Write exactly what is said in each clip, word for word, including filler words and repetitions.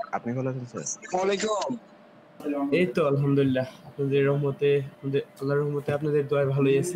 আপনি ভালো আছেন স্যার? ওয়ালাইকুম। এই তো আলহামদুলিল্লাহ আপনাদের রহমতে, আপনাদের আল্লাহর রহমতে আপনাদের দোয়ায় ভালোই আছি।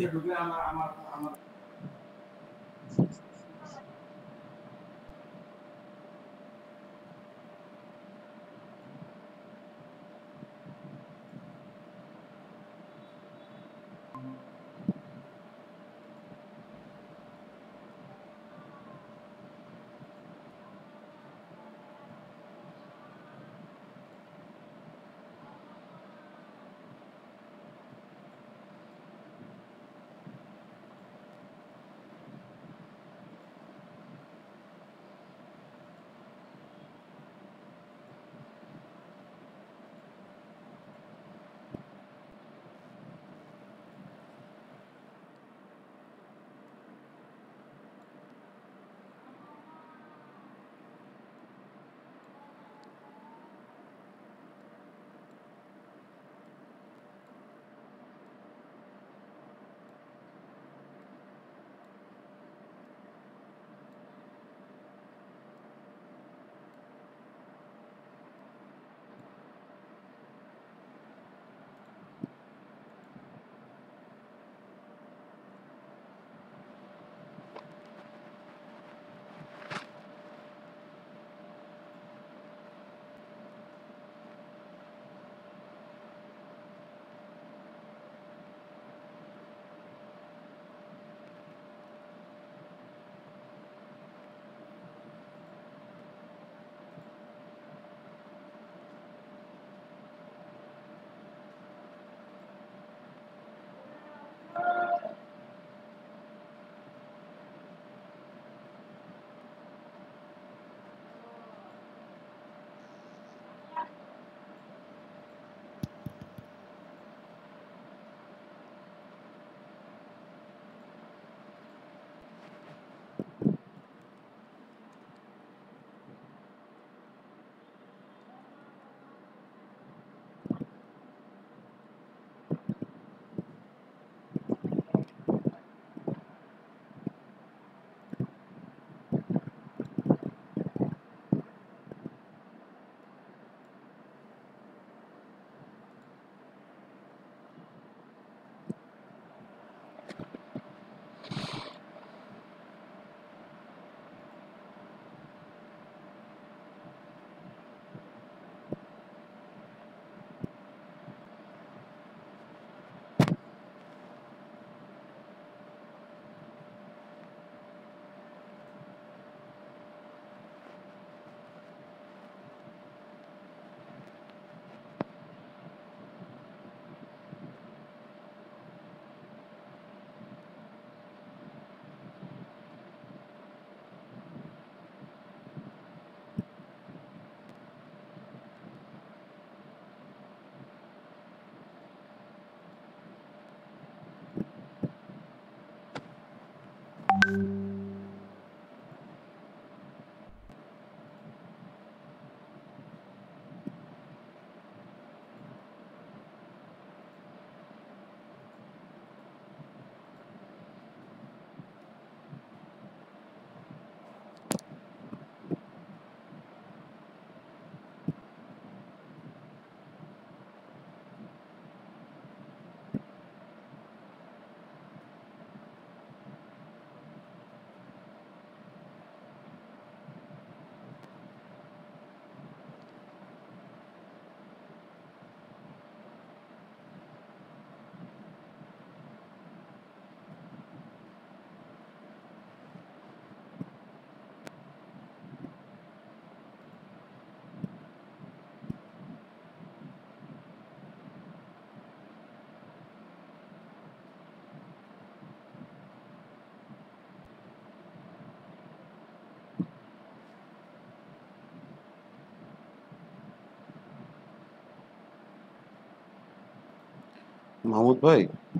মাহমুদ ভাই,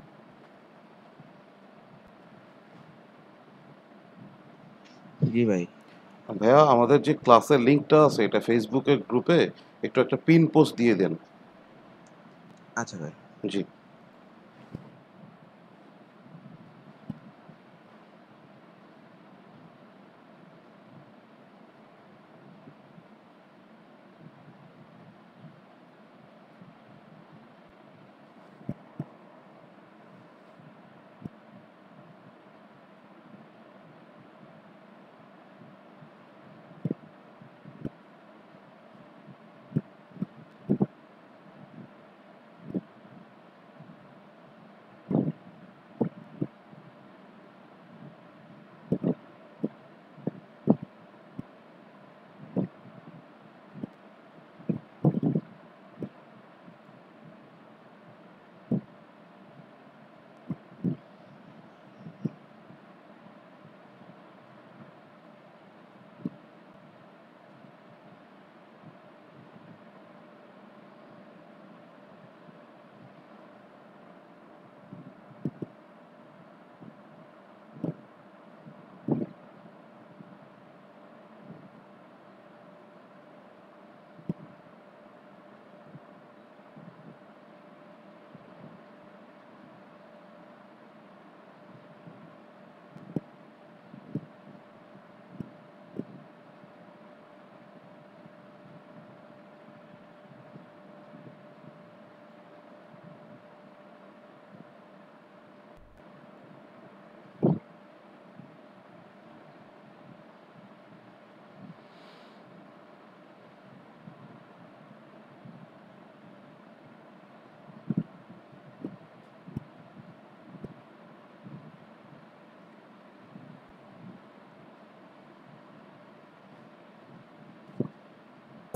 জি ভাই। ভাইয়া আমাদের যে ক্লাসের লিঙ্কটা আছে এটা ফেসবুকের গ্রুপে একটু একটা পিন পোস্ট দিয়ে দেন। আচ্ছা ভাই। জি।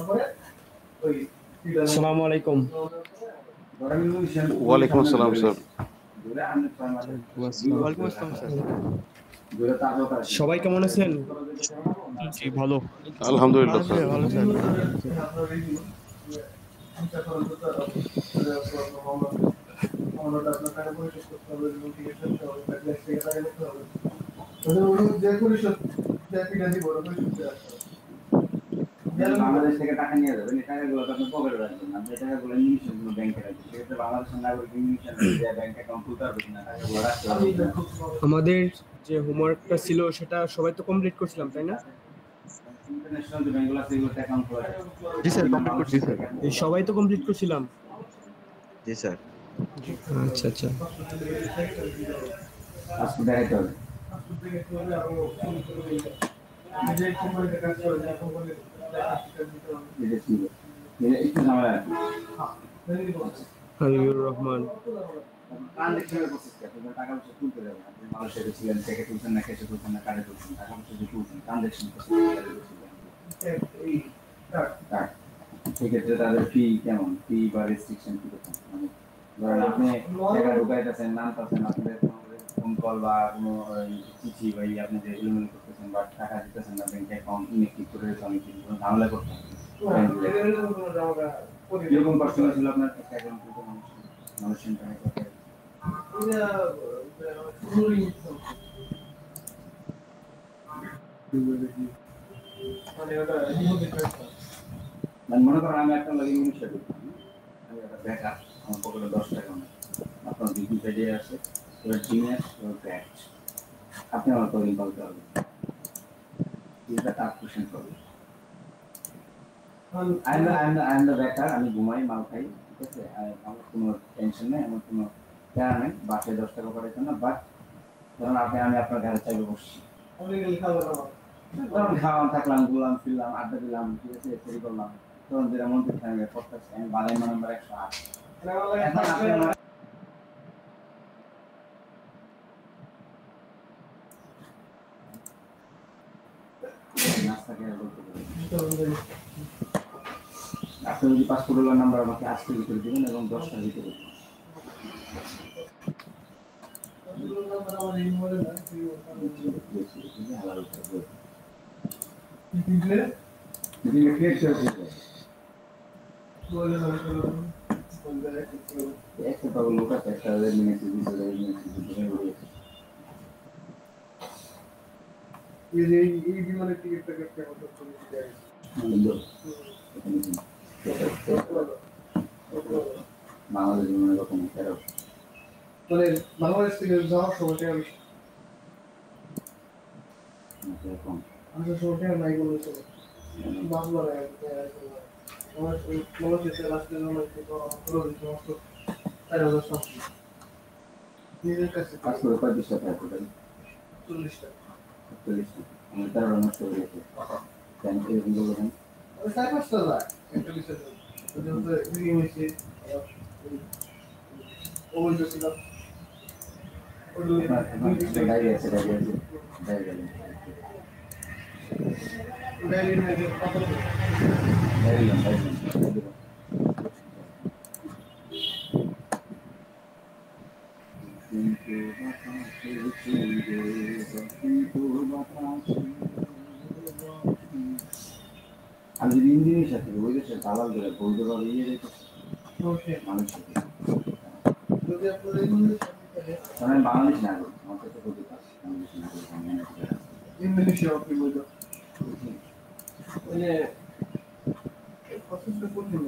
আসসালামু আলাইকুম। ওয়ালাইকুম আসসালাম স্যার। ওয়ালাইকুম আসসালাম স্যার। সবাই কেমন আছেন? জি ভালো। আলহামদুলিল্লাহ স্যার। আলহামদুলিল্লাহ ভালো স্যার। বাংলাদেশ থেকে টাকা নিয়ে যাবেন, এই টাকাগুলো তো আপনি পকেটে রাখবেন না, আপনি এই টাকাগুলো ইমিগ্রেশন কোনো ব্যাংকে রাখবেন। সেক্ষেত্রে বাংলাদেশের নাগরিক ইমিগ্রেশন ব্যাংক অ্যাকাউন্ট খুলতে পারবে কিনা, টাকাগুলো রাখতে পারবে কিনা। আমাদের যে হোমওয়ার্কটা ছিল সেটা সবাই তো কমপ্লিট করছিলাম, তাই না? ইন্টারন্যাশনাল যে ব্যাংকগুলো আছে এগুলোতে অ্যাকাউন্ট খোলা যায়। জি স্যার, কমপ্লিট করছি স্যার। এই সবাই তো কমপ্লিট করছিলাম। জি স্যার। আচ্ছা আচ্ছা। আজকে দেখাইতে হবে। এটা ছিল। এটা একটু ঝামেলা আছে। হাবিবুর রহমান। ট্রানজ্যাকশনের প্রসেস কি? আপনি টাকা পয়সা তুলতে যাবেন, আপনি মালয়েশিয়াতে ছিলেন, চেকে তুলছেন না, ক্যাশে তুলছেন না, কার্ডে তুলছেন, টাকা পয়সা যে তুলছেন, ট্রানজ্যাকশন প্রসেস কার্ড। সেক্ষেত্রে তাদের ফি কেমন, ফি বা রেস্ট্রিকশন কি রকম? মানে ধরেন আপনি টাকা ঢুকাইতেছেন, নামতেছেন, আপনাদের ফোন কল বা কোনো চিঠি বা ইয়ে আপনি যে ইমেল করতেছেন বা টাকা দিতেছেন না, ব্যাংক অ্যাকাউন্ট ইনএক্টিভ করে রেখে অনেক কিছু কোনো ঝামেলা করতে হবে। কিরকম পার্সেন্ট ছিল আপনার অ্যাকাউন্ট থেকে মানুষ মানুষের টাকা করতে? মানে মনে করেন আমি একটা লাগে জিনিস করতাম, আমি একটা বেকার, আমার পকেটে দশ টাকা নেই, আপনার দুই দুই সাইডে আছে, এবার জিনিয়াস এবার ব্যাচ, আপনি আমার কদিন বলতে হবে এটা টাফ কোশ্চেন করবে। I am I am the baker, আমি ঘুমাই, মাল খাই, ঠিক আছে, আমার কোনো টেনশন নেই, আমার কোনো প্যারা নেই, বাসায় দশ টাকা পাঠাইতো না, বাট ধরুন আপনি আমি আপনার ঘরে চাইলে বসছি, তখন খাওয়ান থাকলাম, ঘুরলাম ফিরলাম, আড্ডা দিলাম, ঠিক আছে, ফেরি করলাম, তখন যেটা মন থেকে আমি পড়তেছি, আমি বাদাই নাম্বার একশো আট। এখন আপনি আমার নাস্তাকে বলতে পারি, আপনি যদি পাসপোর্টের নাম্বার আমাকে আজকের ভিতরে দেবেন এবং দশটার ভিতরে দেবেন। একটা পাবো লোক আছে, একটা মিনিট এই বিমানের টিকিটটা কেটে আমাদের চল্লিশ টাকা বাংলাদেশ বিমানের রকম তেরো, মানে বাংলাদেশ থেকে যাওয়ার সময় বেশি এরকম আমাদের সময় নাই বলেছে বাংলা আমার মালয়েশিয়াতে লাস্টে আমার থেকে পুরো সমস্ত চার হাজার সাতশো নিজের কাছে কাজ করে পঁয়ত্রিশ টাকা করে চল্লিশ টাকা চল্লিশ টাকা আমার তেরো নষ্ট হয়ে গেছে ব্যাংক এরকম বলবেন চার পাঁচটা যায় একটা বিষয় যেহেতু রিং হয়েছে ও বলতেছিল ডায়রি আছে ডায়রি আছে ডায়রি ডায়রি ডায়রি ডায়রি আমি যদি ইঞ্জিনের সাথে ওই দেশের দালাল ধরে বৈধভাবে ইয়ে রেখেছি মানুষের কারণ আমি বাংলাদেশ নাগরিক, আমার কাছে বৈধ আছে বাংলাদেশ নাগরিক ইন্দোনেশিয়া আপনি বৈধ ওই যে প্রসেসটা করছেন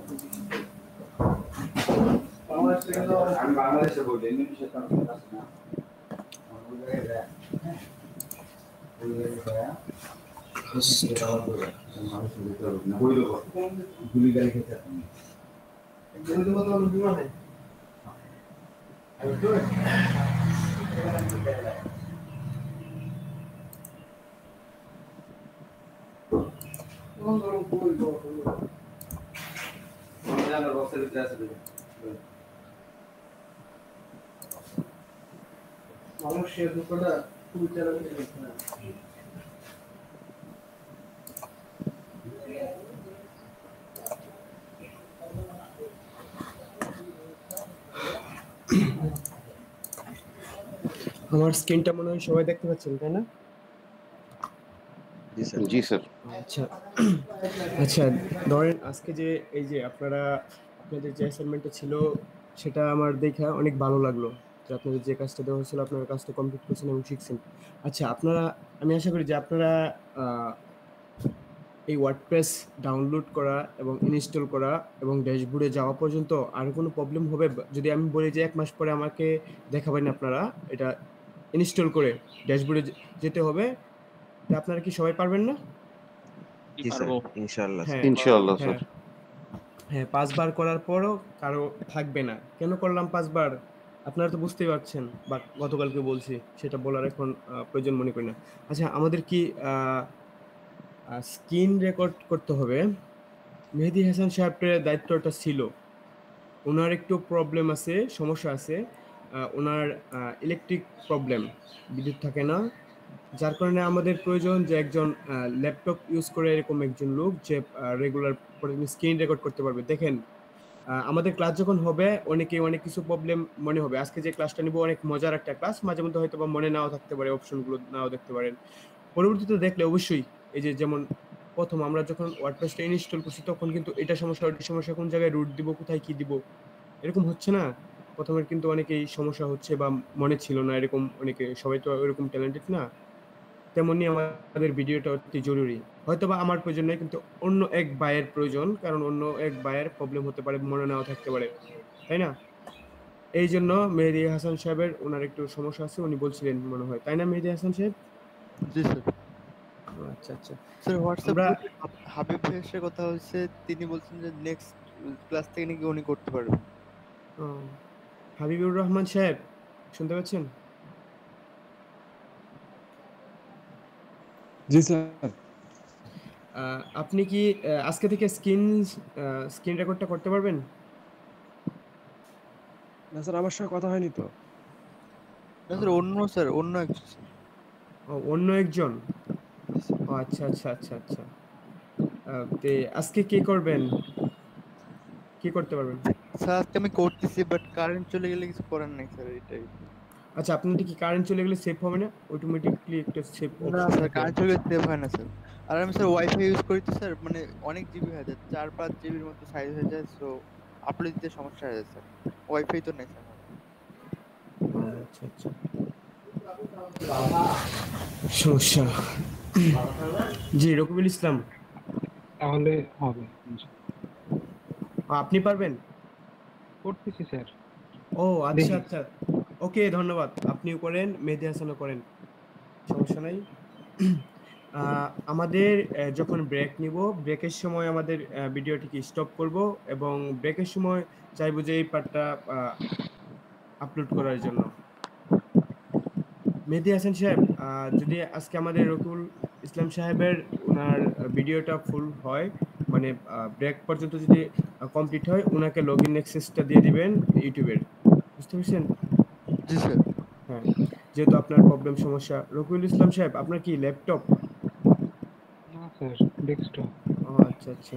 বাংলাদেশ থেকে তো আমি বাংলাদেশে বৈধ, ইন্দোনেশিয়া তো আমার কাছে না, ওই জায়গায় যায় হ্যাঁ ওই জায়গায় যায় গুলি গাড়ি খেতে মানুষের দুঃখটা খুবই চালাকি আমার স্ক্রিনটা মনে হয় সবাই দেখতে পাচ্ছেন, তাই না? জি স্যার। জি স্যার। আচ্ছা আচ্ছা ধরেন আজকে যে এই যে আপনারা আপনাদের যে অ্যাসাইনমেন্টটা ছিল সেটা আমার দেখা অনেক ভালো লাগলো যে আপনাদের যে কাজটা দেওয়া হয়েছিল আপনারা কাজটা কমপ্লিট করছেন এবং শিখছেন। আচ্ছা আপনারা, আমি আশা করি যে আপনারা আহ, এই ওয়ার্ডপ্রেস ডাউনলোড করা এবং ইনস্টল করা এবং ড্যাশবোর্ডে যাওয়া পর্যন্ত আর কোনো প্রবলেম হবে যদি আমি বলি যে এক মাস পরে আমাকে দেখাবেন আপনারা এটা ইনস্টল করে ড্যাশবোর্ডে যেতে হবে, তা আপনারা কি সবাই পারবেন না? জি স্যার, ইনশাআল্লাহ স্যার। হ্যাঁ ইনশাআল্লাহ স্যার। হ্যাঁ হ্যাঁ পাঁচবার করার পরও কারো থাকবে না। কেন করলাম পাঁচবার আপনারা তো বুঝতেই পারছেন, বা গতকালকে বলছি সেটা বলার এখন আহ, প্রয়োজন মনে করি না। আচ্ছা আমাদের কি স্ক্রিন রেকর্ড করতে হবে? মেহেদী হাসান সাহেবের দায়িত্বটা ছিল, ওনার একটু প্রবলেম আছে, সমস্যা আছে। আহ, ওনার ইলেকট্রিক প্রবলেম, বিদ্যুৎ থাকে না, যার কারণে আমাদের প্রয়োজন যে একজন ল্যাপটপ ইউজ করে এরকম একজন লোক যে রেগুলার স্ক্রিন রেকর্ড করতে পারবে। দেখেন আহ, আমাদের ক্লাস যখন হবে অনেকে অনেক কিছু প্রবলেম মনে হবে। আজকে যে ক্লাসটা নিব অনেক মজার একটা ক্লাস, মাঝে মধ্যে হয়তো বা মনে নাও থাকতে পারে, অপশনগুলো নাও দেখতে পারেন, পরবর্তীতে দেখলে অবশ্যই এই যে যেমন প্রথম আমরা যখন ওয়ার্ডপ্রেসটা ইনস্টল করছি তখন কিন্তু এটা সমস্যা ওইটা সমস্যা, কোন জায়গায় রুট দিব কোথায় কি দিব এরকম হচ্ছে না। প্রথমের কিন্তু অনেকেই সমস্যা হচ্ছে বা মনে ছিল না, এরকম অনেকে, সবাই তো এরকম ট্যালেন্টেড না। তেমনি আমাদের ভিডিওটা অতি জরুরি। হয়তো বা আমার প্রয়োজন নয় কিন্তু অন্য এক ভাইয়ের প্রয়োজন, কারণ অন্য এক ভাইয়ের প্রবলেম হতে পারে, মনে নাও থাকতে পারে, তাই না? এই জন্য মেহেদী হাসান সাহেবের ওনার একটু সমস্যা আছে উনি বলছিলেন মনে হয়, তাই না মেহেদী হাসান সাহেব? জি স্যার। আচ্ছা আচ্ছা স্যার হোয়াটসঅ্যাপ আমরা গ্রুপে হাব- হাবিব ভাইয়ের সাথে কথা হয়েছে, তিনি বলছেন যে নেক্সট ক্লাস থেকে নাকি উনি করতে পারবেন। আহ, হাবিবুর রহমান সাহেব শুনতে পাচ্ছেন? জি স্যার। আহ, আপনি কি আহ, আজকে থেকে স্ক্রিন স্ক্রিন রেকর্ডটা করতে পারবেন? না স্যার, আমার সঙ্গে কথা হয়নি তো। না স্যার, অন্য স্যার অন্য একজন স্যার। ও, অন্য একজন। ও আচ্ছা আচ্ছা আচ্ছা আচ্ছা আহ, তে আজকে কি করবেন, কি করতে পারবেন? স্যার আজকে আমি করতেছি, বাট কারেন্ট চলে গেলে কিছু করার নাই স্যার, এটাই। আচ্ছা আপনার কি কারেন্ট চলে গেলে সেভ হবে না? অটোমেটিকলি একটা সেভ না অপশন স্যার, থাকে। কারেন্ট চলে গেলে সেভ হয় না স্যার। আর আমি স্যার ওয়াইফাই ইউজ করি তো স্যার, মানে অনেক জিবি হয়ে যায়, চার পাঁচ জিবির মতো সাইজ হয়ে যায়, সো আপলোড দিতে সমস্যা হয়ে যায় স্যার। ওয়াইফাই তো নেই স্যার। ও, আচ্ছা আচ্ছা সমস্যা। জি রকিবুল ইসলাম, তাহলে হবে। ও, আপনি পারবেন? করতেছি স্যার। ও আচ্ছা দেখি। আচ্ছা ওকে ধন্যবাদ, আপনিও করেন মেহেদী হাসানও করেন, সমস্যা নাই। আহ, আমাদের আহ, যখন ব্রেক নিব ব্রেকের সময় আমাদের ভিডিওটিকে স্টপ করব এবং ব্রেকের সময় চাইবো যে এই পার্টটা আপলোড করার জন্য। মেহেদী হাসান সাহেব, আহ, যদি আজকে আমাদের রকিবুল ইসলাম সাহেবের ওনার ভিডিওটা ফুল হয়, মানে ব্রেক পর্যন্ত যদি কমপ্লিট হয়, ওনাকে লগ ইন অ্যাক্সেসটা দিয়ে দিবেন ইউটিউবের, বুঝতে পারছেন? জি স্যার। হ্যাঁ যেহেতু আপনার প্রবলেম সমস্যা। রকিবুল ইসলাম সাহেব আপনার কি ল্যাপটপ? না স্যার, ডেস্কটপ। ও আচ্ছা আচ্ছা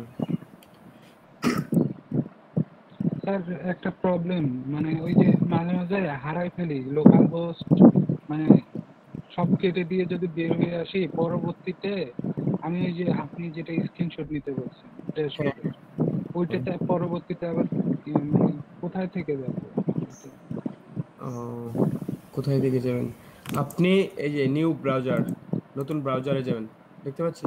স্যার একটা প্রবলেম, মানে ওই যে মাঝে মাঝে হারাই ফেলি লোকাল হোস্ট, মানে সব কেটে দিয়ে যদি বের হয়ে আসি পরবর্তীতে, আমি ওই যে আপনি যেটা স্ক্রিনশট নিতে বলছেন ড্যাশবোর্ডে, ওইটাতে পরবর্তীতে আবার কি, মানে কোথায় থেকে যাবো? ও, কোথায় দিকে যাবেন আপনি? এই যে নিউ ব্রাউজার, নতুন ব্রাউজারে যাবেন, দেখতে পাচ্ছেন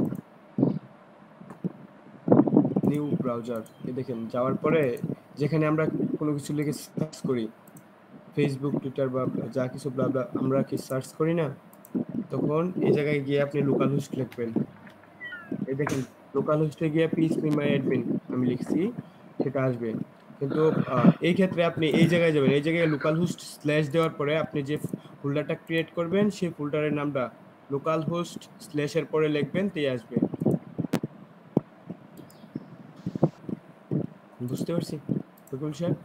নিউ ব্রাউজার, এই দেখেন যাওয়ার পরে যেখানে আমরা কোনো কিছু লিখে সার্চ করি, ফেসবুক টুইটার বা যা কিছু ব্লা ব্লা আমরা কি সার্চ করি না, তখন এই জায়গায় গিয়ে আপনি লোকাল হোস্ট লিখবেন। এই দেখেন লোকাল হোস্টে গিয়ে প্লিজ বি মাই অ্যাডমিন আমি লিখছি, সেটা আসবে। কিন্তু আহ, এই ক্ষেত্রে আপনি এই জায়গায় যাবেন, এই জায়গায় লোকাল হোস্ট স্ল্যাশ দেওয়ার পরে আপনি যে ফোল্ডারটা ক্রিয়েট করবেন সেই ফোল্ডারের নামটা লোকাল হোস্ট স্ল্যাশের পরে লিখবেন, তাই আসবে। বুঝতে পারছি রকুল সাহেব?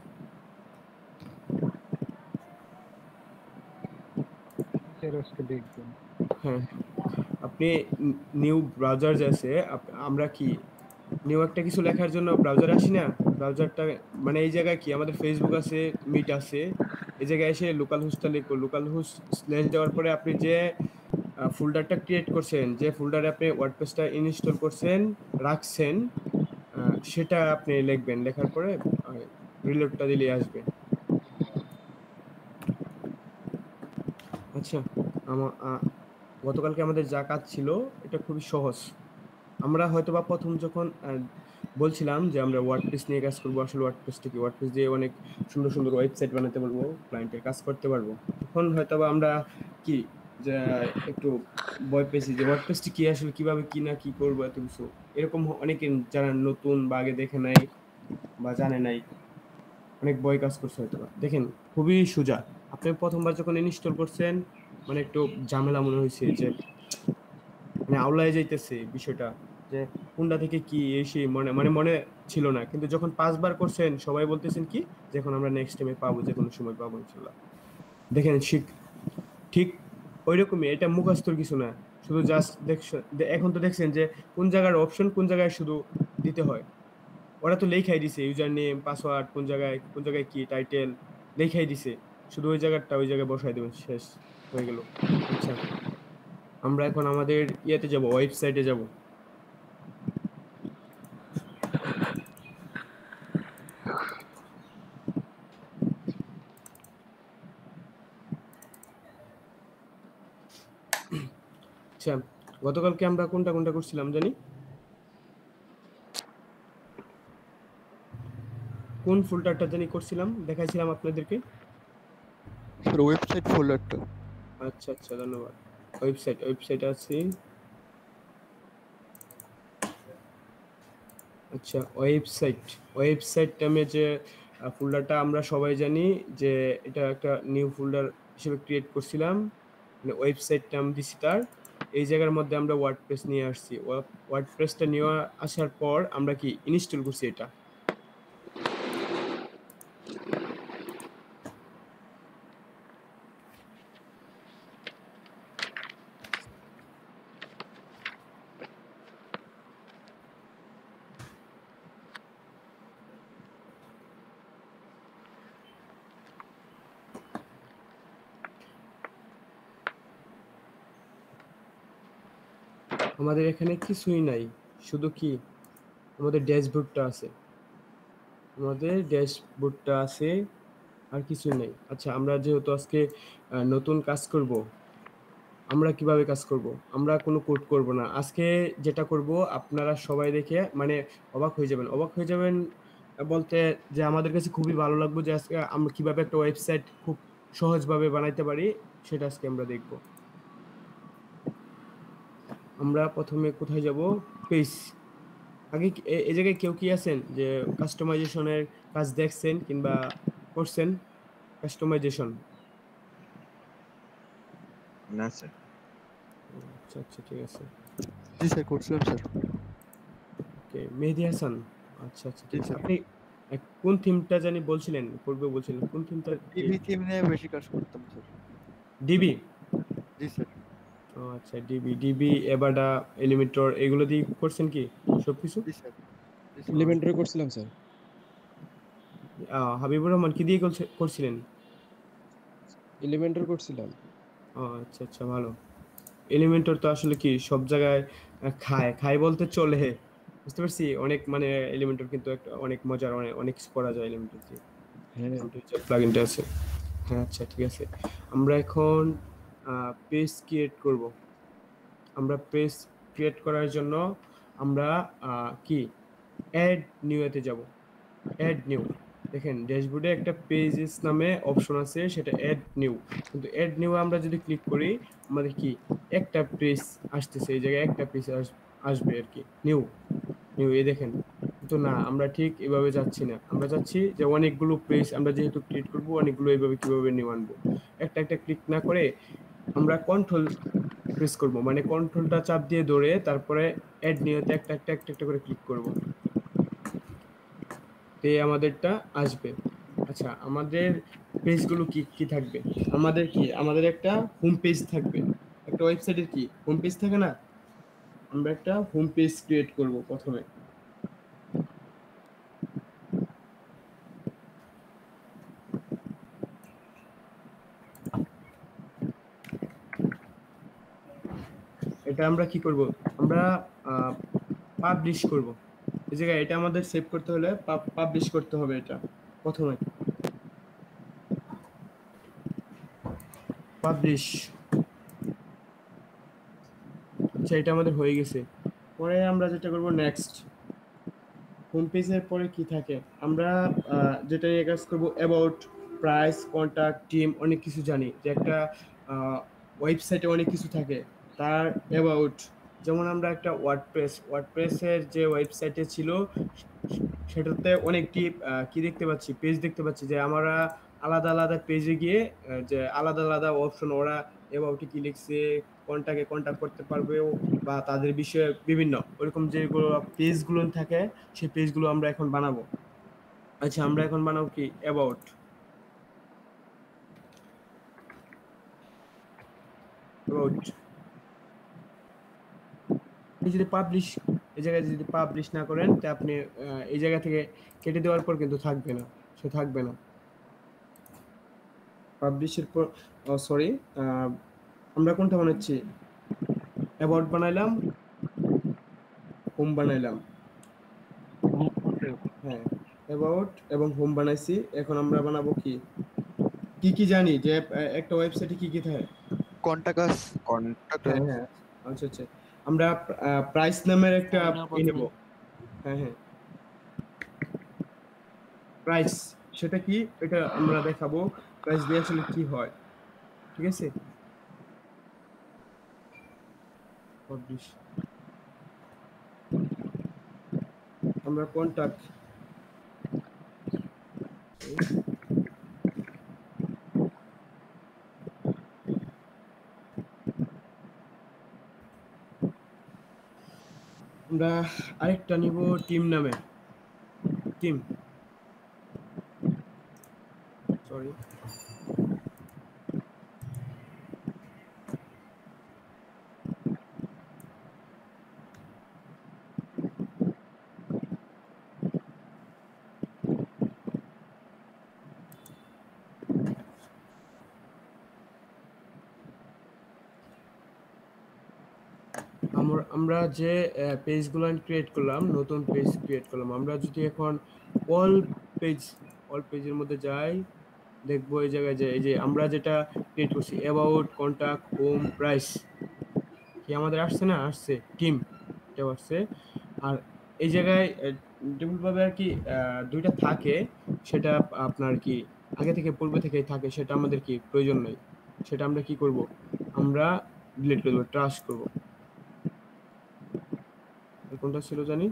স্যার আজকে দেখবেন। হ্যাঁ আপনি নিউ ব্রাউজার যে আছে আপ- আমরা কি নিউ একটা কিছু লেখার জন্য ব্রাউজারে আসি না, ব্রাউজারটা মানে এই জায়গায় কি আমাদের ফেসবুক আছে, মিট আছে, এই জায়গায় এসে লোকাল হোস্টটা লিখো, লোকাল হোস্ট স্ল্যাশ দেওয়ার পরে আপনি যে ফোল্ডারটা ক্রিয়েট করছেন, যে ফোল্ডারে আপনি ওয়ার্ডপ্রেসটা ইনস্টল করছেন রাখছেন, সেটা আপনি লিখবেন, লেখার পরে রিলোডটা দিলে আসবে। আচ্ছা, আমার গতকালকে আমাদের যা কাজ ছিল এটা খুবই সহজ। আমরা হয়তোবা প্রথম যখন বলছিলাম যে আমরা ওয়ার্ডপ্রেস নিয়ে কাজ করবো, আসলে ওয়ার্ডপ্রেসটা কি, ওয়ার্ডপ্রেস দিয়ে অনেক সুন্দর সুন্দর ওয়েবসাইট বানাতে পারবো, ক্লায়েন্টের কাজ করতে পারবো, তখন হয়তোবা আমরা কি যে একটু ভয় পেয়েছি যে ওয়ার্ডপ্রেসটা কি, আসলে কিভাবে কি না কি করবো এত কিছু, এরকম অনেকে যারা নতুন বা আগে দেখে নাই বা জানে নাই, অনেক ভয় কাজ করছে হয়তোবা। দেখেন খুবই সোজা, আপনি প্রথমবার যখন ইনস্টল করছেন মানে একটু ঝামেলা মনে হয়েছে, যে মানে আউলায় যাইতেছে বিষয়টা, যে কোনটা থেকে কি এসে মনে মানে মনে ছিল না, কিন্তু যখন পাঁচবার করছেন সবাই বলতেছেন কি যে এখন আমরা নেক্সট টাইমে পাবো, যে কোনো সময় পাবো ইনশাআল্লাহ। দেখেন শিখ ঠিক ওইরকমই, এটা মুখস্থর কিছু না, শুধু জাস্ট দেখছেন, এখন তো দেখছেন যে কোন জায়গার অপশন কোন জায়গায় শুধু দিতে হয়, ওরা তো লেখাই দিছে ইউজার নেম পাসওয়ার্ড কোন জায়গায় কোন জায়গায় কি টাইটেল লেখাই দিছে, শুধু ওই জায়গাটা ওই জায়গায় বসাই দেবেন, শেষ হয়ে গেল। আচ্ছা, আমরা এখন আমাদের ইয়েতে যাব, ওয়েবসাইটে যাব। আচ্ছা, গতকালকে আমরা কোনটা কোনটা করছিলাম জানি, কোন ফোল্ডারটা জানি করছিলাম, দেখাইছিলাম আপনাদেরকে স্যার ওয়েবসাইট ফোল্ডারটা। আচ্ছা আচ্ছা, ধন্যবাদ। ওয়েবসাইট ওয়েবসাইট আছে। আচ্ছা, ওয়েবসাইট ওয়েবসাইট নামে যে ফোল্ডারটা আমরা সবাই জানি যে এটা একটা নিউ ফোল্ডার হিসেবে ক্রিয়েট করছিলাম, মানে ওয়েবসাইট নাম দিছি তার। এই জায়গার মধ্যে আমরা ওয়ার্ডপ্রেস নিয়ে আসছি, ওয়ার্ডপ্রেসটা নিয়ে আসার পর আমরা কি ইনস্টল করছি এটা। আমাদের এখানে কিছুই নাই, শুধু কি আমাদের ড্যাশবোর্ডটা আছে, আমাদের ড্যাশবোর্ডটা আছে, আর কিছুই নাই। আচ্ছা, আমরা যেহেতু আজকে নতুন কাজ করব, আমরা কিভাবে কাজ করব, আমরা কোনো কোড করব না আজকে, যেটা করব আপনারা সবাই দেখে মানে অবাক হয়ে যাবেন। অবাক হয়ে যাবেন বলতে যে আমাদের কাছে খুবই ভালো লাগবে যে আজকে আমরা কিভাবে একটা ওয়েবসাইট খুব সহজভাবে বানাইতে পারি, সেটা আজকে আমরা দেখব। আমরা প্রথমে কোথায় যাব, পেজ। আগে এই জায়গায় কেউ কি আছেন যে কাস্টমাইজেশনের কাজ দেখছেন কিংবা করছেন? কাস্টমাইজেশন না স্যার। আচ্ছা আচ্ছা, ঠিক আছে। জি স্যার, করছিলাম স্যার। ওকে, মেহেদী হাসান। আচ্ছা আচ্ছা, ঠিক আছে। আপনি কোন থিমটা জানি বলছিলেন, পূর্বে বলছিলেন কোন থিমটা? ডিবি থিম নিয়ে বেশি কাজ করতাম স্যার। ডিবি? জি স্যার। ও আচ্ছা, ডিবি ডিবি এবাডা এলিমেন্টর এগুলো দিয়ে করছেন কি সবকিছু? জি স্যার। এলিমেন্টরে করছিলাম স্যার। হাবিবুর রহমান কি দিয়ে করছিলেন? এলিমেন্টর করছিলাম। ও আচ্ছা আচ্ছা, ভালো। এলিমেন্টর তো আসলে কি সব জায়গায় খায় খায় বলতে চলে, বুঝতে পারছি। অনেক মানে এলিমেন্টর কিন্তু একটা অনেক মজার, অনেক অনেক কিছু করা যায় এলিমেন্টর দিয়ে। হ্যাঁ, প্লাগইনটা আছে। হ্যাঁ আচ্ছা, ঠিক আছে। আমরা এখন পেজ ক্রিয়েট করব। আমরা পেজ ক্রিয়েট করার জন্য আমরা কি অ্যাড নিউ এতে যাব। অ্যাড নিউ, দেখেন ড্যাশবোর্ডে একটা পেজেস নামে অপশন আছে, সেটা অ্যাড নিউ। কিন্তু অ্যাড নিউ আমরা যদি ক্লিক করি আমাদের কি একটা পেজ আসতেছে, এই জায়গায় একটা পেজ আসবে আর কি, নিউ নিউ। এই দেখেন, কিন্তু না, আমরা ঠিক এভাবে যাচ্ছি না। আমরা যাচ্ছি যে অনেকগুলো পেজ আমরা যেহেতু ক্রিয়েট করব, অনেকগুলো এইভাবে কিভাবে নিউ আনবো। একটা একটা ক্লিক না করে আমরা কন্ট্রোল প্রেস করব, মানে কন্ট্রোলটা চাপ দিয়ে ধরে তারপরে অ্যাড নিউতে একটা একটা একটা একটা করে ক্লিক করব, তে আমাদেরটা আসবে। আচ্ছা, আমাদের পেজগুলো কি কি থাকবে? আমাদের কি আমাদের একটা হোম পেজ থাকবে। একটা ওয়েবসাইটের কি হোম পেজ থাকে না? আমরা একটা হোম পেজ ক্রিয়েট করব প্রথমে। এটা আমরা কি করব, আমরা পাবলিশ করব। এই জায়গায় এটা আমাদের সেভ করতে হলে পাবলিশ করতে হবে। এটা প্রথমে পাবলিশ, আচ্ছা এটা আমাদের হয়ে গেছে। পরে আমরা যেটা করব নেক্সট, হোম পেজের পরে কি থাকে, আমরা যেটা নিয়ে কাজ করব অ্যাবাউট, প্রাইস, কন্টাক্ট, টিম, অনেক কিছু জানি যে একটা ওয়েবসাইটে অনেক কিছু থাকে তার অ্যাবাউট। যেমন আমরা একটা ওয়ার্ডপ্রেস ওয়ার্ডপ্রেসের যে ওয়েবসাইটে ছিল সেটাতে অনেকটি কি দেখতে পাচ্ছি, পেজ দেখতে পাচ্ছি যে আমরা আলাদা আলাদা পেজে গিয়ে যে আলাদা আলাদা অপশন, ওরা অ্যাবাউটে কি লিখছে, কন্টাক্টে কন্টাক্ট করতে পারবে বা তাদের বিষয়ে বিভিন্ন ওরকম যেগুলো পেজগুলো থাকে সেই পেজগুলো আমরা এখন বানাবো। আচ্ছা আমরা এখন বানাবো কি অ্যাবাউট। অ্যাবাউট যদি পাবলিশ, এই জায়গায় যদি পাবলিশ না করেন তা আপনি এই জায়গা থেকে কেটে দেওয়ার পর কিন্তু থাকবে না, সে থাকবে না পাবলিশের পর। সরি আমরা কোনটা বানাচ্ছি, অ্যাবাউট বানাইলাম, হোম বানাইলাম। হ্যাঁ অ্যাবাউট এবং হোম বানাইছি। এখন আমরা বানাবো কি কি কি জানি যে একটা ওয়েবসাইটে কি কি থাকে, কন্টাক্ট কন্টাক্ট। হ্যাঁ হ্যাঁ আচ্ছা আচ্ছা আমরা প্রাইস নামের একটা ই নেব। হ্যাঁ হ্যাঁ প্রাইস, সেটা কি এটা আমরা দেখাবো, প্রাইস দিয়ে আসলে কি হয়। ঠিক আছে পাবলিশ, আমরা কন্টাক্ট, আমরা আরেকটা নিব টিম নামে, টিম সরি আমরা যে পেজগুলো ক্রিয়েট করলাম, নতুন পেজ ক্রিয়েট করলাম, আমরা যদি এখন অল পেজ অল পেজের মধ্যে যাই দেখবো এই জায়গায় যে এই যে আমরা যেটা ক্রিয়েট করছি অ্যাবাউট, কন্টাক্ট, হোম, প্রাইস কি আমাদের আসছে না, আসছে টিম এটাও আসছে। আর এই জায়গায় ডিফল্টভাবে আর কি দুইটা থাকে, সেটা আপনার কি আগে থেকে পূর্বে থেকেই থাকে, সেটা আমাদের কি প্রয়োজন নেই, সেটা আমরা কি করব, আমরা ডিলিট করে দেবো, ট্রাশ করব। কোনটা ছিল জানি,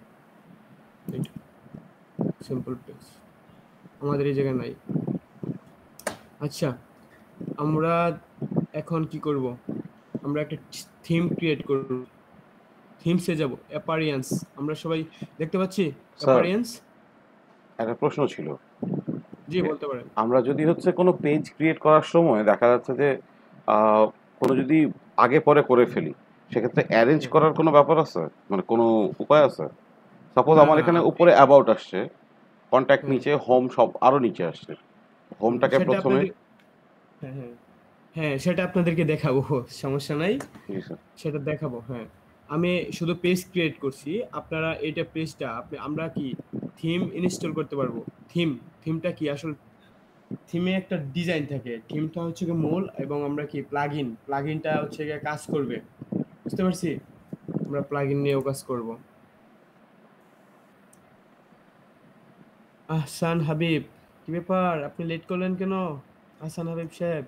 সিম্পল পেজ আমাদের এই জায়গায় নাই। আচ্ছা আমরা এখন কি করব, আমরা একটা থিম ক্রিয়েট করব, থিমসে যাব, অ্যাপারিয়েন্স আমরা সবাই দেখতে পাচ্ছি অ্যাপারিয়েন্স। একটা প্রশ্ন ছিল, জি বলতে পারেন। আমরা যদি হচ্ছে কোনো পেজ ক্রিয়েট করার সময় দেখা যাচ্ছে যে কোনো যদি আগে পরে করে ফেলি, সেক্ষেত্রে অ্যারেঞ্জ করার কোনো ব্যাপার আছে, মানে কোনো উপায় আছে? সাপোজ আমার এখানে উপরে অ্যাবাউট আসছে, কন্ট্যাক্ট নিচে, হোম সব আরো নিচে আসছে, হোমটাকে প্রথমে, হ্যাঁ হ্যাঁ হ্যাঁ সেটা আপনাদেরকে দেখাবো, সমস্যা নাই সেটা দেখাবো। হ্যাঁ আমি শুধু পেজ ক্রিয়েট করছি, আপনারা এটা পেজটা আপনি আমরা কি থিম ইনস্টল করতে পারবো। থিম থিমটা কি আসলে থিমে একটা ডিজাইন থাকে, থিমটা হচ্ছে কি মূল, এবং আমরা কি প্লাগইন প্লাগইনটা হচ্ছে কি কাজ করবে, বুঝতে পারছি, আমরা প্লাগইন নিয়েও কাজ করব। আহসান হাবিব, কি ব্যাপার আপনি লেট করলেন কেন আহসান হাবিব সাহেব?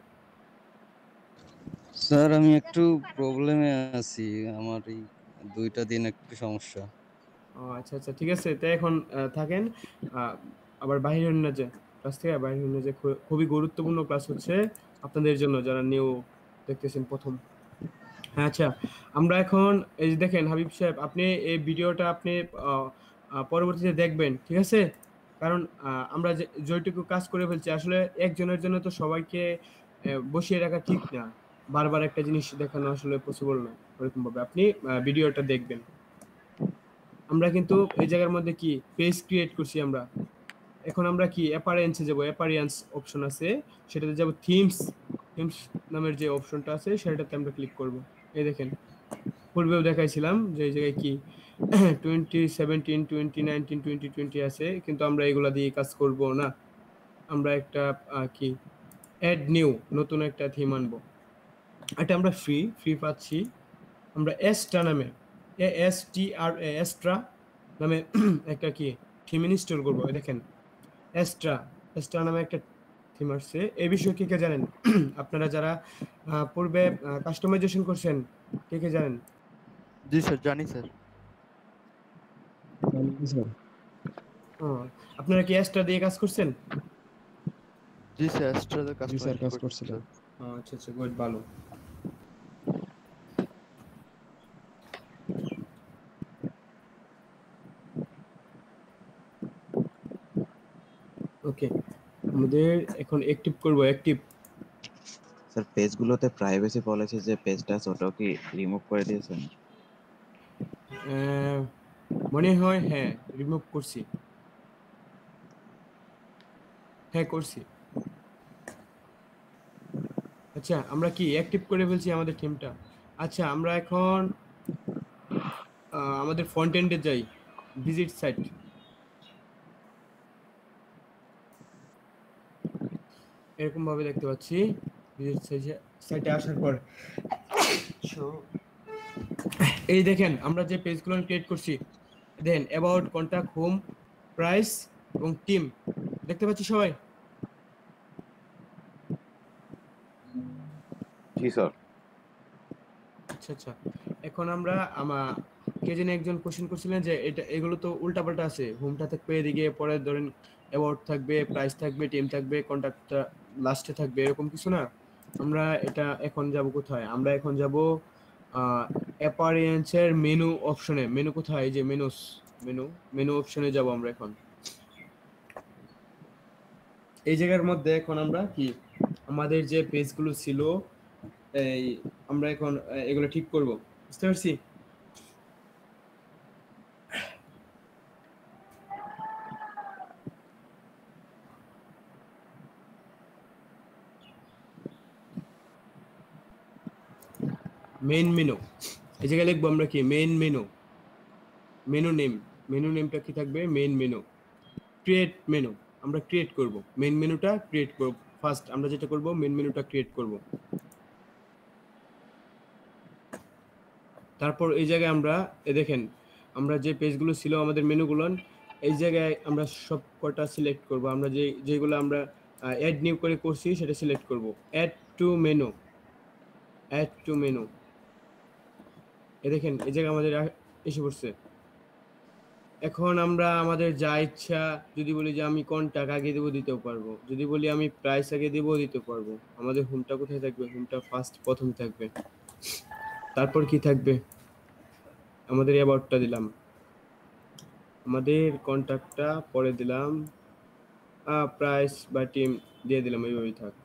স্যার আমি একটু প্রবলেমে আছি, আমার এই দুইটা দিন একটু সমস্যা। ও আচ্ছা আচ্ছা ঠিক আছে, তো এখন থাকেন, আবার বাইরে হন না, যে ক্লাস থেকে বাইরে হন না, যে খুবই গুরুত্বপূর্ণ ক্লাস হচ্ছে আপনাদের জন্য যারা নিউ দেখতেছেন প্রথম। হ্যাঁ আচ্ছা আমরা এখন এই যে দেখেন হাবিব সাহেব, আপনি এই ভিডিওটা আপনি পরবর্তীতে দেখবেন, ঠিক আছে, কারণ আমরা যেটুকু কাজ করে ফেলছি আসলে একজনের জন্য তো সবাইকে বসিয়ে রাখা ঠিক না, বারবার একটা জিনিস দেখানো আসলে পসিবল না, ওরকম ভাবে আপনি ভিডিওটা দেখবেন। আমরা কিন্তু এই জায়গার মধ্যে কি পেজ ক্রিয়েট করছি, আমরা এখন আমরা কি অ্যাপারিয়েন্সে যাব, অ্যাপারিয়েন্স অপশন আছে সেটাতে যাব, থিমস থিমস নামের যে অপশনটা আছে সেটাতে আমরা ক্লিক করব। এই দেখেন পূর্বেও দেখাইছিলাম যে এই জায়গায় কি twenty seventeen twenty nineteen twenty twenty আছে, কিন্তু আমরা এগুলা দিয়ে কাজ করব না। আমরা একটা আহ, কি অ্যাড নিউ নতুন একটা থিম আনবো। এটা আমরা ফ্রি ফ্রি পাচ্ছি। আমরা এসটা নামে এ এস টি আর এসট্রা নামে একটা কি থিম ইনস্টল করবো। দেখেন এসট্রা এসট্রা নামে একটা থিম আসছে। এই বিষয়ে কে কে জানেন? আপনারা যারা আহ, পূর্বে কাস্টমাইজেশন করছেন কে কে জানেন? জি স্যার, জানি স্যার। স্যার ও, আপনারা কি এসট্রা দিয়ে কাজ করছেন? জি স্যার, এক্সট্রা কাজ জি স্যার কাজ করছিলাম। ও, আচ্ছা আচ্ছা, গুড, ভালো। ওকে, আমাদের এখন অ্যাক্টিভ করব। অ্যাক্টিভ স্যার পেজগুলোতে প্রাইভেসি পলিসি যে পেজটা আছে ওটাও কি রিমুভ করে দিয়েছেন? মনে হয় হ্যাঁ রিমুভ করছি, হ্যাঁ করছি। আচ্ছা, আমরা কি অ্যাক্টিভ করে ফেলছি আমাদের টিমটা। আচ্ছা, আমরা এখন আহ, আমাদের ফ্রন্ট এন্ডে যাই, ভিজিট সাইট। এরকম ভাবে দেখতে পাচ্ছি। ভিজিট সাইটে আসার পর এই দেখেন আমরা যে পেজগুলো ক্রিয়েট করছি, দেখেন অ্যাবাউট, কন্টাক্ট, হোম, প্রাইস এবং টিম দেখতে পাচ্ছি সবাই। জি স্যার। আচ্ছা আচ্ছা, এখন আমরা আমার কে জানি একজন কোশ্চেন করছিলেন যে এটা এগুলো তো উল্টাপাল্টা আছে। হোমটা থাকবে এদিকে, পরে ধরেন অ্যাবাউট থাকবে, প্রাইস থাকবে, টিম থাকবে, কন্টাক্টটা লাস্টে থাকবে, এরকম কিছু না। আমরা এটা এখন যাব কোথায়? আমরা এখন যাব অ্যাপারেন্সের মেনু অপশনে। মেনু কোথায়? এই যে মেনুস, মেনু মেনু অপশনে যাব আমরা এখন। এই জায়গার মধ্যে এখন আমরা কি আমাদের যে পেজগুলো ছিল এই আমরা এখন এগুলো ঠিক করব, বুঝতে পারছি? মেইন মেনু, এই জায়গায় লিখবো আমরা কি main menu, menu name, menu নেমটা কি থাকবে? Main menu. ক্রিয়েট মেনু, আমরা ক্রিয়েট করব মেইন মেনুটা ক্রিয়েট করব। ফার্স্ট আমরা যেটা করব মেইন মেনুটা ক্রিয়েট করব। তারপর এই জায়গায় আমরা এ দেখেন আমরা যে পেজগুলো ছিল আমাদের মেনুগুলো, এই জায়গায় আমরা সব কটা সিলেক্ট করব। আমরা যে যেগুলো আমরা অ্যাড নিউ করে করছি সেটা সিলেক্ট করব। Add to menu, add to menu, এই দেখেন এই জায়গায় আমাদের এসে পড়ছে। এখন আমরা আমাদের যা ইচ্ছা, যদি বলি যে আমি কন্টাক্ট আগে দেবো দিতেও পারবো, যদি বলি আমি প্রাইস আগে দেবো দিতে পারবো। আমাদের হোমটা কোথায় থাকবে? হোমটা ফার্স্ট প্রথম থাকবে। তারপর কি থাকবে? আমাদের অ্যাবাউটটা দিলাম, আমাদের কন্টাক্টটা পরে দিলাম, প্রাইস বা টিম দিয়ে দিলাম, এইভাবেই থাক।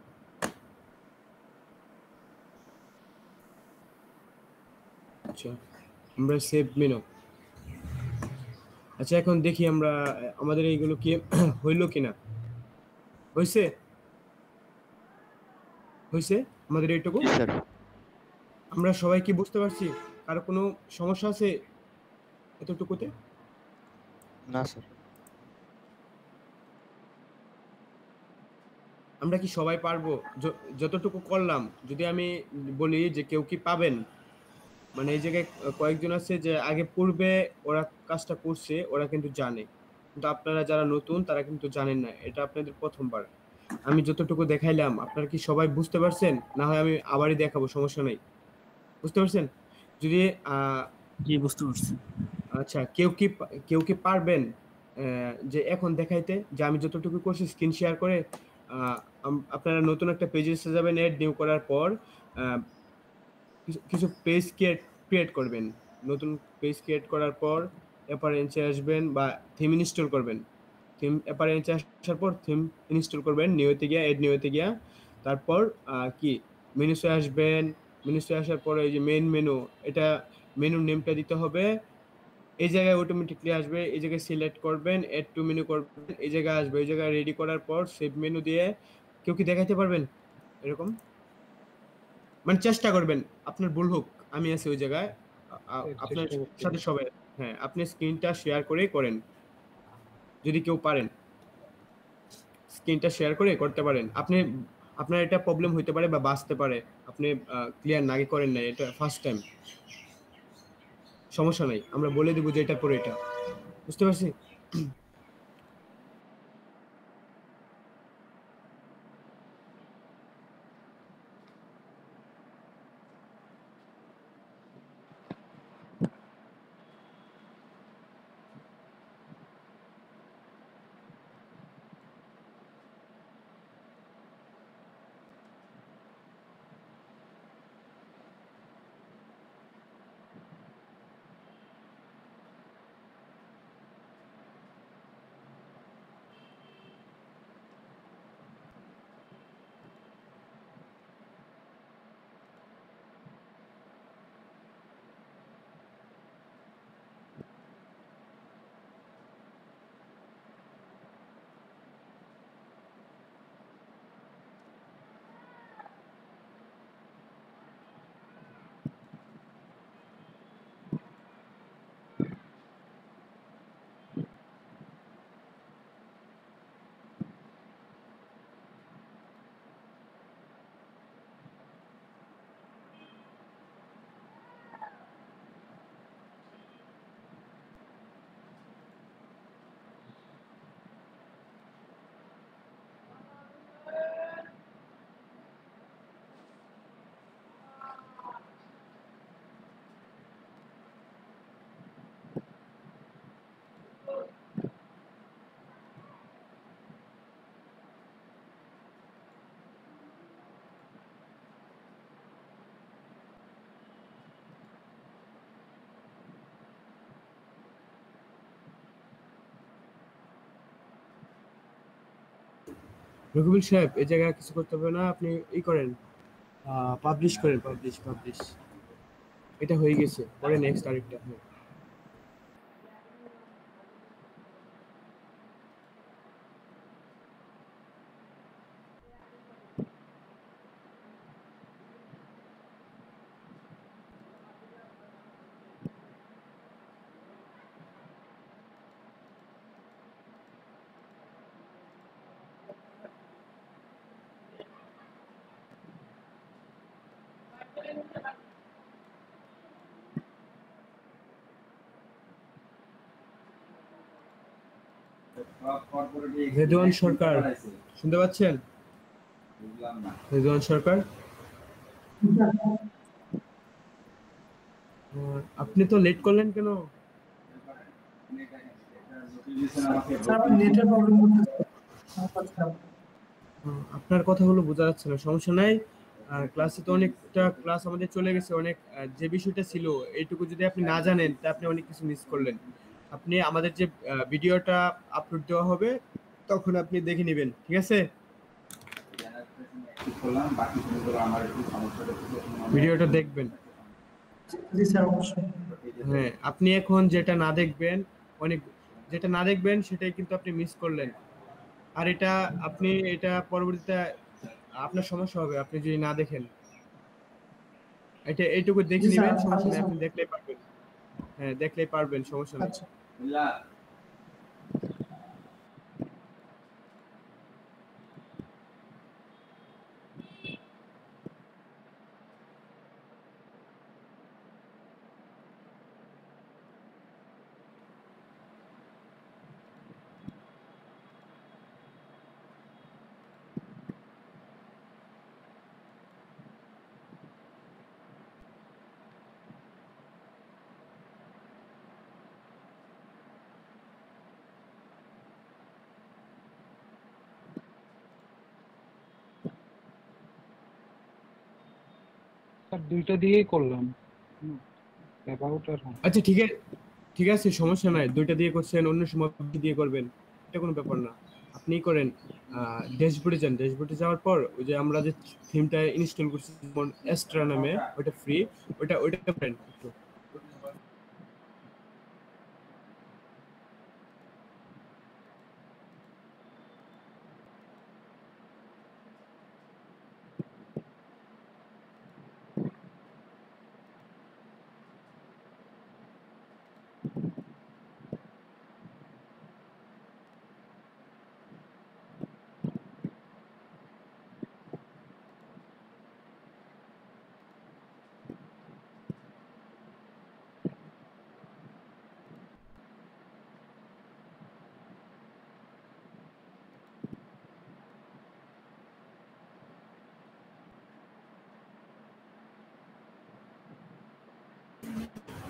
আচ্ছা, আমরা সেভ মেনু। আচ্ছা, এখন দেখি আমরা আমাদের এইগুলো কি হইলো কিনা। হইছে হইছে আমাদের এইটুকু। আমরা সবাই কি বুঝতে পারছি? কারো কোনো সমস্যা আছে এতটুকুতে? না স্যার। আমরা কি সবাই পারবো? যতটুকু করলাম যদি আমি বলি যে কেউ কি পাবেন? মানে এই জায়গায় কয়েকজন আছে যে আগে পূর্বে ওরা কাজটা করছে, ওরা কিন্তু জানে, কিন্তু আপনারা যারা নতুন তারা কিন্তু জানেন না। এটা আপনাদের প্রথমবার। আমি যতটুকু দেখাইলাম আপনারা কি সবাই বুঝতে পারছেন? না হয় আমি আবারই দেখাবো, সমস্যা নেই। বুঝতে পারছেন? যদি জি বুঝতে পারছি। আচ্ছা, কেউ কি কেউ কি পারবেন যে এখন দেখাইতে যে আমি যতটুকু করছি স্ক্রিন শেয়ার করে? আপনারা নতুন একটা পেজে এসে যাবেন, অ্যাড নিউ করার পর কিছু পেজ ক্রিয়েট ক্রিয়েট করবেন। নতুন পেজ ক্রিয়েট করার পর অ্যাপারেন্সে আসবেন বা থিম ইনস্টল করবেন। থিম অ্যাপারেন্সে আসার পর থিম ইনস্টল করবেন, নিউতে গিয়া অ্যাড নিউতে গিয়া তারপর কি মেনুসে আসবেন। মেনুসে আসার পরে এই যে মেইন মেনু, এটা মেনুর নেমটা দিতে হবে। এই জায়গায় অটোমেটিকলি আসবে, এই জায়গায় সিলেক্ট করবেন, অ্যাড টু মেনু করবেন, এই জায়গায় আসবে। এই জায়গায় রেডি করার পর সেভ মেনু দিয়ে কেউ কি দেখাইতে পারবেন এরকম? মানে চেষ্টা করবেন, আপনার ভুল হোক আমি আছি ওই জায়গায়, আ- আ- স্যার আপনার চেষ্টা করতেছি। সাথে সবাই। হ্যাঁ, আপনি স্ক্রিনটা শেয়ার করে করেন, যদি কেউ পারেন স্ক্রিনটা শেয়ার করে করতে পারেন। আপনি আপনার এটা প্রবলেম হইতে পারে বা বাঁচতে পারে, আপনি ক্লিয়ার নাগে করেন না, এটা ফার্স্ট টাইম, সমস্যা নাই, আমরা বলে দেবো যে এটা পরে এটা, বুঝতে পারছি। রকিবুল সাহেব, এই জায়গায় কিছু করতে হবে না, আপনি ই করেন, পাবলিশ করেন, পাবলিশ পাবলিশ এটা হয়ে গেছে, পরে নেক্সট আরেকটা। হ্যাঁ, রেদওয়ান সরকার শুনতে পাচ্ছেন? রেদওয়ান সরকার, আহ, আপনি তো লেট করলেন কেন? স্যার আমার নেটের প্রবলেম করতেছে। আহ, আপনার কথাগুলো বোঝা যাচ্ছে না, সমস্যা নাই। আর ক্লাসে তো অনেকটা ক্লাস আমাদের চলে গেছে, অনেক আহ, যে বিষয়টা ছিল এইটুকু যদি আপনি না জানেন তা আপনি অনেক কিছু মিস করলেন। আপনি আমাদের যে আহ, ভিডিওটা আপলোড দেওয়া হবে তখন আপনি দেখে নেবেন, ঠিক আছে? ভিডিওটা দেখবেন। জি স্যার অবশ্যই। হ্যাঁ, আপনি এখন যেটা না দেখবেন, অনেক যেটা না দেখবেন সেটাই কিন্তু আপনি মিস করলেন। আর এটা আপনি এটা পরবর্তীতে আপনার সমস্যা হবে আপনি যদি না দেখেন। এটা এইটুকু দেখে জি স্যার নেবেন, আমি সমস্যা নেই, স্যার। আপনি দেখলেই পারবেন। হ্যাঁ, দেখলেই পারবেন, সমস্যা নেই। আচ্ছা। স্যার দুইটা দিয়েই করলাম। অ্যাবাউট আর হোম। আচ্ছা, ঠিক আছে, ঠিক আছে, সমস্যা নাই, দুইটা দিয়ে করছেন, অন্য সময় দিয়ে করবেন, এটা কোনো ব্যাপার না। আপনি করেন, ড্যাশবোর্ডে যান, ড্যাশবোর্ডে যাওয়ার পর ওই যে আমরা যে থিমটা ইনস্টল করছি যেমন এস্ট্রা নামে, ওটা ফ্রি, ওটা ওইটা করেন একটু।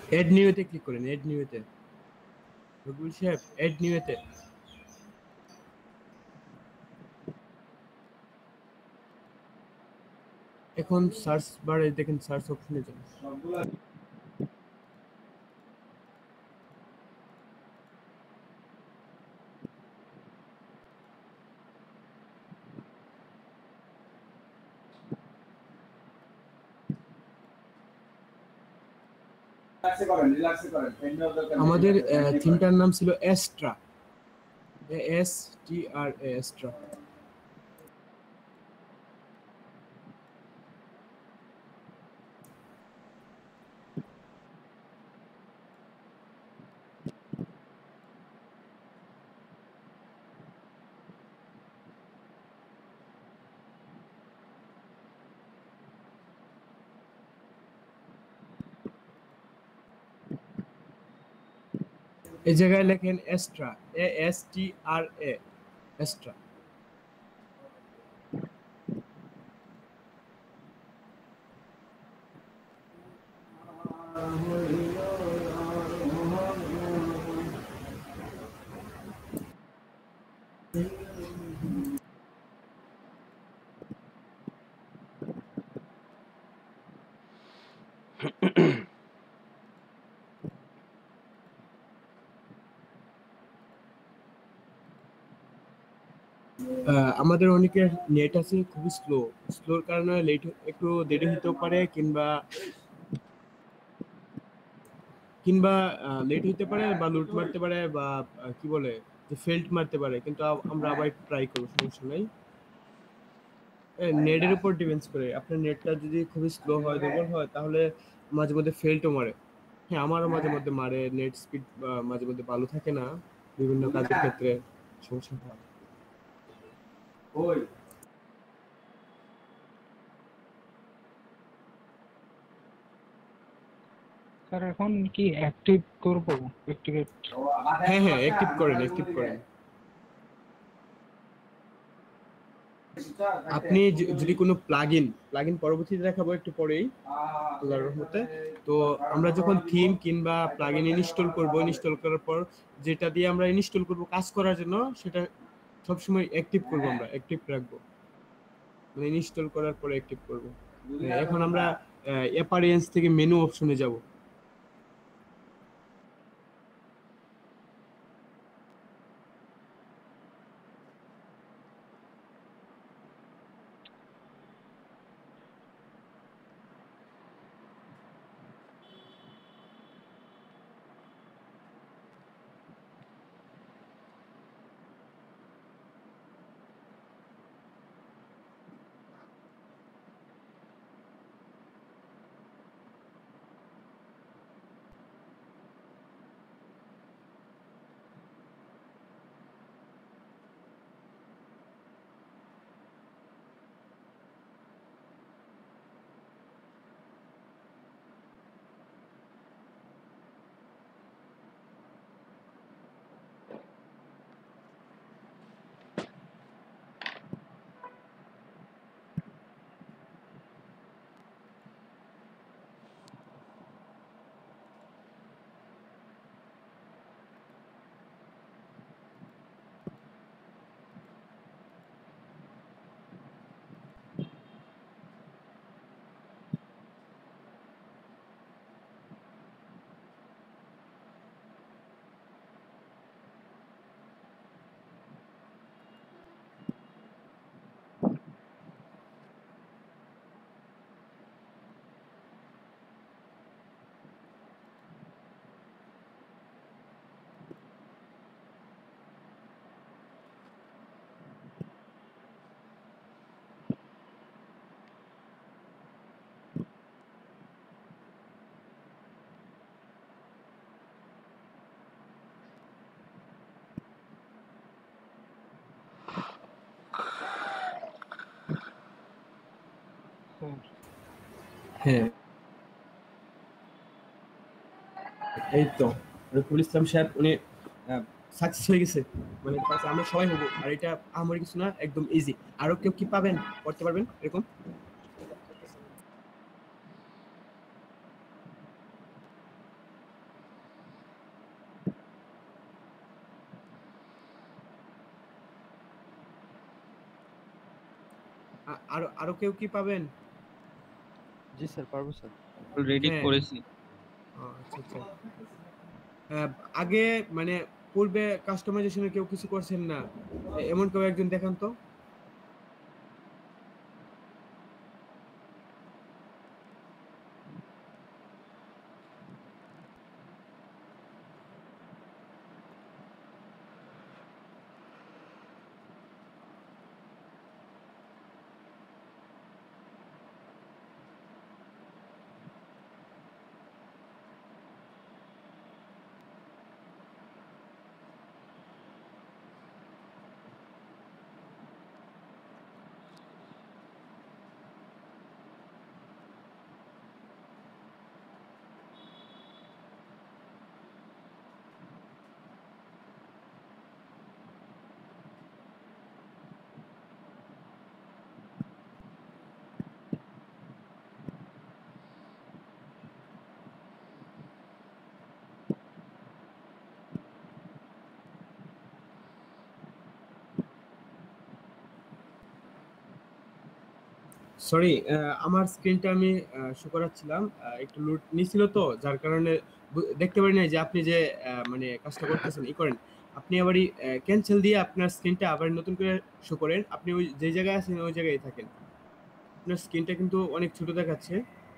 এড নিউতে ক্লিক করেন, এড নিউতে রবিউল সাহেব, এড নিউতে এখন সার্চ বারে দেখেন, সার্চ অপশনে যান। আমাদের থিমটার নাম ছিল এস্ট্রা, এস টি আর এ, এস্ট্রা। এই জায়গায় লেখেন এস্ট্রা, এ এস টি আর এ, এস্ট্রা। আমাদের অনেকের নেট আছে খুবই স্লো, স্লোর কারণে লেট একটু দেরি হতে পারে, কিংবা কিংবা লেট হতে পারে, বা লুট মারতে পারে, বা কি বলে যে ফেল্ট মারতে পারে, কিন্তু আমরা আবার ট্রাই করব, সমস্যা নাই। নেটের উপর ডিপেন্ডস করে, আপনার নেটটা যদি খুবই স্লো হয়, দুর্বল হয়, তাহলে মাঝে মধ্যে ফেল্টও মারে। হ্যাঁ, আমারও মাঝে মধ্যে মারে, নেট স্পিড মাঝে মধ্যে ভালো থাকে না, বিভিন্ন কাজের ক্ষেত্রে সমস্যা হয়। ওই স্যার এখন কি অ্যাক্টিভ করব? অ্যাক্টিভেট? হ্যাঁ হ্যাঁ, অ্যাক্টিভ করেন, অ্যাক্টিভ করেন। আপনি যদি কোনো প্লাগইন প্লাগইন পরবর্তীতে দেখাবো একটু পরেই আল্লাহর রহমতে। তো আমরা যখন থিম কিংবা প্লাগইন ইনস্টল করব, ইনস্টল করার পর যেটা দিয়ে আমরা ইনস্টল করব কাজ করার জন্য, সেটা সবসময় অ্যাক্টিভ করব, আমরা অ্যাক্টিভ রাখবো, মানে ইনস্টল করার পরে অ্যাক্টিভ করব। এখন আমরা অ্যাপারেন্স থেকে মেনু অপশনে যাব। হ্যাঁ, এই তো রফিকুল ইসলাম সাহেব উনি সাকসেস হয়ে গেছে, মানে আমরা সবাই হবো। আর এটা আমার কিছু না, একদম ইজি। আরো কেউ কি পাবেন, করতে পারবেন এরকম? আ- আরো আরো কেউ কি পাবেন? জি স্যার, পারবো স্যার। রেডি হ্যাঁ। করেছি। ও, আচ্ছা আচ্ছা। আহ, আগে মানে পূর্বে কাস্টমাইজেশনে কেউ কিছু করছেন না, এ- এমন কেউ একজন দেখান তো। সরি, আমার স্ক্রিনটা আমি শো করাচ্ছিলাম, আহ, একটু লুট নিছিল তো, যার কারণে বু- দেখতে পারি না যে আপনি যে আহ, মানে কাজটা করতেছেন ই করেন। আপনি আবারই ক্যান্সেল দিয়ে আপনার স্ক্রিনটা আবার নতুন করে শো করেন। আপনি ওই যে জায়গায় আছেন ওই জায়গায় থাকেন। আপনার স্ক্রিনটা কিন্তু অনেক ছোট দেখাচ্ছে।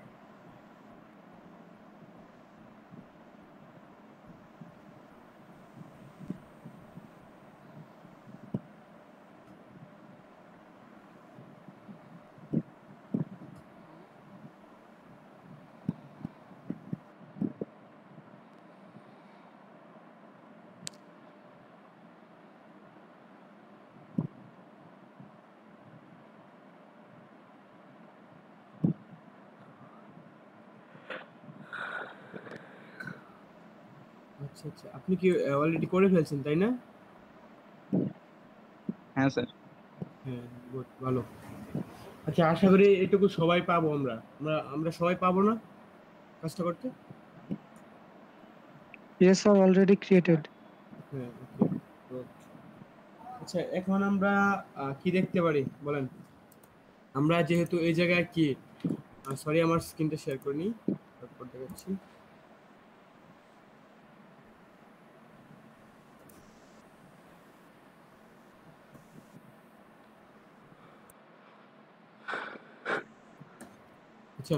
আচ্ছা আচ্ছা, আপনি কি অলরেডি করে ফেলছেন তাই না? হ্যাঁ স্যার। হ্যাঁ, good, ভালো। আচ্ছা, আশা করি এটুকু সবাই পাবো আমরা আমরা আমরা সবাই পাবো না কাজটা করতে? Yes, sir, already created. হ্যাঁ, ওকে, good. আচ্ছা, এখন আমরা আহ, কি দেখতে পারি বলেন? আমরা যেহেতু এই জায়গায় কি, সরি আমার স্ক্রিনটা শেয়ার করে নিই, তারপর দেখাচ্ছি। আচ্ছা,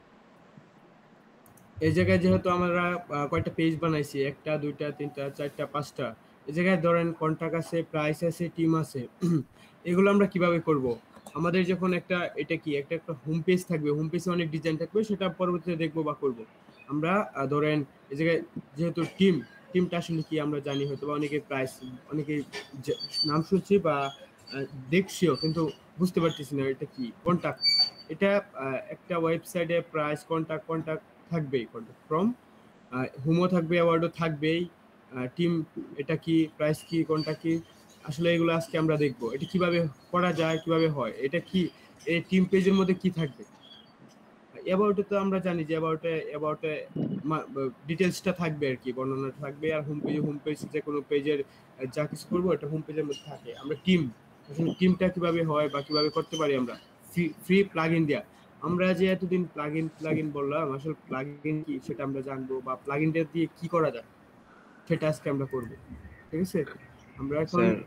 এই জায়গায় যেহেতু আমরা আহ, কয়টা পেজ বানাইছি, একটা দুইটা তিনটা চারটা পাঁচটা, এই জায়গায় ধরেন কন্টাক্ট আছে, প্রাইস আছে, টিম আছে। এগুলো আমরা কিভাবে করব? আমাদের যখন একটা এটা কি একটা একটা হোম পেজ থাকবে, হোম পেজে অনেক ডিজাইন থাকবে, সেটা পরবর্তীতে দেখবো বা করব। আমরা আহ, ধরেন এই জায়গায় যেহেতু টিম, টিমটা আসলে কি আমরা জানি, হয়তো বা অনেকে প্রাইস, অনেকে যে- নাম শুনছি বা আহ, দেখছিও, কিন্তু বুঝতে পারতেছি না এটা কি। কন্টাক্ট, এটা আহ, একটা ওয়েবসাইটে প্রাইস, কন্টাক্ট কন্টাক্ট থাকবেই, কন্টাক্ট ফ্রম হোমও থাকবে, অ্যাওয়ার্ডও থাকবেই, টিম এটা কি, প্রাইস কি, কোনটা কি। আসলে এগুলো আজকে আমরা দেখবো এটা কিভাবে করা যায়, কিভাবে হয়, এটা কি এই টিম পেজের মধ্যে কি থাকবে। অ্যাবাউটে তো আমরা জানি যে অ্যাবাউটে অ্যাবাউটে ডিটেলসটা থাকবে আর কি, বর্ণনা থাকবে। আর হোম পেজে, হোম পেজ যে কোনো পেজের যা কিছু করবো এটা হোম পেজের মধ্যে থাকে। আমরা টিম, আসলে টিমটা কিভাবে হয় বা কিভাবে করতে পারি আমরা ফ্রি ফ্রি প্লাগইন দেয়া। আমরা যে এতদিন প্লাগইন প্লাগইন বললাম, আসলে প্লাগইন কি সেটা আমরা জানবো, বা প্লাগইনটা দিয়ে কি করা যায় সেটা আজকে আমরা করবো। ঠিক আছে, আমরা এখন স্যার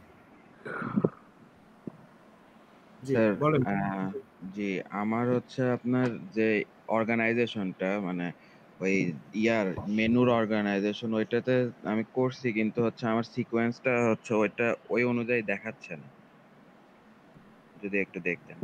জি স্যার বলেন। আহ, জি, আমার হচ্ছে আপনার যে অর্গানাইজেশনটা মানে ওই ইয়ার মেনুর অর্গানাইজেশন ওইটাতে আমি করছি, কিন্তু হচ্ছে আমার সিকোয়েন্সটা হচ্ছে ওইটা ওই অনুযায়ী দেখাচ্ছে না, যদি একটু দেখতেন।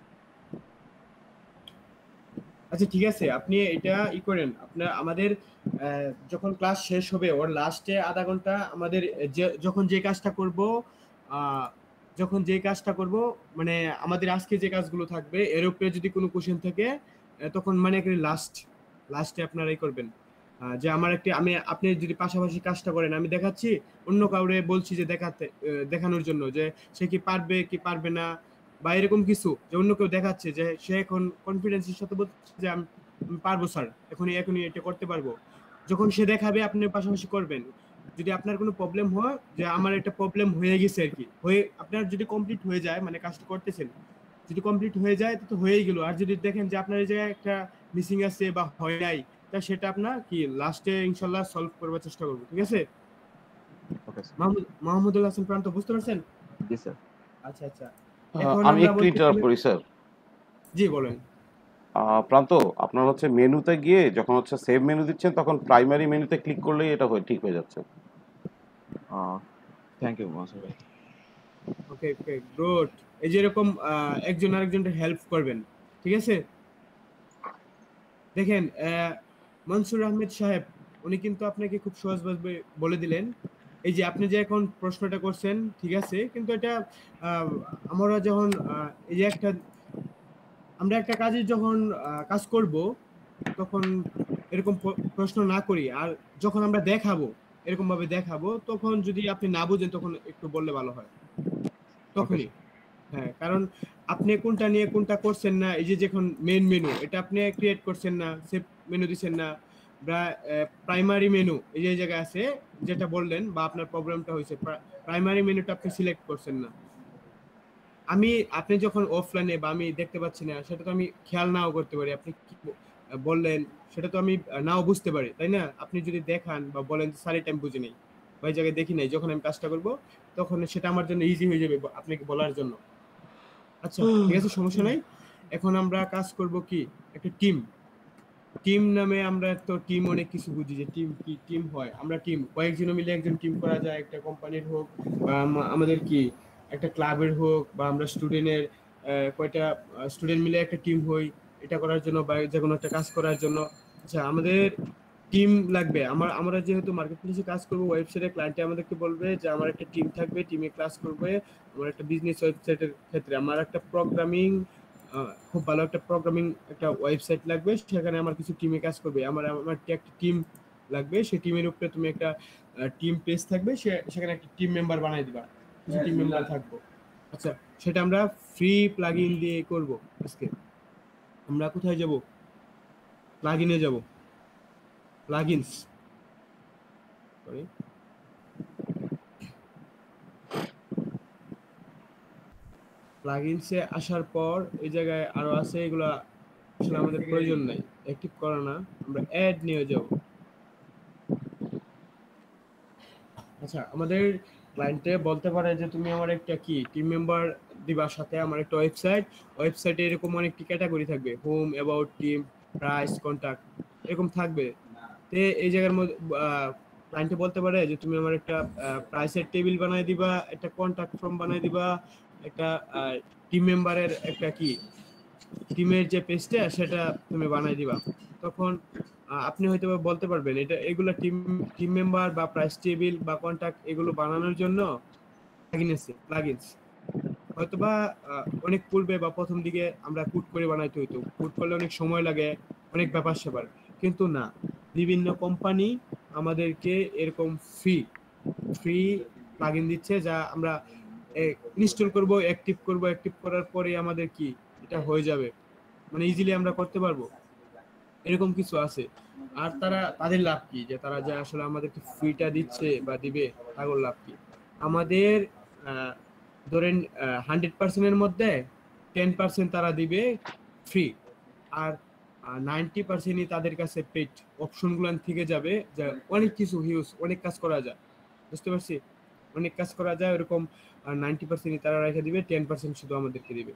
আচ্ছা ঠিক আছে, আপনি এটা ই করেন, আপনার আমাদের আহ, যখন ক্লাস শেষ হবে ওর লাস্টে আধা ঘন্টা আমাদের যে যখন যে কাজটা করব, আহ, যখন যে কাজটা করব, মানে আমাদের আজকে যে কাজগুলো থাকবে এর উপরে যদি কোনো কোশ্চেন থাকে, আহ, তখন মানে লাস্ট লাস্টে আপনারাই করবেন। আহ, যে আমার একটি আমি, আপনি যদি পাশাপাশি কাজটা করেন, আমি দেখাচ্ছি, অন্য কাউরে বলছি যে দেখাতে, আহ, দেখানোর জন্য যে সে কি পারবে কি পারবে না, বা এরকম কিছু, যে অন্য কেউ দেখাচ্ছে যে সে এখন কনফিডেন্সের সাথে বলছে যে আমি আমি পারবো স্যার, এখনই এখনই এটা করতে পারবো। যখন সে দেখাবে আপনি পাশাপাশি করবেন। যদি আপনার কোনো প্রবলেম হয়, যে আমার একটা প্রবলেম হয়ে গেছে আর কি, হয়ে আপনার যদি কমপ্লিট হয়ে যায়, মানে কাজটা করতেছেন, যদি কমপ্লিট হয়ে যায় তো হয়েই গেল। আর যদি দেখেন যে আপনার এই জায়গায় একটা মিসিং আছে বা হয় নাই, তা সেটা আপনার কি লাস্টে ইনশাল্লাহ সলভ করবার চেষ্টা করবো, ঠিক আছে? ওকে মাহমুদ মাহমুদুল হাসান প্রান্ত, বুঝতে পারছেন? জি স্যার। আচ্ছা আচ্ছা, আহ, এখন আমি আমরা একটু বলতে ইন্টারাপ্ট করি স্যার। জি বলেন। আহ, প্রান্ত, আপনার হচ্ছে মেনুতে গিয়ে যখন হচ্ছে সেভ মেনু দিচ্ছেন তখন প্রাইমারি মেনুতে ক্লিক করলেই এটা হয়ে ঠিক হয়ে যাচ্ছে। থ্যাংক ইউ মাসুদ ভাই। Okay okay good. এই যে এরকম আহ, একজন আরেকজনকে হেল্প করবেন, ঠিক আছে? দেখেন আহ, মনসুর আহমেদ সাহেব উনি কিন্তু আপনাকে খুব সহজভাবে বলে দিলেন। এই যে আপনি যে এখন প্রশ্নটা করছেন, ঠিক আছে, কিন্তু এটা আহ, আমরা যখন আহ, এই যে একটা আমরা একটা কাজে যখন আহ, কাজ করব তখন এরকম প- প্রশ্ন না করি, আর যখন আমরা দেখাবো এরকম ভাবে দেখাবো, তখন যদি আপনি না বুঝেন তখন একটু বললে ভালো হয় তখনই। হ্যাঁ, কারণ আপনি কোনটা নিয়ে কোনটা করছেন না, এই যে যখন মেন মেনু এটা আপনি ক্রিয়েট করছেন না, সেভ মেনু দিচ্ছেন না, বা প্রাইমারি মেনু এই যে জায়গায় আছে যেটা বললেন বা আপনার প্রবলেমটা হয়েছে, প্রাইমারি মেনুটা আপনি সিলেক্ট করছেন না। আমি আপনি যখন অফলাইনে বা আমি দেখতে পাচ্ছি না, সেটা তো আমি খেয়াল নাও করতে পারি, আপনি কি ব- বললেন সেটা তো আমি আহ, নাও বুঝতে পারি, তাই না? আপনি যদি দেখান বা বলেন সারি টাইম বুঝে নেই বা এই জায়গায় দেখি নাই, যখন আমি কাজটা করব তখন সেটা আমার জন্য ইজি হয়ে যাবে ব- আপনাকে বলার জন্য। আচ্ছা ঠিক আছে, সমস্যা নাই। এখন আমরা কাজ করব কি, একটা টিম। টিম নামে আমরা তো টিম অনেক কিছু বুঝি, যে টিম কি, টিম হয় আমরা টিম কয়েকজন মিলে একজন টিম করা যায়, একটা কোম্পানির হোক বা আম- আমাদের কি একটা ক্লাবের হোক বা আমরা স্টুডেন্টের কয়টা স্টুডেন্ট মিলে একটা টিম হই এটা করার জন্য বা যে কোনো একটা কাজ করার জন্য। আচ্ছা আমাদের টিম লাগবে। আমার আমরা যেহেতু মার্কেট প্লেসে কাজ করব, ওয়েবসাইটে ক্লায়েন্টে আমাদেরকে বলবে যে আমার একটা টিম থাকবে, টিমে ক্লাস করবে। আমার একটা বিজনেস ওয়েবসাইটের ক্ষেত্রে আমার একটা প্রোগ্রামিং খুব ভালো একটা প্রোগ্রামিং একটা ওয়েবসাইট লাগবে, সেখানে আমার কিছু টিমে কাজ করবে, আমার আমার কি একটা টিম লাগবে, সেই টিমের উপরে তুমি একটা টিম পেজ থাকবে, সে- সেখানে একটা টিম মেম্বার বানাই দিবা, কিছু টিম মেম্বার থাকবো। আচ্ছা সেটা আমরা ফ্রি প্লাগইন দিয়ে করব। আজকে আমরা কোথায় যাব? প্লাগইনে যাব, প্লাগইনস, সরি প্লাগইনসে আসার পর এই জায়গায় আরো আছে, এগুলা আসলে আমাদের প্রয়োজন নাই, অ্যাক্টিভ করা না, আমরা অ্যাড নিয়ে যাব। আচ্ছা আমাদের ক্লায়েন্টে বলতে পারে যে তুমি আমার একটা কি টিম মেম্বার দিবার সাথে আমার একটা ওয়েবসাইট, ওয়েবসাইটে এরকম অনেকটি ক্যাটাগরি থাকবে, home, about, team, price, contact, এরকম থাকবে। তে এই জায়গার মধ্যে ক্লায়েন্টে বলতে পারে যে তুমি আমার একটা প্রাইসের টেবিল বানাই দিবা, একটা কন্টাক্ট ফর্ম বানাই দিবা, একটা টিম মেম্বারের একটা কি টিমের যে পেজটা সেটা তুমি বানাই দিবা। তখন আহ, আপনি হয়তো বা বলতে পারবেন এটা এগুলো টিম টিম মেম্বার বা প্রাইস টেবিল বা কন্টাক্ট এগুলো বানানোর জন্য প্লাগইন আছে, প্লাগইনস হয়তোবা আহ, অনেক পূর্বে বা প্রথম দিকে আমরা কোড করে বানাইতে হইতো, কোড করলে অনেক সময় লাগে, অনেক ব্যাপার স্যাপার, কিন্তু না, বিভিন্ন কোম্পানি আমাদেরকে এরকম ফ্রি ফ্রি প্লাগইন দিচ্ছে, যা আমরা ইনস্টল করব, অ্যাক্টিভ করব, অ্যাক্টিভ করার পরে আমাদের কি এটা হয়ে যাবে, মানে ইজিলি আমরা করতে পারবো, এরকম কিছু আছে। আর তারা তাদের লাভ কি, যে তারা যে আসলে আমাদেরকে ফ্রিটা দিচ্ছে বা দিবে, তাদের লাভ কি? আমাদের আহ, ধরেন হান্ড্রেড পার্সেন্টের মধ্যে টেন পার্সেন্ট তারা দিবে ফ্রি, আর নাইনটি পার্সেন্টই তাদের কাছে পেড অপশনগুলো থেকে যাবে, যা অনেক কিছু হিউজ অনেক কাজ করা যায়, বুঝতে পারছি, অনেক কাজ করা যায় ওরকম। নাইনটি পার্সেন্টই তারা রেখে দিবে, টেন পার্সেন্ট শুধু আমাদেরকে দিবে।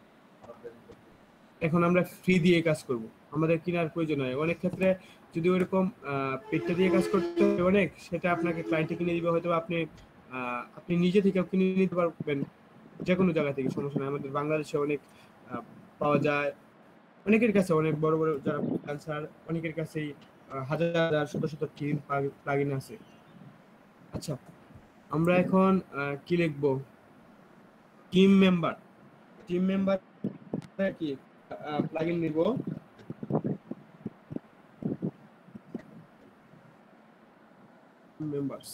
এখন আমরা ফ্রি দিয়ে কাজ করব, আমাদের কেনার প্রয়োজন হয় অনেক ক্ষেত্রে। যদি ওইরকম পেটটা দিয়ে কাজ করতে হয় অনেক, সেটা আপনাকে ক্লায়েন্টে কিনে দিবে, হয়তো আপনি আহ, আপনি নিজে থেকেও কিনে নিতে পারবেন যে কোনো জায়গা থেকে, সমস্যা নেই। আমাদের বাংলাদেশে অনেক আহ, পাওয়া যায়, অনেকের কাছে অনেক বড় বড় যারা ফ্রিল্যান্সার অনেকের কাছেই আহ, হাজার হাজার শত শত টিম প্লাগইন আছে। আচ্ছা আমরা এখন আহ, কি লিখবো, টিম মেম্বার, টিম মেম্বার কি প্লাগইন নিব, মেম্বার্স।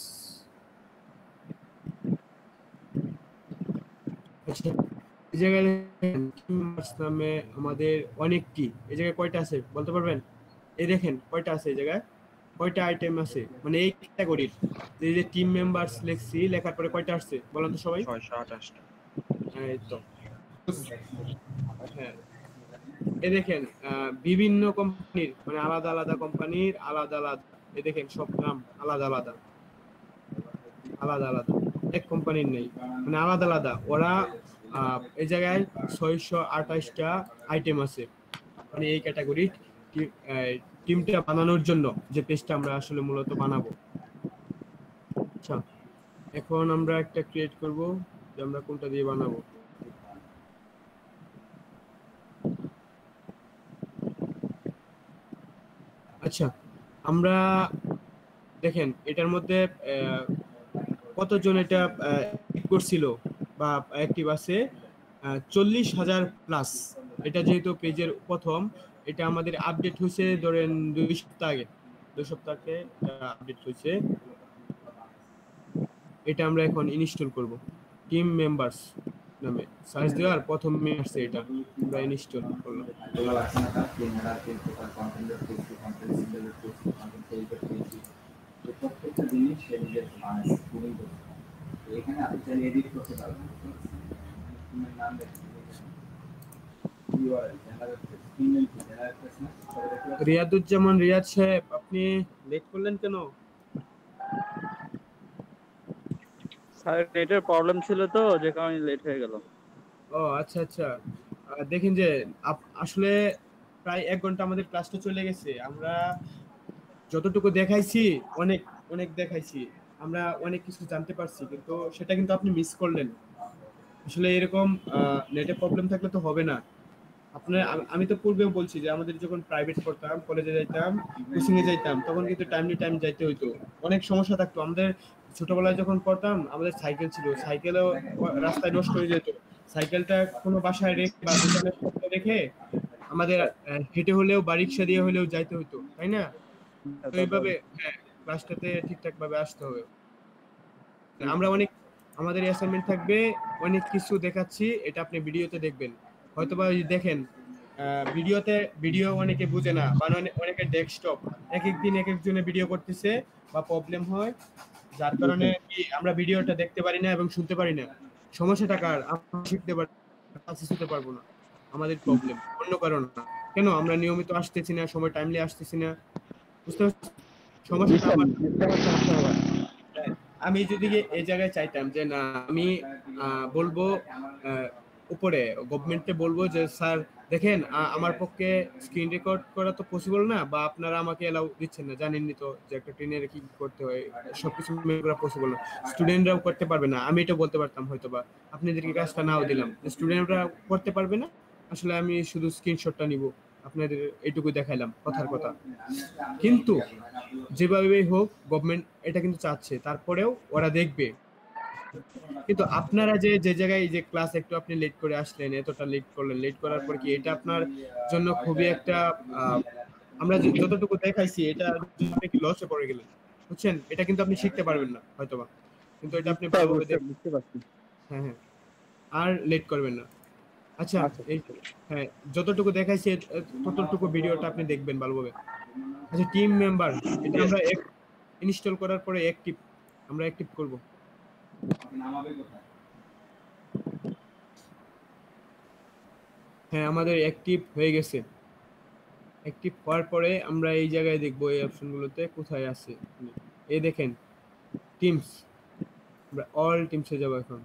আচ্ছা এই জায়গায় মেম্বার্স নামে আমাদের অনেক কি, এই জায়গায় কয়টা আছে বলতে পারবেন? এই দেখেন কয়টা আছে এই জায়গায়, কয়টা আইটেম আছে, মানে এই ক্যাটাগরির এই যে টিম মেম্বার্স লিখছি, লেখার পরে কয়টা আসছে বলেন তো সবাই? ছয়শো আঠাশটা। এই তো হ্যাঁ, এই দেখেন আহ, বিভিন্ন কোম্পানির মানে আলাদা আলাদা কোম্পানির আলাদা আলাদা, এই দেখেন সব নাম আলাদা আলাদা আলাদা আলাদা, এক কোম্পানির নেই, মানে আলাদা আলাদা। ওরা আহ, এই জায়গায় ছয়শো আঠাশটা আইটেম আছে, মানে এই ক্যাটাগরি টিমটা বানানোর জন্য যে পেজটা আমরা আসলে মূলত বানাবো। আচ্ছা, এখন আমরা একটা ক্রিয়েট করব যে আমরা কোনটা দিয়ে বানাবো। আচ্ছা, আমরা দেখেন এটার মধ্যে আহ, কতজন এটা অ্যাক্টিভ করছিল বা অ্যাক্টিভ আছে, চল্লিশ হাজার প্লাস। এটা যেহেতু পেজের প্রথম, এটা আমাদের আপডেট হয়েছে ধরেন দুই সপ্তাহ আগে, দুই সপ্তাহ আগে আপডেট হয়েছে। এটা আমরা এখন ইনস্টল করব টিম মেম্বার্স নামে সার্চ দেওয়ার প্রথমে আসছে, এটা আমরা ইনস্টল করলাম। প্রত্যেকটা জিনিস সে নিজের এখানে আপনি চাইলে এডিট করতে পারবেন। নাম রিয়াদুজ্জামান রিয়াদ সাহেব, আপনি লেট করলেন কেন? স্যার নেটের প্রবলেম ছিল তো, যে কারণে লেট হয়ে গেল। ও আচ্ছা আচ্ছা, দেখেন যে আসলে প্রায় এক ঘন্টা আমাদের ক্লাসটা চলে গেছে। আমরা যতটুকু দেখাইছি অনেক অনেক দেখাইছি, আমরা অনেক কিছু জানতে পারছি, কিন্তু সেটা কিন্তু আপনি মিস করলেন। আসলে এরকম নেটের প্রবলেম থাকলে তো হবে না। আপনার আমি তো পূর্বেও বলছি যে আমাদের যখন প্রাইভেট পড়তাম, কলেজে যাইতাম, কোচিং এ যাইতাম, তখন কিন্তু টাইমলি টাইম যাইতে হইতো, অনেক সমস্যা থাকতো। আমাদের ছোটবেলায় যখন পড়তাম আমাদের সাইকেল ছিল, সাইকেলও রাস্তায় নষ্ট হয়ে যেত। সাইকেলটা কোনো বাসায় রেখে বা দোকানে রেখে আমাদের হেঁটে হলেও বা রিক্সা দিয়ে হলেও যাইতে হইতো, তাই না? তো এইভাবে হ্যাঁ, ক্লাসটাতে ঠিকঠাক ভাবে আসতে হবে। আমরা অনেক আমাদের অ্যাসাইনমেন্ট থাকবে, অনেক কিছু দেখাচ্ছি, এটা আপনি ভিডিওতে দেখবেন। হয়তোবা দেখেন ভিডিওতে ভিডিও অনেকে বুঝে না, বা অনেকে ডেস্কটপ এক এক দিন এক একজনে ভিডিও করতেছে বা প্রবলেম হয়, যার কারণে কি আমরা ভিডিওটা দেখতে পারি না এবং শুনতে পারি না। সমস্যাটা কার? আমরা শিখতে পারি শিখতে পারবো না, আমাদের প্রবলেম অন্য কারণ না। কেন আমরা নিয়মিত আসতেছি না, সময় টাইমলি আসতেছি না, বুঝতে পারছি সমস্যাটা আমার। আমি যদি এই জায়গায় চাইতাম যে না, আমি বলবো উপরে গভর্নমেন্টে বলবো যে স্যার দেখেন আমার পক্ষে স্ক্রিন রেকর্ড করা তো পসিবল না, বা আপনারা আমাকে এলাও দিচ্ছেন না, জানেননি তো যে একটা ট্রেনের কি করতে হয়, সবকিছু করা পসিবল না, স্টুডেন্টরাও করতে পারবে না। আমি এটা বলতে পারতাম, হয়তো বা আপনাদেরকে কাজটা নাও দিলাম, স্টুডেন্টরা করতে পারবে না, আসলে আমি শুধু স্ক্রিনশটটা নিব, আপনাদের এইটুকু দেখাইলাম কথার কথা। কিন্তু যেভাবেই হোক গভর্নমেন্ট এটা কিন্তু চাচ্ছে, তারপরেও ওরা দেখবে। কিন্তু আপনারা যে যে জায়গায় যে ক্লাস একটু আপনি লেট করে আসলেন, এতটা লেট করলেন, লেট করার পর কি এটা আপনার জন্য খুবই একটা আমরা যতটুকু দেখাইছি এটা কি লসে পড়ে গেলেন, বুঝছেন? এটা কিন্তু আপনি শিখতে পারবেন না হয়তোবা, কিন্তু এটা আপনি ভালোভাবে বুঝতে পারছেন। হ্যাঁ হ্যাঁ, আর লেট করবেন না। আচ্ছা, এই হ্যাঁ যতটুকু দেখাইছি ততটুকু ভিডিওটা আপনি দেখবেন ভালোভাবে। আচ্ছা, টিম মেম্বার এটা আমরা ইনস্টল করার পরে অ্যাক্টিভ আমরা অ্যাক্টিভ করব। হ্যাঁ, আমাদের অ্যাক্টিভ হয়ে গেছে। অ্যাক্টিভ হওয়ার পরে আমরা এই জায়গায় দেখবো এই অপশনগুলোতে কোথায় আছে। এই দেখেন টিমস, আমরা অল টিমসে যাব এখন।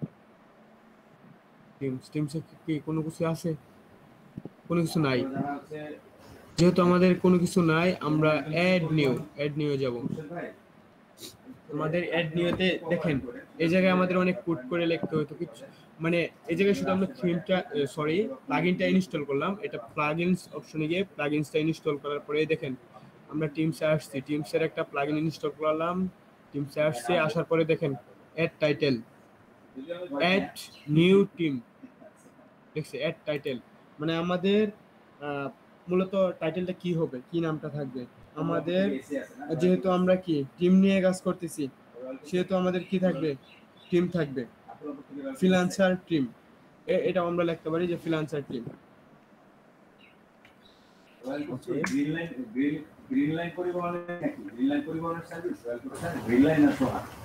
টিমস টিমসে কি কোনো কিছু আছে? কোনো কিছু নাই। যেহেতু আমাদের কোনো কিছু নাই, আমরা অ্যাড নিউ অ্যাড নিউ যাব। আমাদের অ্যাড নিউতে দেখেন এই জায়গায় আমাদের অনেক কোড করে লিখতে হতো কিছু, মানে এই জায়গায় শুধু আমরা থিমটা সরি প্লাগইনটা ইনস্টল করলাম। এটা প্লাগইনস অপশনে গিয়ে প্লাগইনসটা ইনস্টল করার পরে দেখেন আমরা টিমসে আসছি, টিমসের একটা প্লাগইন ইনস্টল করলাম, টিমসে আসছে। আসার পরে দেখেন add title, add new team দেখছে, অ্যাড টাইটেল মানে আমাদের মূলত টাইটেলটা কি হবে, কি নামটা থাকবে আমাদের। যেহেতু আমরা কি টিম নিয়ে কাজ করতেছি, সেহেতু আমাদের কি থাকবে, টিম থাকবে, ফ্রিল্যান্সার টিম। এটা আমরা লিখতে পারি যে ফ্রিল্যান্সার টিম।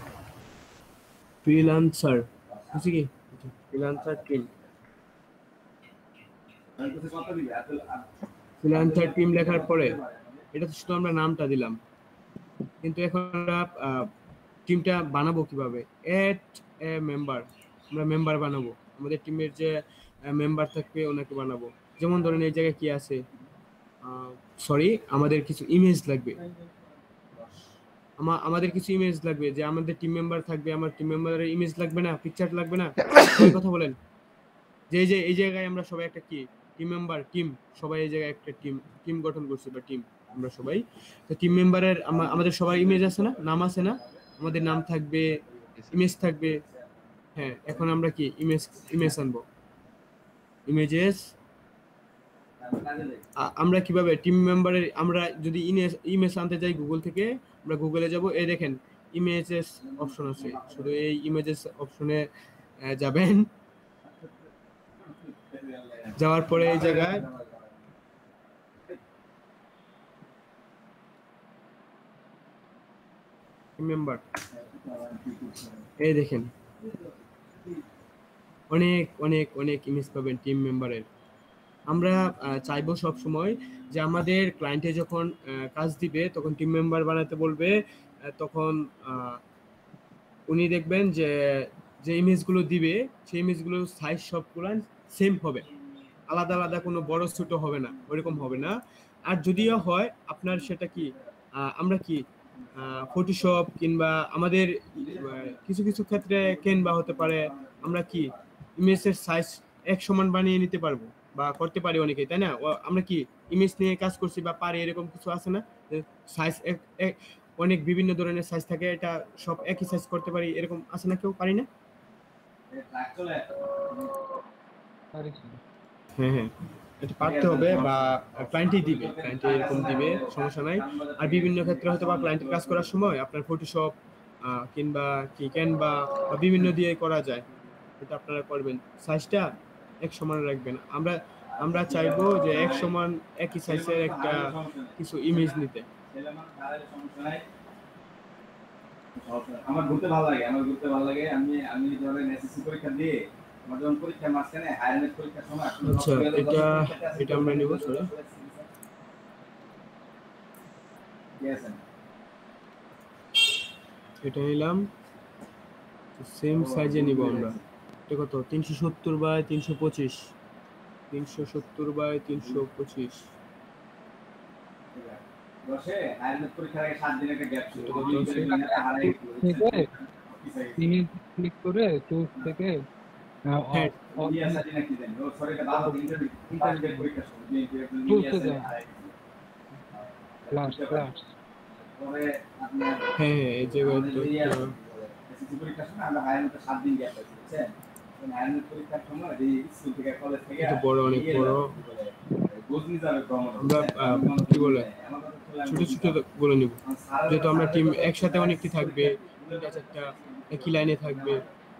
ফ্রিল্যান্সার বুঝছি কি, ফ্রিল্যান্সার টিম। ফ্রিল্যান্সার টিম লেখার পরে এটা তো শুধু আমরা নামটা দিলাম, কিন্তু এখন আমরা টিমটা বানাবো কিভাবে? এড এ মেম্বার, আমরা মেম্বার বানাবো, আমাদের টিমের যে মেম্বার থাকবে ওনাকে বানাবো। যেমন ধরেন এই জায়গায় কি আছে, সরি আমাদের কিছু ইমেজ লাগবে, আমা- আমাদের কিছু ইমেজ লাগবে, যে আমাদের টিম মেম্বার থাকবে, আমার টিম মেম্বারের ইমেজ লাগবে না, পিকচার লাগবে না? সবাই কথা বলেন। যে এই যে এই জায়গায় আমরা সবাই একটা কি টিম মেম্বার, টিম, সবাই এই জায়গায় একটা টিম টিম গঠন করছি বা টিম আমরা সবাই। তো টিম মেম্বারের আমাদের সবার ইমেজ আছে না, নাম আছে না, আমাদের নাম থাকবে, ইমেজ থাকবে। হ্যাঁ, এখন আমরা কি ইমেজ ইমেজ আনবো, ইমেজেস। আমরা কিভাবে টিম মেম্বারের, আমরা যদি ইমেজ আনতে যাই গুগল থেকে, আমরা গুগলে যাব, এই দেখেন ইমেজেস অপশন আছে, শুধু এই ইমেজেস অপশনে যাবেন, যাওয়ার পরে এই জায়গায় মেম্বার, এই দেখেন অনেক অনেক অনেক ইমেজ পাবেন টিম মেম্বারের। আমরা চাইবো সব সময় যে আমাদের ক্লায়েন্টে যখন কাজ দিবে তখন টিম মেম্বার বানাতে বলবে, তখন উনি দেখবেন যে যে ইমেজগুলো দিবে সেই ইমেজগুলোর সাইজ সবগুলো সেম হবে, আলাদা আলাদা কোনো বড় ছোট হবে না, ওরকম হবে না। আর যদিও হয় আপনার সেটা কি আমরা কি ফটোশপ কিংবা আমাদের কিছু কিছু ক্ষেত্রে ক্যানভা হতে পারে, আমরা কি ইমেজের সাইজ এক সমান বানিয়ে নিতে পারবো বা করতে পারি অনেকেই, তাই না? আমরা কি ইমেজ নিয়ে কাজ করছি বা পারি, এরকম কিছু আছে না সাইজ অনেক বিভিন্ন ধরনের সাইজ থাকে, এটা সব একই সাইজ করতে পারি, এরকম আছে না? কেউ পারি না? হ্যাঁ হ্যাঁ, এটা পারতে হবে বা ক্লায়েন্টই দিবে, ক্লায়েন্ট এরকম দিবে, সমস্যা নাই। আর বিভিন্ন ক্ষেত্রে হয়তো বা ক্লায়েন্টের কাজ করার সময় আপনার ফটোশপ কিংবা কি ক্যানভা বা বিভিন্ন দিয়ে করা যায়, এটা আপনারা করবেন, সাইজটা এক সমান রাখবেন। আমরা আমরা চাইবো যে এক সমান একই সাইজের একটা কিছু ইমেজ নিতে। আমার ঘুরতে ভালো লাগে, আমার ঘুরতে ভালো লাগে। আমি আমি ধরেন এসএসসি পরীক্ষা দিয়ে আমার যখন পরীক্ষার মাঝখানে হায়ার নেট পরীক্ষার সময়, আচ্ছা এটা এটা আমরা নিব, সরি এটা নিলাম, সেম সাইজে নিব আমরা। এটা কত? তিনশো সত্তর বাই তিনশো পঁচিশ, তিনশো সত্তর বাই তিনশো পঁচিশ। বসে হায়ার নেট পরীক্ষার আগে সাত দিন একটা গ্যাপ ছিল, ইমেজ ক্লিক করে টুলস থেকে হ্যাঁ ইলিয়াস আদি নাকি জানি, ও সরি এটা বাবা ইন্টারভিউ ইন্টারভিউ পরীক্ষা শুরু দিয়ে টুলসে যায় ক্লাস ক্লাস পরে আপনার হ্যাঁ হ্যাঁ এই যে এসএসসি পরীক্ষার সময় আমরা হায়ার নেটে সাত দিন গ্যাপ আছে, বুঝছেন? তো হায়ার নেট পরীক্ষার সময় এই স্কুল থেকে কলেজ থেকে এটা বড়, অনেক বড়, বুঝনি যাবে ভ্রমণ, আমরা কি বলে ছোট ছোট বলে নিব, যেহেতু আমরা টিম একসাথে অনেকটি থাকবে, তিনটা চারটা একই লাইনে থাকবে,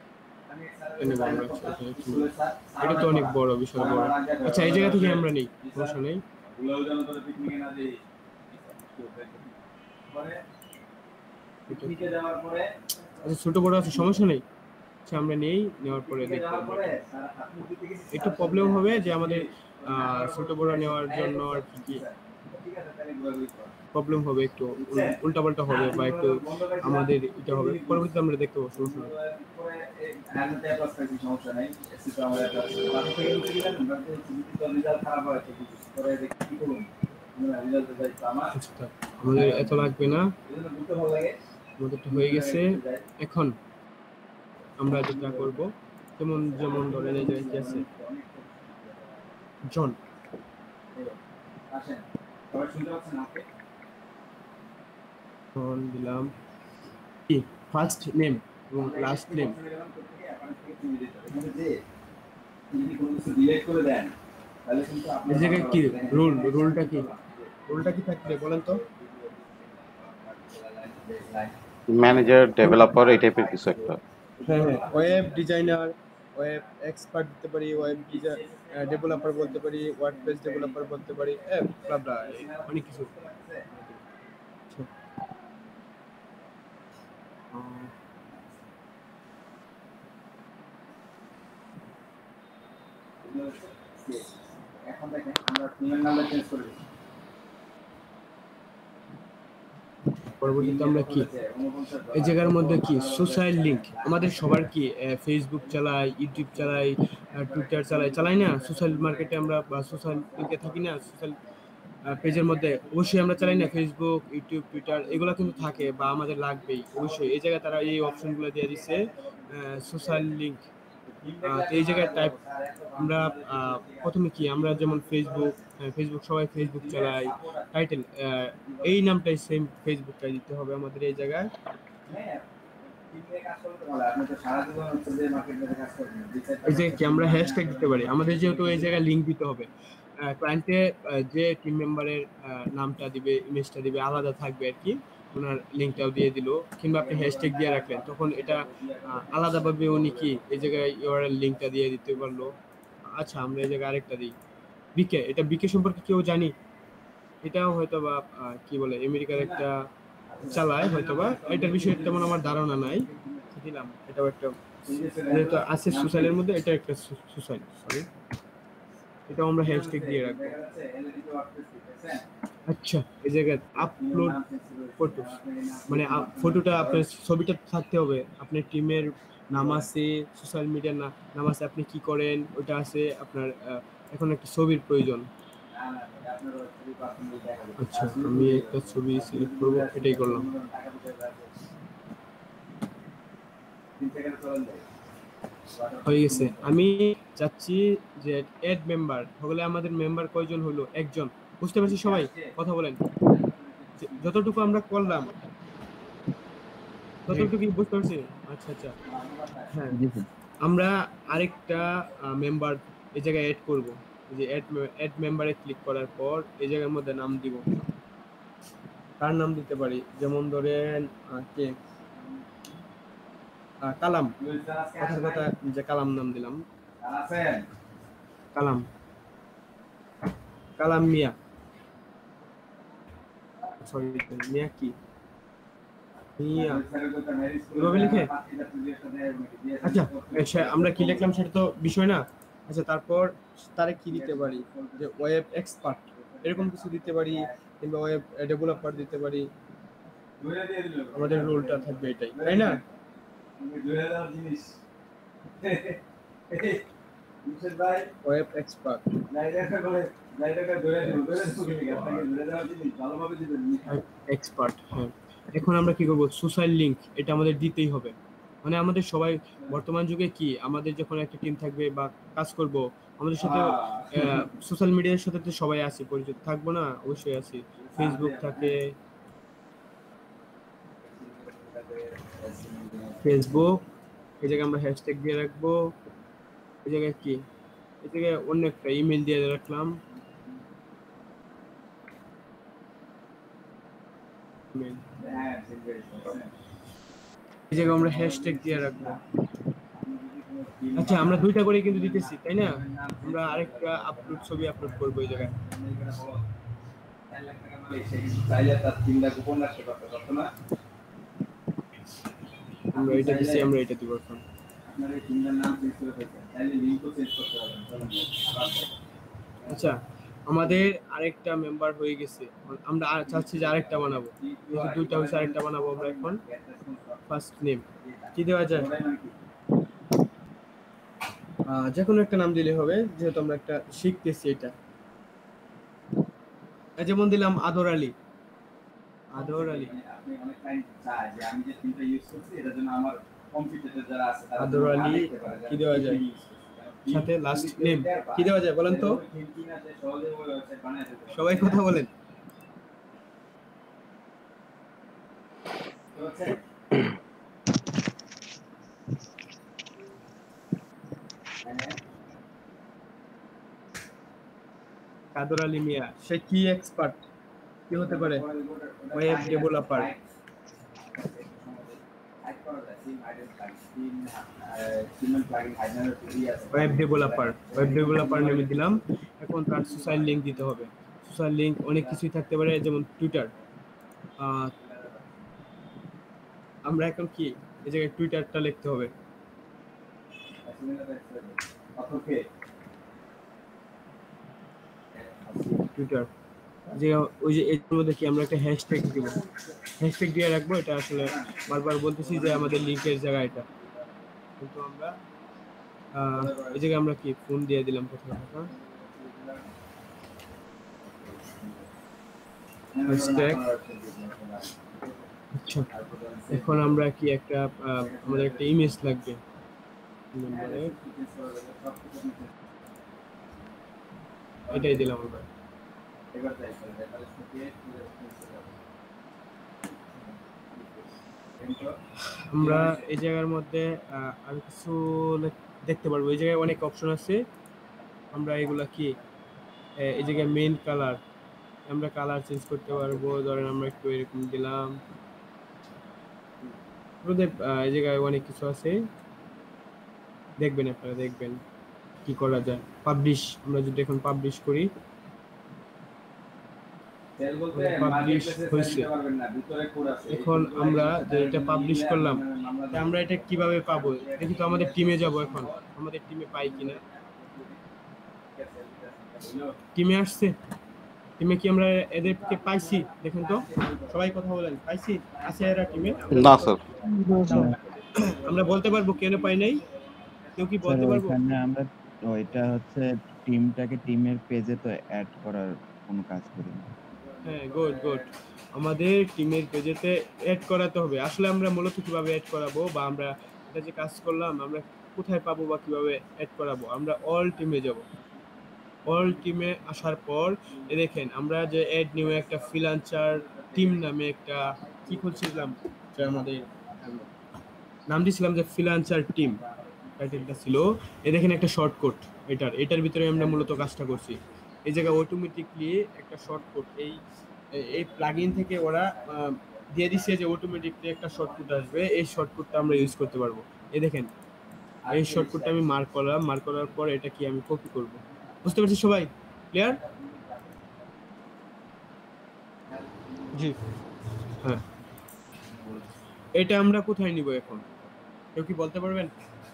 এটা তো অনেক বড়, বিশাল বড়। আচ্ছা এই জায়গা থেকে আমরা নেই, সমস্যা নেই। আচ্ছা ছোট বড় আছে, সমস্যা নেই, আচ্ছা আমরা নেই, নেওয়ার পরে দেখবো। একটু প্রবলেম হবে যে আমাদের ছোট বড় নেওয়ার জন্য আর কি কি প্রবলেম হবে, একটু উল্টাপাল্টা হবে বা একটু আমাদের এটা হবে, পরবর্তীতে আমরা দেখতে পাবো, সমস্যা নেই। আমাদের এত লাগবে না, আমাদেরটা হয়ে গেছে। এখন আমরা যেটা করব, যেমন যেমন ধরেন এই যে কি আছে জন, জন দিলাম, কি ফার্স্ট নেম এবং লাস্ট নেম, এই জায়গায় কি রুল, রুলটা কি রুলটা কি থাকবে বলেন তো? ম্যানেজার, ডেভেলপার, এই টাইপের কিছু একটা। হ্যাঁ হ্যাঁ, ওয়েব ডিজাইনার, ওয়েব এক্সপার্ট দিতে পারি, ওয়েব ডেভেলপার বলতে পারি, ওয়ার্ডপ্রেস ডেভেলপার বলতে পারি, ব্লা ব্লা অনেক কিছু। এখন দেখেন আমরা টিমের নামটা চেঞ্জ করে দিচ্ছি। পরবর্তীতে আমরা কি এই জায়গার মধ্যে কি সোশ্যাল লিংক আমাদের সবার কি ফেসবুক চালাই, ইউটিউব চালাই, টুইটার চালাই চালাই না, সোশ্যাল মার্কেটে আমরা বা সোশ্যাল লিংকে থাকি না, সোশ্যাল পেজের মধ্যে অবশ্যই আমরা চালাই না, ফেসবুক, ইউটিউব, টুইটার এগুলো কিন্তু থাকে বা আমাদের লাগবেই অবশ্যই। এই জায়গায় তারা এই অপশনগুলো দিয়ে দিচ্ছে সোশ্যাল লিংক। তো এই জায়গায় টাইপ আমরা প্রথমে কি আমরা যেমন ফেসবুক ফেসবুক সবাই ফেসবুক চালাই, টাইটেল এই নামটাই সেম ফেসবুকটাই দিতে হবে আমাদের এই জায়গায়। এই যে কি আমরা হ্যাশট্যাগ দিতে পারি, আমাদের যেহেতু এই জায়গায় লিংক দিতে হবে, ক্লায়েন্টে যে টিম মেম্বারের নামটা দিবে, ইমেজটা দিবে আলাদা থাকবে আর কি, ওনার লিঙ্কটাও দিয়ে দিল, কিংবা আপনি হ্যাশট্যাগ দিয়ে রাখলেন তখন এটা আলাদাভাবে উনি কি এই জায়গায় ইউআরএল লিঙ্কটা দিয়ে দিতে পারলো। আচ্ছা আমরা এই জায়গায় আরেকটা দিই বিকে, এটা বিকে সম্পর্কে কেউ জানি? এটাও হয়তো বা কি বলে আমেরিকার একটা চালায় হয়তো বা, এটার বিষয়ে তেমন আমার ধারণা নাই, দিলাম এটাও একটা যেহেতু আছে সোশ্যালের মধ্যে, এটা একটা সোশ্যাল, সরি এটাও আমরা হ্যাশট্যাগ দিয়ে রাখবো। আচ্ছা এই জায়গায় আপলোড ফটো, মানে ফটোটা আপনার ছবিটা থাকতে হবে, আপনার টিমের নাম আছে, সোশ্যাল মিডিয়ার নাম আছে, আপনি কি করেন ওটা আছে, আপনার এখন একটা ছবির প্রয়োজন। আচ্ছা আমি একটা ছবি সিলেক্ট করবো, এটাই করলাম। হয়ে গেছে। আমি চাচ্ছি যে অ্যাড মেম্বার হলে আমাদের মেম্বার কয়জন হলো? একজন। বুঝতে পারছি সবাই? কথা বলেন। যতটুকু আমরা করলাম ততটুকু বুঝতে পারছি? আচ্ছা আচ্ছা হ্যাঁ, আমরা আরেকটা মেম্বার এই জায়গায় অ্যাড করব। এই যে অ্যাড অ্যাড মেম্বারে ক্লিক করার পর এই জায়গার মধ্যে নাম দিব। কার নাম দিতে পারি? যেমন ধরেন কে কালাম, কথার কথা যে কালাম নাম দিলাম, কালাম কালাম মিয়া, সরি মিয়া কি মিয়া এভাবে লিখে। আচ্ছা আমরা কি লিখলাম সেটা তো বিষয় না। আচ্ছা তারপর তারে কি দিতে পারি? যে ওয়েব এক্সপার্ট এরকম কিছু দিতে পারি, কিংবা ওয়েব ডেভেলপার দিতে পারি, আমাদের রোলটা থাকবে এটাই, তাই না? ওয়েব এক্সপার্ট এক্সপার্ট হ্যাঁ। এখন আমরা কি করবো? সোশ্যাল লিংক এটা আমাদের দিতেই হবে, মানে আমাদের সবাই বর্তমান যুগে কি আমাদের যখন একটা টিম থাকবে বা কাজ করব, আমাদের সাথে সোশ্যাল মিডিয়ার সাথে তো সবাই আছে, পরিচিত থাকবো না? অবশ্যই আছি। ফেসবুক থাকে, ফেসবুক এই জায়গায় আমরা হ্যাশট্যাগ দিয়ে রাখবো। এই জায়গায় কি এই জায়গায় অন্য একটা ইমেল দিয়ে রাখলাম, এই জায়গায় আমরা হ্যাশট্যাগ দিয়ে রাখবো। আচ্ছা আমরা দুইটা করে কিন্তু দিতেছি, তাই না? আমরা আরেকটা আপলোড ছবি আপলোড করবো এই জায়গায়। আমরা এটা দিচ্ছি, আমরা এটা দিব এখন। আচ্ছা আমাদের আরেকটা মেম্বার হয়ে গেছে, আমরা চাচ্ছি যে আরেকটা বানাবো, দুইটা হয়েছে আরেকটা বানাবো আমরা এখন। ফার্স্ট নেম কি দেওয়া যায়? যে কোনো একটা নাম দিলে হবে, যেহেতু আমরা একটা শিখতেছি এটা। যেমন দিলাম আদর আলী। আদর আলী আদর আলী কি দেওয়া যায়? সাথে লাস্ট নেম কি দেওয়া যায় বলেন তো? সবাই কথা বলেন। কাদর আলী মিয়া, সে কি এক্সপার্ট? কি হতে পারে? Web developer. Web developer web developer নেমে দিলাম। এখন তার সোশ্যাল লিংক দিতে হবে। সোশ্যাল লিংক অনেক কিছুই থাকতে পারে, যেমন টুইটার। আমরা এখন কি এই জায়গায় টুইটারটা লিখতে হবে। টুইটার, যে ওই যে এর মধ্যে কি আমরা একটা হ্যাশট্যাগ দিব, হ্যাশট্যাগ দিয়ে রাখবো। এটা আসলে বারবার বলতেছি যে আমাদের লিঙ্কের জায়গা এটা, কিন্তু আমরা আহ, এই জায়গায় আমরা কি ফোন দিয়ে দিলাম কোথাও কথা হ্যাশট্যাগ। আচ্ছা, এখন আমরা কি একটা আহ, আমাদের একটা ইমেজ লাগবে নম্বরে, এটাই দিলাম আমরা। আমরা এই জায়গার মধ্যে আহ, আর কিছু লে- দেখতে পারবো। এই জায়গায় অনেক অপশন আছে, আমরা এগুলা কি এ- এই জায়গায় মেইন কালার, আমরা কালার চেঞ্জ করতে পারবো। ধরেন আমরা একটু এরকম দিলাম। আমাদের আহ, এই জায়গায় অনেক কিছু আছে, দেখবেন আপনারা, দেখবেন কি করা যায়। পাবলিশ, আমরা যদি এখন পাবলিশ করি, পাবলিশ হয়েছে। এখন আমরা যে এটা পাবলিশ করলাম, তা আমরা এটা কিভাবে পাবো? দেখি তো আমাদের টিমে যাব, এখন আমাদের টিমে পাই কিনা। টিমে আসছে, টিমে কি আমরা এদেরকে পাইছি? দেখেন তো সবাই কথা বলেন, পাইছি? আছে এরা টিমে? না স্যার। আমরা বলতে পারবো কেন পাই নাই? কেউ কি স্যার বলতে পারবো? ওইখানে আমরা ওইটা হচ্ছে টিমটাকে টিমের পেজে তো অ্যাড করার কোনো কাজ করি না। হ্যাঁ, গুড গুড। আমাদের টিমের পেজেতে অ্যাড করাতে হবে। আসলে আমরা মূলত কিভাবে অ্যাড করাবো, বা আমরা এটা যে কাজ করলাম আমরা কোথায় পাবো বা কিভাবে অ্যাড করাবো? আমরা অল টিমে যাব। অল টিমে আসার পর এ দেখেন আমরা যে অ্যাড নিউ একটা ফ্রিল্যান্সার টিম নামে একটা কি খুলছিলাম, যে আমাদের উম, নাম দিয়েছিলাম যে ফ্রিল্যান্সার টিম, টাইটেলটা ছিল। এ দেখেন একটা শর্টকাট, এটার এটার ভিতরে আমরা মূলত কাজটা করছি। এই জায়গায় অটোমেটিকলি একটা শর্টকাট এই এই প্লাগইন থেকে ওরা আহ, দিয়ে দিচ্ছে যে অটোমেটিকলি একটা শর্টকাট আসবে, এই শর্টকাটটা আমরা ইউজ করতে পারবো। এই দেখেন এই শর্টকাটটা আমি মার্ক করলাম, মার্ক করার পর এটা কি আমি কপি করব। বুঝতে পারছি সবাই? ক্লিয়ার? জি। হ্যাঁ, এটা আমরা কোথায় নিব এখন? কেউ কি বলতে পারবেন?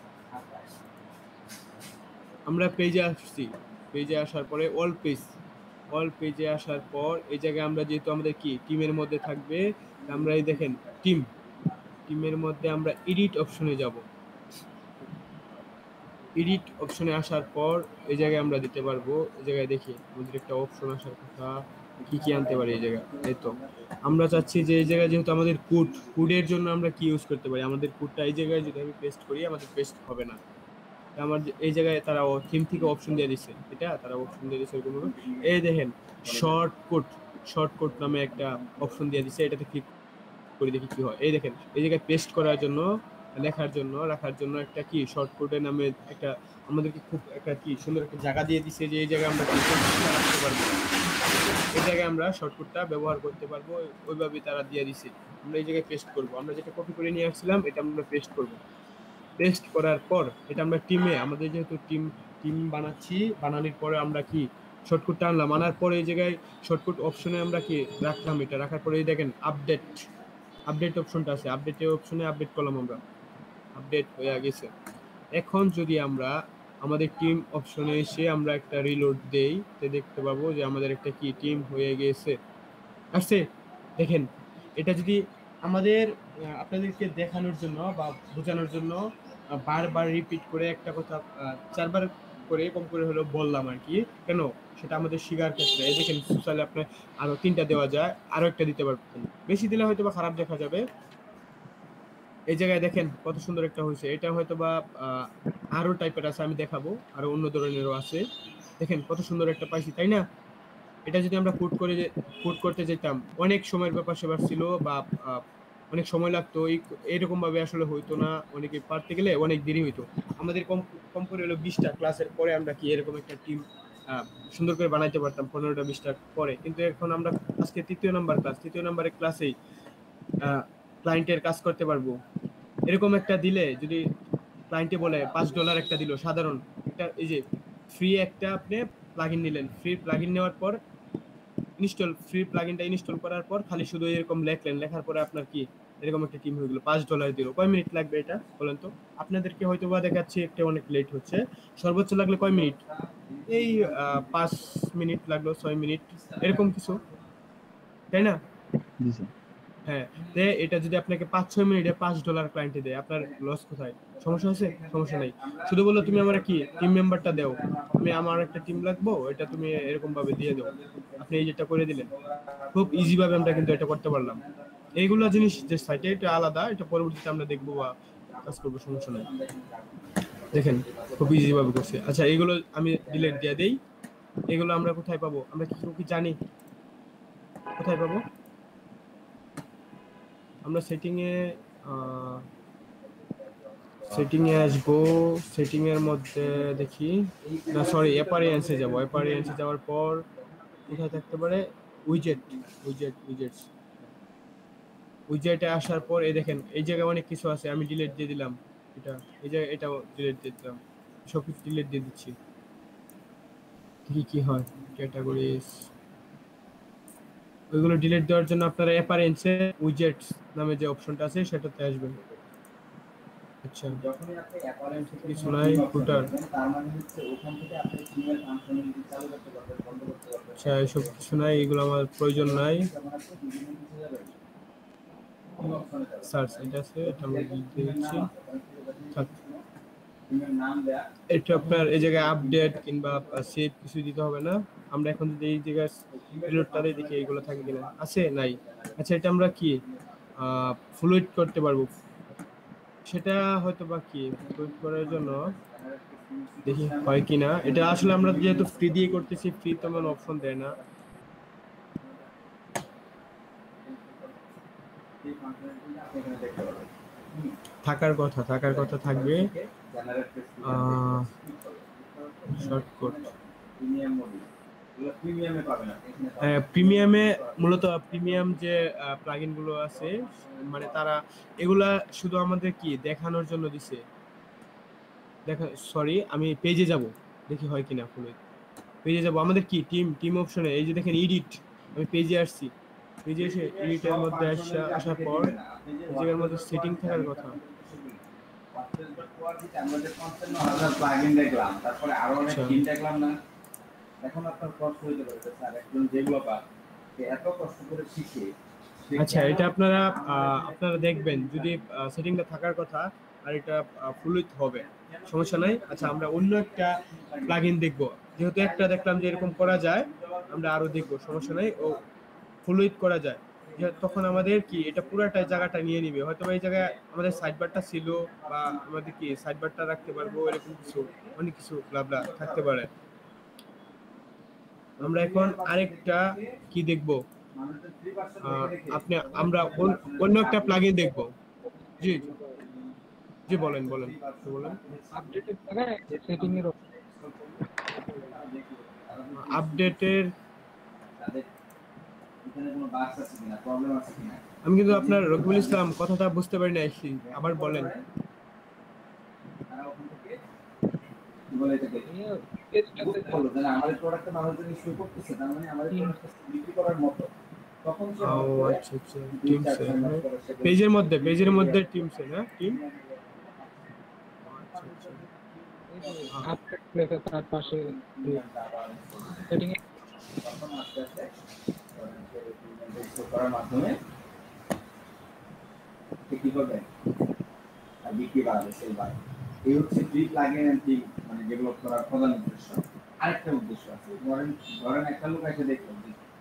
আমরা পেজে আসছি, পেজে আসার পরে অল পেজ, অল পেজে আসার পর এই জায়গায় আমরা যেহেতু আমাদের কি টিমের মধ্যে থাকবে, আমরা এই দেখেন টিম, টিমের মধ্যে আমরা এডিট অপশনে যাব। এডিট অপশনে আসার পর এই জায়গায় আমরা দিতে পারবো, এই জায়গায় দেখি আমাদের একটা অপশন আসার কথা, কি কি আনতে পারি এই জায়গায়। এই তো আমরা চাচ্ছি যে এই জায়গায় যেহেতু আমাদের কোড, কোডের জন্য আমরা কি ইউজ করতে পারি, আমাদের কোডটা এই জায়গায় যদি আমি পেস্ট করি আমাদের পেস্ট হবে না। তা আমার যে- এই জায়গায় তারা থিম থেকে অপশন দিয়ে দিচ্ছে, এটা তারা অপশন দিয়ে দিচ্ছে এরকম ভাবে। এই দেখেন শর্টকাট, শর্টকাট নামে একটা অপশন দিয়ে দিচ্ছে, এটাতে ক্লিক করে দেখি কি হয়। এই দেখেন এই জায়গায় পেস্ট করার জন্য, লেখার জন্য, রাখার জন্য একটা কি শর্টকাটের নামে একটা আমাদেরকে খুব একটা কি সুন্দর একটা জায়গা দিয়ে দিচ্ছে, যে এই জায়গায় আমরা শর্টকাটটা রাখতে পারবো, এই জায়গায় আমরা শর্টকাটটা ব্যবহার করতে পারবো। ওইভাবে তারা দিয়ে দিচ্ছে, আমরা এই জায়গায় পেস্ট করব। আমরা যেটা কপি করে নিয়ে আসছিলাম এটা আমরা পেস্ট করব। পেস্ট করার পর এটা আমরা টিমে, আমাদের যেহেতু টিম টিম বানাচ্ছি, বানানোর পরে আমরা কি শর্টকাটটা আনলাম, আনার পরে এই জায়গায় শর্টকাট অপশনে আমরা কি রাখলাম, এটা রাখার পরে এই দেখেন আপডেট, আপডেট অপশনটা আছে, আপডেটের অপশনে আপডেট করলাম, আমরা আপডেট হয়ে গেছে। এখন যদি আমরা আমাদের টিম অপশনে এসে আমরা একটা রিলোড দেই, তো দেখতে পাবো যে আমাদের একটা কি টিম হয়ে গেছে, আসছে। দেখেন এটা যদি আমাদের আহ, আপনাদেরকে দেখানোর জন্য বা বোঝানোর জন্য আহ, বারবার রিপিট করে একটা কথা আহ, চারবার করে কম করে হলো বললাম আর কি, কেন সেটা আমাদের শিকার ক্ষেত্রে। এই দেখেন সোশ্যালে আপনার আরো তিনটা দেওয়া যায়, আরো একটা দিতে পারবেন, বেশি দিলে হয়তো বা খারাপ দেখা যাবে। এই জায়গায় দেখেন কত সুন্দর একটা হয়েছে, এটা হয়তো বা আহ, আরো টাইপের আছে, আমি দেখাবো, আরো অন্য ধরনেরও আছে। দেখেন কত সুন্দর একটা পাইছি, তাই না? এটা যদি আমরা কোড করে কোড করতে যেতাম অনেক সময়ের ব্যাপার সেবার ছিল, বা আহ, অনেক সময় লাগতো, এই এরকম ভাবে আসলে হইতো না, অনেকে পারতে গেলে অনেক দেরি হইতো। আমাদের কম কম করে হলো বিশটা ক্লাসের পরে আমরা কি এরকম একটা টিম সুন্দর করে বানাইতে পারতাম, পনেরোটা বিশটা পরে। কিন্তু এখন আমরা আজকে তৃতীয় নাম্বার ক্লাস, তৃতীয় নাম্বারের ক্লাসেই ক্লায়েন্টের কাজ করতে পারবো। এরকম একটা দিলে যদি ক্লায়েন্টে বলে পাঁচ ডলার একটা দিল সাধারণ একটা, এই যে ফ্রি একটা আপনি প্লাগইন নিলেন, ফ্রি প্লাগইন নেওয়ার পর ইনস্টল, ফ্রি প্লাগইনটা ইনস্টল করার পর খালি শুধু এরকম লেখলেন, লেখার পরে আপনার কি এরকম একটা টিম হয়ে গেল, পাঁচ ডলার দিল। কয় মিনিট লাগবে এটা বলেন তো? আপনাদেরকে হয়তো বা দেখাচ্ছি একটা অনেক লেট হচ্ছে, সর্বোচ্চ লাগলে কয় মিনিট? এই আহ, পাঁচ মিনিট লাগলো, ছয় মিনিট এরকম কিছু, তাই না? জি স্যার। হ্যাঁ, তে এটা যদি আপনাকে পাঁচ ছয় মিনিটে পাঁচ ডলার ক্লায়েন্টে দেয়, আপনার লস কোথায়? সমস্যা আছে? সমস্যা নাই। শুধু বললো তুমি আমার কি টিম মেম্বারটা দাও, আমি আমার একটা টিম লাগবো, এটা তুমি এরকম ভাবে দিয়ে দাও, আপনি এই যেটা করে দিলেন, খুব ইজি ভাবে আমরা কিন্তু এটা করতে পারলাম। এইগুলো জিনিস যে সাইটে এটা আলাদা, এটা পরবর্তীতে আমরা দেখবো বা কাজ করবো, সমস্যা নাই। দেখেন খুব ইজি ভাবে করছে। আচ্ছা, এগুলো আমি ডিলিট দিয়ে দেই। এগুলো আমরা কোথায় পাবো? আমরা কি কি জানি কোথায় পাবো? আমরা সেটিং এ সেটিং এ আসবো, সেটিং এর মধ্যে দেখি, না সরি অ্যাপারিয়েন্সে যাব। অ্যাপারিয়েন্সে যাওয়ার পর কোথায় থাকতে পারে? উইজেট, উইজেট, উইজেটস। উইজেটে আসার পর এই দেখেন এই জায়গায় অনেক কিছু আছে, আমি ডিলিট দিয়ে দিলাম এটা, এই জায়গায় এটাও ডিলিট দিয়ে দিলাম, সব কিছু ডিলিট দিয়ে দিচ্ছি। কি কি হয় ক্যাটাগরিজ, ওইগুলো ডিলিট দেওয়ার জন্য আপনারা অ্যাপারেন্সে উইজেটস নামে যে অপশনটা আছে সেটাতে আসবেন। আচ্ছা, যখনই আপনি অ্যাপারেন্ট থেকে কিছু নাই, ফুটার, তার মানে হচ্ছে ওখান থেকে আপনি সিঙ্গেল ফাংশনালিটি চালু করতে পারবেন, বন্ধ করতে পারবেন। আচ্ছা এসব কিছু নাই, এগুলো আমার প্রয়োজন নাই। সার্চ এটা আছে, এটা আমি দিয়ে দিচ্ছি। এটা আপনার এই জায়গায় আপডেট কিংবা সেভ কিছু দিতে হবে না। আমরা এখন যদি এই জায়গায় রিলোডটারে দেখি এগুলো থাকে কিনা, আছে নাই। আচ্ছা, এটা আমরা কি ফ্লুইড করতে পারবো, সেটা হয়তো বা কি ফ্লুইড করার জন্য দেখি হয় কিনা। এটা আসলে আমরা যেহেতু ফ্রি দিয়ে করতেছি, ফ্রি তেমন অপশন দেয় না। থাকার কথা থাকার কথা থাকবে শর্টকাট প্রিমিয়ামে। মূলত প্রিমিয়াম যে প্লাগইন গুলো আছে, মানে তারা এগুলা শুধু আমাদের কি দেখানোর জন্য দিছে। দেখা সরি আমি পেজে যাব, দেখি হয় কিনা। ফুল পেজে যাব, আমাদের কি টিম টিম অপশনে এই যে দেখেন এডিট, আমি পেজে আসছি। পেজে এসে এডিটের মধ্যে আসা আসার পর এই জায়গার মধ্যে সেটিং থাকার কথা। প্লাগইন দেখলাম, তারপরে আরো অনেক টিম দেখলাম না। এখন আপনার কষ্ট হইতে পারে স্যার, একজন ডেভেলপার এত কষ্ট করে শিখে। আচ্ছা, এটা আপনারা আপনারা দেখবেন যদি সেটিংটা থাকার কথা আর এটা ফুল হবে, সমস্যা নাই। আচ্ছা, আমরা অন্য একটা প্লাগইন দেখব, যেহেতু একটা দেখলাম যে এরকম করা যায়, আমরা আরো দেখব, সমস্যা নাই। ও ফুল করা যায়, তখন আমাদের কি এটা পুরোটা জায়গাটা নিয়ে নিবে। হয়তো এই জায়গায় আমাদের সাইড বারটা ছিল, বা আমাদের কি সাইড বারটা রাখতে পারবো, এরকম কিছু অনেক কিছু ব্লাবলা থাকতে পারে। আমরা এখন আরেকটা কি দেখব, আপনি আমরা অন্য একটা প্লাগইন দেখব। জি জি বলেন বলেন বলেন। আপডেটের জায়গায় সেটিং এর আপডেটের এখানে কোনো বাগ আছে কিনা, প্রবলেম আছে কিনা। আমি কিন্তু আপনার রকিবুল ইসলাম কথাটা বুঝতে পারি না, আবার বলেন। বলে এটাকে বলো যে আমাদের প্রোডাক্টটা মানুষজন ইস্যু করতেছে, তার মানে আমাদের প্রোডাক্টটা বিক্রি করার মতো। তখন সে ও আচ্ছা আচ্ছা, টিমসে পেজের মধ্যে পেজের মধ্যে টিমসে না টিম। আচ্ছা আচ্ছা, আপডেট প্লেসে তার পাশে সেটিং এ তখন আস্তে আস্তে করার মাধ্যমে কি করবে আর বিক্রি বাড়বে, সেল বাড়বে। এই হচ্ছে ফ্রি প্লাগইন এন্ড টিম মানে ডেভেলপ করার প্রধান উদ্দেশ্য। আরেকটা উদ্দেশ্য আছে, ধরেন ধরেন একটা লোক এসে দেখলো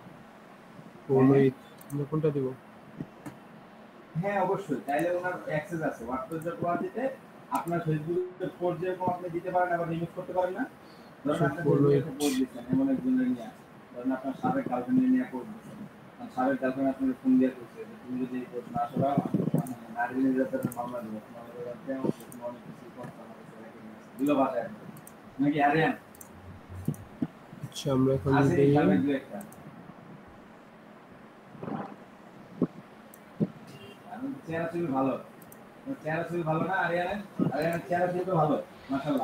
কোনটা দিব। হ্যাঁ অবশ্যই, তাইলে ওনার অ্যাক্সেস আছে ওয়ার্ডপ্রেসের কোয়ালিটিতে। আপনার ফেসবুকের পোস্ট যেরকম আপনি দিতে পারেন, আবার রিমুভ করতে পারেন না। ধরেন আপনি ফেসবুকে পোস্ট দিচ্ছেন, এমন একজনের নিয়ে আছে, ধরেন আপনার সাবেক গার্লফ্রেন্ড নিয়ে পোস্ট দিচ্ছেন, সাবেক গার্লফ্রেন্ড আপনাকে ফোন দিয়ে বলছে যে তুমি যদি এই পোস্ট না সরাও আমি নারী নির্যাতনের মামলা দেবো, তোমার অনেক কিছু করতে হবে, দিল বাসায় নাকি আরিয়ান। আচ্ছা, আমরা এখন দেখি চেহারা ছবি ভালো, চেহারা ছবি ভালো না আরিয়ানের? আরিয়ানের চেহারা ছবি তো ভালো মাশাআল্লাহ।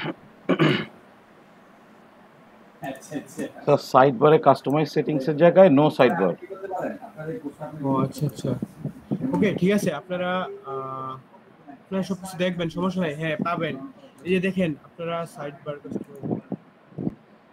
আচ্ছা আচ্ছা, তো সাইড বারে কাস্টমাইজ সেটিংস এর জায়গায় নো সাইড বার। ও আচ্ছা আচ্ছা, ওকে ঠিক আছে। আপনারা আপনারা সবকিছু দেখবেন, সমস্যা নাই। হ্যাঁ পাবেন, এই যে দেখেন আপনারা side bar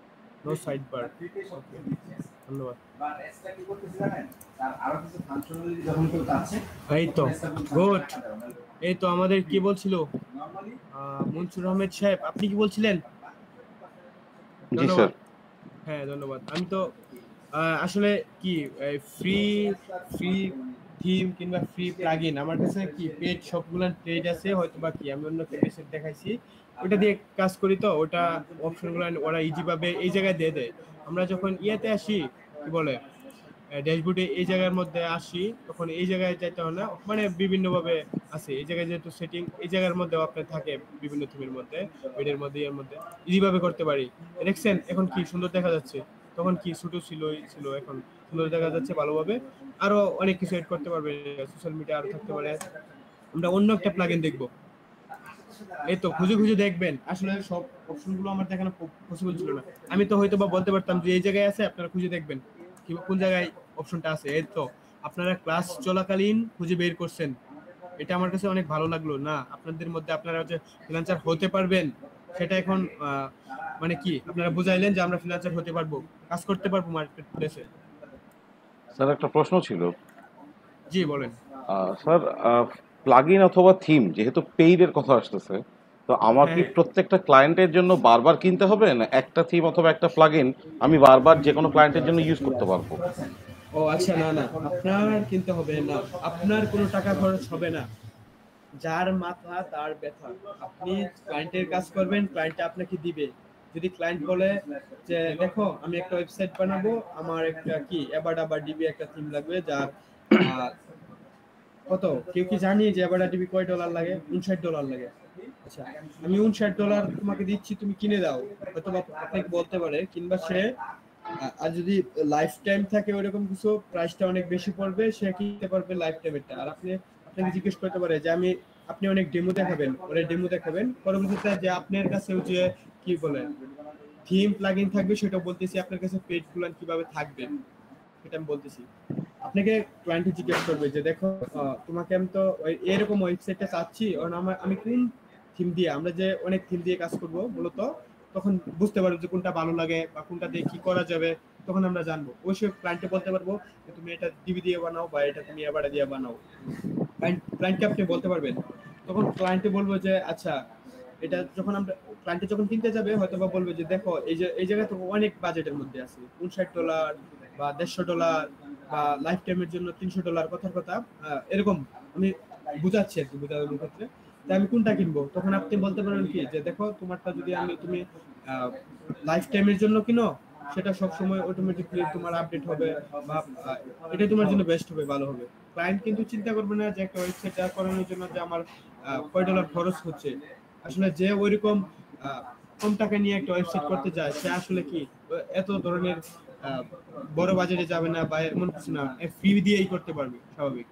no side bar. Okay, ধন্যবাদ। বাট এক্সট্রা কি করতেছে জানেন, তার আরো কিছু ফাংশনালিটি যখন কেউ চাচ্ছে, এই তো গুড। এই তো আমাদের কি বলছিল মনসুর আহমেদ সাহেব, আপনি কি বলছিলেন? জি স্যার। হ্যাঁ ধন্যবাদ। আমি তো আহ, আসলে কি ফ্রি ফ্রি থিম কিংবা ফ্রি প্লাগইন আমার কাছে কি পেড সবগুলো পেড আছে, হয়তো বা কি আমি অন্য ওয়েবসাইট দেখাইছি ওটা দিয়ে কাজ করি, তো ওটা অপশনগুলো ওরা ইজি ভাবে এই জায়গায় দিয়ে দেয়। আমরা যখন ইয়েতে আসি কি বলে ড্যাশবোর্ডে এই জায়গার মধ্যে আসি, তখন এই জায়গায় যাইতে হয় না, মানে বিভিন্ন ভাবে আছে এই জায়গায় যেহেতু সেটিং এই জায়গার মধ্যে আপনার থাকে বিভিন্ন থিমের মধ্যে, পেডের মধ্যে এর মধ্যে ইজি ভাবে করতে পারি। দেখছেন এখন কি সুন্দর দেখা যাচ্ছে, তখন কি ছোট ছিল ছিল এখন সুন্দর দেখা যাচ্ছে ভালোভাবে। আরো অনেক কিছু এড করতে পারবে, সোশ্যাল মিডিয়া আরো থাকতে পারে। আমরা অন্য একটা প্লাগইন দেখবো, এই তো খুঁজে খুঁজে দেখবেন। আসলে সব অপশনগুলো আমার দেখানো পসিবল ছিল না, আমি তো হয়তো বা বলতে পারতাম যে এই জায়গায় আছে, আপনারা খুঁজে দেখবেন কিংবা কোন জায়গায় অপশনটা আছে। এই তো আপনারা ক্লাস চলাকালীন খুঁজে বের করছেন, এটা আমার কাছে অনেক ভালো লাগলো। না আপনাদের মধ্যে আপনারা যে ফ্রিল্যান্সার হতে পারবেন সেটা এখন মানে কি আপনারা বুঝাইলেন যে আমরা ফ্রিল্যান্সার হতে পারবো, কাজ করতে পারবো মার্কেট প্লেসে। স্যার একটা প্রশ্ন ছিল। জি বলেন। স্যার প্লাগইন অথবা থিম যেহেতু পেইডের কথা আসতেছে, তো আমার কি প্রত্যেকটা ক্লায়েন্টের জন্য বারবার কিনতে হবে, না একটা থিম অথবা একটা প্লাগইন আমি বারবার যে কোনো ক্লায়েন্টের জন্য ইউজ করতে পারবো? ও আচ্ছা, না না আপনার কিনতে হবে না, আপনার কোনো টাকা খরচ হবে না, যার মাথা তার ব্যথা। আপনি ক্লায়েন্টের কাজ করবেন, ক্লায়েন্ট আপনাকে দিবে। যদি ক্লায়েন্ট বলে যে দেখো আমি একটা ওয়েবসাইট বানাবো, আমার একটা কি এবাডা বা ডিবি একটা থিম লাগবে, যার কত কেউ কি জানি যে এবাডা ডিবি কয় ডলার লাগে? উনষাট ডলার লাগে। আচ্ছা আমি উনষাট ডলার তোমাকে দিচ্ছি, তুমি কিনে দাও। হয়তো আপনাকে বলতে পারে, কিংবা সে আর যদি লাইফ টাইম থাকে ওইরকম কিছু প্রাইসটা অনেক বেশি পড়বে, সে কিনতে পারবে লাইফ টাইমেরটা। আর আপনি আপনাকে জিজ্ঞেস করতে পারে যে আমি আপনি অনেক ডেমো দেখাবেন, ওরা ডেমো দেখাবেন, পরবর্তীতে যে আপনার কাছেও যে কি বলে থিম প্লাগইন থাকবে সেটা বলতেছি, আপনার কাছে পেজ গুলো কিভাবে থাকবে সেটা আমি বলতেছি। আপনাকে ক্লায়েন্ট জিজ্ঞেস করবে যে দেখো তোমাকে আমি তো এরকম ওয়েবসাইটটা চাচ্ছি, আমি কোন থিম দিয়ে, আমরা যে অনেক থিম দিয়ে কাজ করব মূলত, তখন বুঝতে পারবো যে কোনটা ভালো লাগে বা কোনটা দিয়ে কি করা যাবে, তখন আমরা জানবো। ওই সব ক্লায়েন্টে বলতে পারবো যে তুমি এটা ডিবি দিয়ে বানাও বা এটা তুমি এবারে দিয়ে বানাও, ক্লায়েন্টকে আপনি বলতে পারবেন। তখন ক্লায়েন্টে বলবো যে আচ্ছা এটা যখন আমরা ক্লায়েন্টে যখন কিনতে যাবে হয়তো বা বলবে যে দেখো এই যে এই জায়গায় তো অনেক বাজেটের মধ্যে আছে, উনষাট ডলার বা দেড়শো ডলার বা লাইফ টাইমের জন্য তিনশো ডলার, কথার কথা এরকম আমি বুঝাচ্ছি আর কি, বোঝানোর ক্ষেত্রে। তাই আমি কোনটা কিনবো, তখন আপনি বলতে পারেন কি যে দেখো তোমারটা যদি আমি তুমি লাইফ টাইমের জন্য কিনো, সেটা সবসময় অটোমেটিকলি তোমার আপডেট হবে বা এটা তোমার জন্য বেস্ট হবে, ভালো হবে। ক্লায়েন্ট কিন্তু চিন্তা করবে না যে একটা ওয়েবসাইট করানোর জন্য যে আমার কয় ডলার খরচ হচ্ছে। আসলে যে ওইরকম কম টাকা নিয়ে একটা ওয়েবসাইট করতে যায়, সে আসলে কি এত ধরনের বড় বাজারে যাবে না বা এমন কিছু না, ফ্রি দিয়েই করতে পারবে স্বাভাবিক।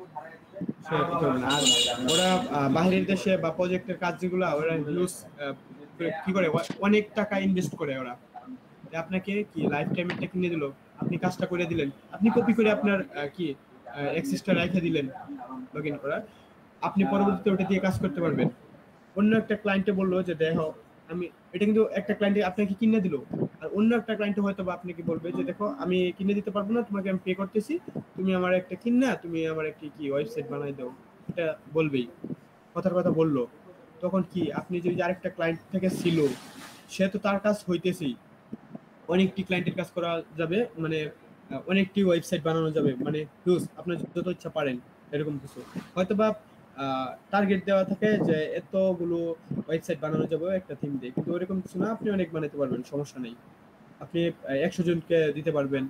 আর ওরা বাইরের দেশে বা প্রজেক্টের কাজ যেগুলো ওরা হিউজ কি করে অনেক টাকা ইনভেস্ট করে ওরা, আপনাকে কি লাইফ টাইমটা কিনে দিল, আপনি কাজটা করে দিলেন, আপনি কপি করে আপনার কি অ্যাক্সেসটা রেখে দিলেন লগইন করার, আপনি পরবর্তীতে ওটা দিয়ে কাজ করতে পারবেন। অন্য একটা ক্লায়েন্টে বললো যে দেখো আমি এটা, কিন্তু একটা ক্লায়েন্টে আপনাকে কিনে দিল, আর অন্য একটা ক্লায়েন্টে হয়তো বা আপনাকে বলবে যে দেখো আমি কিনে দিতে পারবো না, তোমাকে আমি পে করতেছি, তুমি আমার একটা কিনা তুমি আমার একটা কি ওয়েবসাইট বানাই দাও, এটা বলবেই, কথার কথা বললো। তখন কি আপনি যদি আরেকটা ক্লায়েন্ট থেকে ছিল, সে তো তার কাজ হইতেছেই, অনেকটি ক্লায়েন্টের কাজ করা যাবে, মানে অনেকটি ওয়েবসাইট বানানো যাবে, মানে হিউজ আপনার যত ইচ্ছা পারেন এরকম কিছু। হয়তো বা টার্গেট দেওয়া থাকে যে এতগুলো ওয়েবসাইট বানানো যাবে একটা থিম দিয়ে, কিন্তু ওরকম কিছু না, আপনি অনেক বানাতে পারবেন, সমস্যা নেই। আপনি একশো জনকে দিতে পারবেন।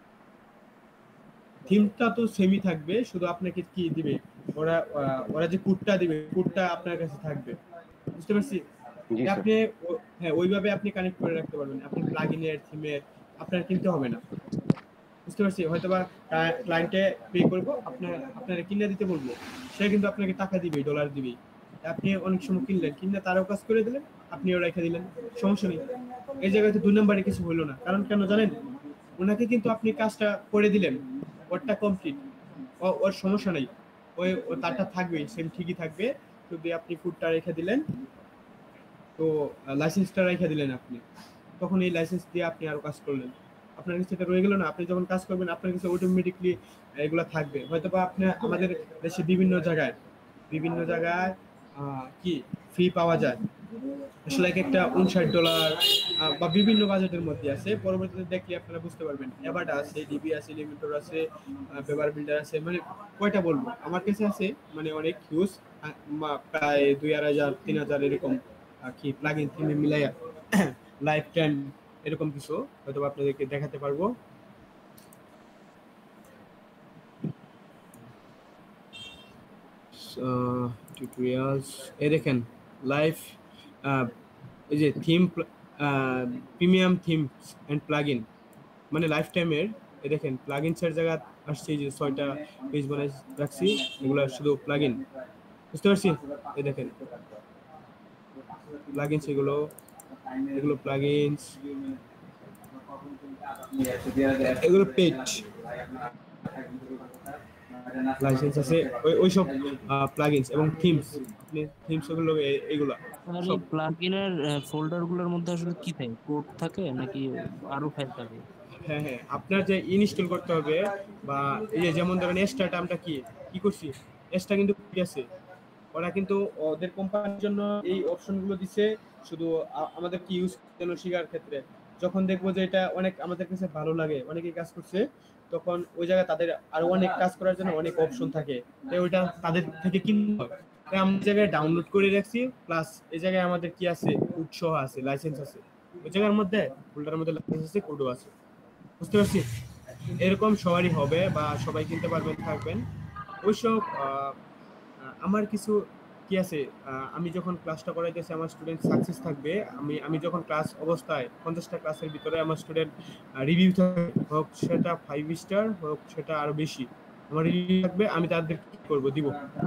থিমটা তো সেমই থাকবে, শুধু আপনাকে কি দিবে ওরা ওরা যে কোডটা দিবে, কোডটা আপনার কাছে থাকবে, বুঝতে পারছি? আপনি হ্যাঁ ওইভাবে আপনি কানেক্ট করে রাখতে পারবেন। আপনি প্লাগইনের থিমের আপনার কিনতে হবে না, বুঝতে পারছি? হয়তো বা ক্লায়েন্টে পে করবো, আপনার আপনারা কিনে দিতে বলবো, সে কিন্তু আপনাকে টাকা দিবে, ডলার দিবেই। আপনি অনেক সময় কিনলেন, কিনে তারাও কাজ করে দিলেন, আপনিও রেখে দিলেন, সমস্যা নেই। এই জায়গায় তো দুই নম্বরে কিছু হলো না, কারণ কেন জানেন? ওনাকে কিন্তু আপনি কাজটা করে দিলেন, ওরটা কমপ্লিট, ওর সমস্যা নেই, ওই তারটা থাকবেই, সেম ঠিকই থাকবে, যদি আপনি ফুডটা রেখে দিলেন, তো লাইসেন্সটা রেখে দিলেন আপনি, তখন এই লাইসেন্স দিয়ে আপনি আরো কাজ করলেন, আপনার কাছে এটা রয়ে গেল না। আপনি যখন কাজ করবেন আপনার কাছে অটোমেটিকলি এগুলা থাকবে। হয়তো বা আপনি আমাদের দেশে বিভিন্ন জায়গায় বিভিন্ন জায়গায় আহ, কি ফি পাওয়া যায় আসলে এক একটা উনষাট ডলার বা বিভিন্ন বাজেটের মধ্যে আছে। পরবর্তীতে দেখলে আপনারা বুঝতে পারবেন। এবারটা আছে, ডিবি আছে, লিমিটর আছে, পেপার বিল্ডার আছে, মানে কয়টা বলবো, আমার কাছে আছে মানে অনেক হিউজ, প্রায় দুই আড়াই হাজার তিন হাজার এরকম আহ, কি প্লাগ ইন থিমে মিলাইয়া লাইফ টাইম এরকম কিছু হয়তো আপনাদেরকে দেখাতে পারবো। টিউটোরিয়ালস এই দেখেন লাইফ এই যে theme premium themes and plugin মানে লাইফ টাইমের। এই দেখেন প্লাগইনসের জায়গা আসছে যে ছয়টা পেজ বানাই রাখছি, এগুলো শুধু প্লাগইন, বুঝতে পারছি। এই দেখেন প্লাগইনস, এগুলো এগুলো প্লাগইনস, এগুলো পেজ লাইসেন্স আছে ওই ওই সব প্লাগইনস এবং থিমস, আপনি থিমস গুলো এইগুলা আর এই প্লাগইনের ফোল্ডারগুলোর মধ্যে আসলে কি থাকে, কোড থাকে নাকি আরো ফাইল থাকে? হ্যাঁ হ্যাঁ, আপনার যে ইনস্টল করতে হবে বা এই যে যেমন ধরেন এক্সট্রা টার্মটা কি কি করছি, এক্সট্রা কিন্তু কি আছে, ওরা কিন্তু ওদের কোম্পানির জন্য এই অপশনগুলো দিছে শুধু আমাদের কি ইউজ যেন শেখার ক্ষেত্রে। যখন দেখবো যে এটা অনেক আমাদের কাছে ভালো লাগে, অনেকেই কাজ করছে, তখন ওই জায়গায় তাদের আরো অনেক কাজ করার জন্য অনেক অপশন থাকে, তাই ওইটা তাদের থেকে কিনতে হয়। তাই আমরা জায়গায় ডাউনলোড করে রাখছি, প্লাস এই জায়গায় আমাদের কি আছে, উৎসাহ আছে, লাইসেন্স আছে, ওই জায়গার মধ্যে ফোল্ডারের মধ্যে লাইসেন্স আছে, কোডও আছে, বুঝতে পারছি। এরকম সবারই হবে বা সবাই কিনতে পারবেন, থাকবেন ওইসব। আমার কিছু কি আছে, আমি যখন ক্লাসটা করাইতেছি আমার স্টুডেন্ট সাকসেস থাকবে, আমি আমি যখন ক্লাস অবস্থায় পঞ্চাশটা ক্লাসের ভিতরে আমার স্টুডেন্ট রিভিউ থাকবে, হোক সেটা ফাইভ স্টার হোক সেটা আরো বেশি, আমার রিভিউ থাকবে, আমি তাদের কি করবো, দিব।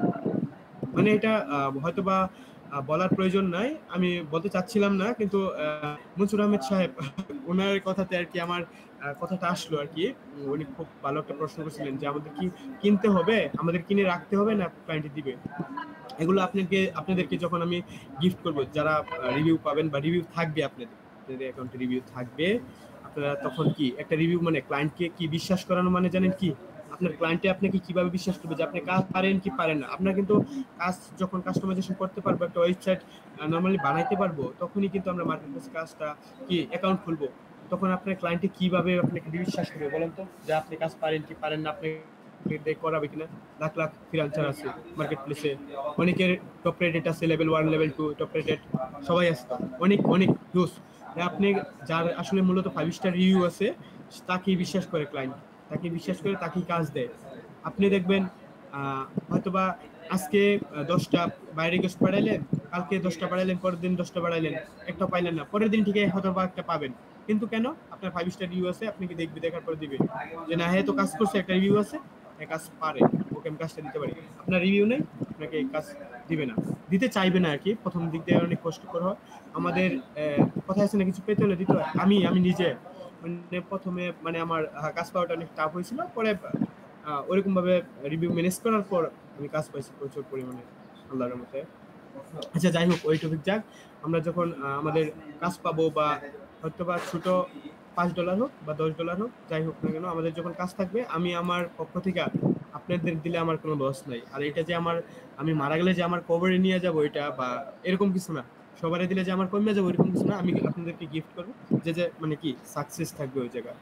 মানে এটা হয়তো বা বলার প্রয়োজন নাই, আমি বলতে চাচ্ছিলাম না, কিন্তু মনসুর আহমেদ সাহেব ওনার কথাতে আর কি আমার কথাটা আসলো আর কি। উনি খুব ভালো একটা প্রশ্ন করেছিলেন যে আমাদের কি কিনতে হবে, আমাদের কিনে রাখতে হবে না ক্লায়েন্ট দিবে। এগুলো আপনাকে আপনাদেরকে যখন আমি গিফট করব, যারা রিভিউ পাবেন বা রিভিউ থাকবে আপনাদের আপনাদের অ্যাকাউন্টে রিভিউ থাকবে, আপনারা তখন কি একটা রিভিউ মানে ক্লায়েন্টকে কি বিশ্বাস করানো মানে জানেন কি, আপনার ক্লায়েন্টে আপনাকে কিভাবে বিশ্বাস করবে যে আপনি কাজ পারেন কি পারেন না। আপনার কিন্তু কাজ যখন কাস্টমাইজেশন করতে পারবো, একটা ওয়েবসাইট নরমালি বানাইতে পারবো, তখনই কিন্তু আমরা মার্কেটপ্লেস কাজটা কি অ্যাকাউন্ট খুলবো, তখন আপনার ক্লায়েন্টে কিভাবে আপনাকে বিশ্বাস করবে বলেন তো, যে আপনি কাজ পারেন কি পারেন না, আপনি করাবে কিনা। লাখ লাখ ফ্রিল্যান্সার আছে মার্কেট প্লেসে, অনেকের টপ রেটেড আছে, level one level two top rated সবাই আছে, অনেক অনেক ইউজ। আপনি যার আসলে মূলত ফাইভ স্টার রিভিউ আছে তাকেই বিশ্বাস করে ক্লায়েন্ট, তাকে বিশ্বাস করে তাকেই কাজ দেয়। আপনি দেখবেন হয়তোবা আজকে দশটা বাইরে রিকোয়েস্ট পাঠাইলেন, কালকে দশটা বাড়াইলেন, পরের দিন দশটা বাড়াইলেন, একটা পাইলেন না, পরের দিন ঠিক হয়তো বা একটা পাবেন, কিন্তু কেন, আপনার ফাইভ স্টার রিভিউ আছে, আপনি কি দেখবে, দেখার পর দিবে যে না হ্যাঁ তো কাজ করছে, একটা রিভিউ আছে, কাজ পারে, ওকে আমি কাজটা দিতে পারি। আপনার রিভিউ নেই, আপনাকে কাজ দিবে না, দিতে চাইবে না আর কি। প্রথম দিক দিয়ে অনেক কষ্টকর হয় আমাদের, কথা আছে না কিছু পেতে হলে দিতে হয়। আমি আমি নিজে মানে প্রথমে মানে আমার কাজ পাওয়াটা অনেক টাফ হয়েছিল, পরে ওরকম ভাবে রিভিউ ম্যানেজ করার পর আমি কাজ পাইছি প্রচুর পরিমাণে আল্লাহর রহমতে। আচ্ছা যাই হোক, ওই টপিক যাক। আমরা যখন আমাদের কাজ পাবো বা হয়তো বা ছোট পাঁচ ডলার হোক বা দশ ডলার হোক, যাই হোক না কেন, আমাদের যখন কাজ থাকবে, আমি আমার পক্ষ থেকে আপনাদের দিলে আমার কোনো লস নাই। আর এটা যে আমার আমি মারা গেলে যে আমার কবরে নিয়ে যাবো এটা বা এরকম কিছু না, সবারই দিলে যে আমার কমে যাবো এরকম কিছু না, আমি আপনাদেরকে গিফট করবো যে যে মানে কি সাকসেস থাকবে ওই জায়গায়।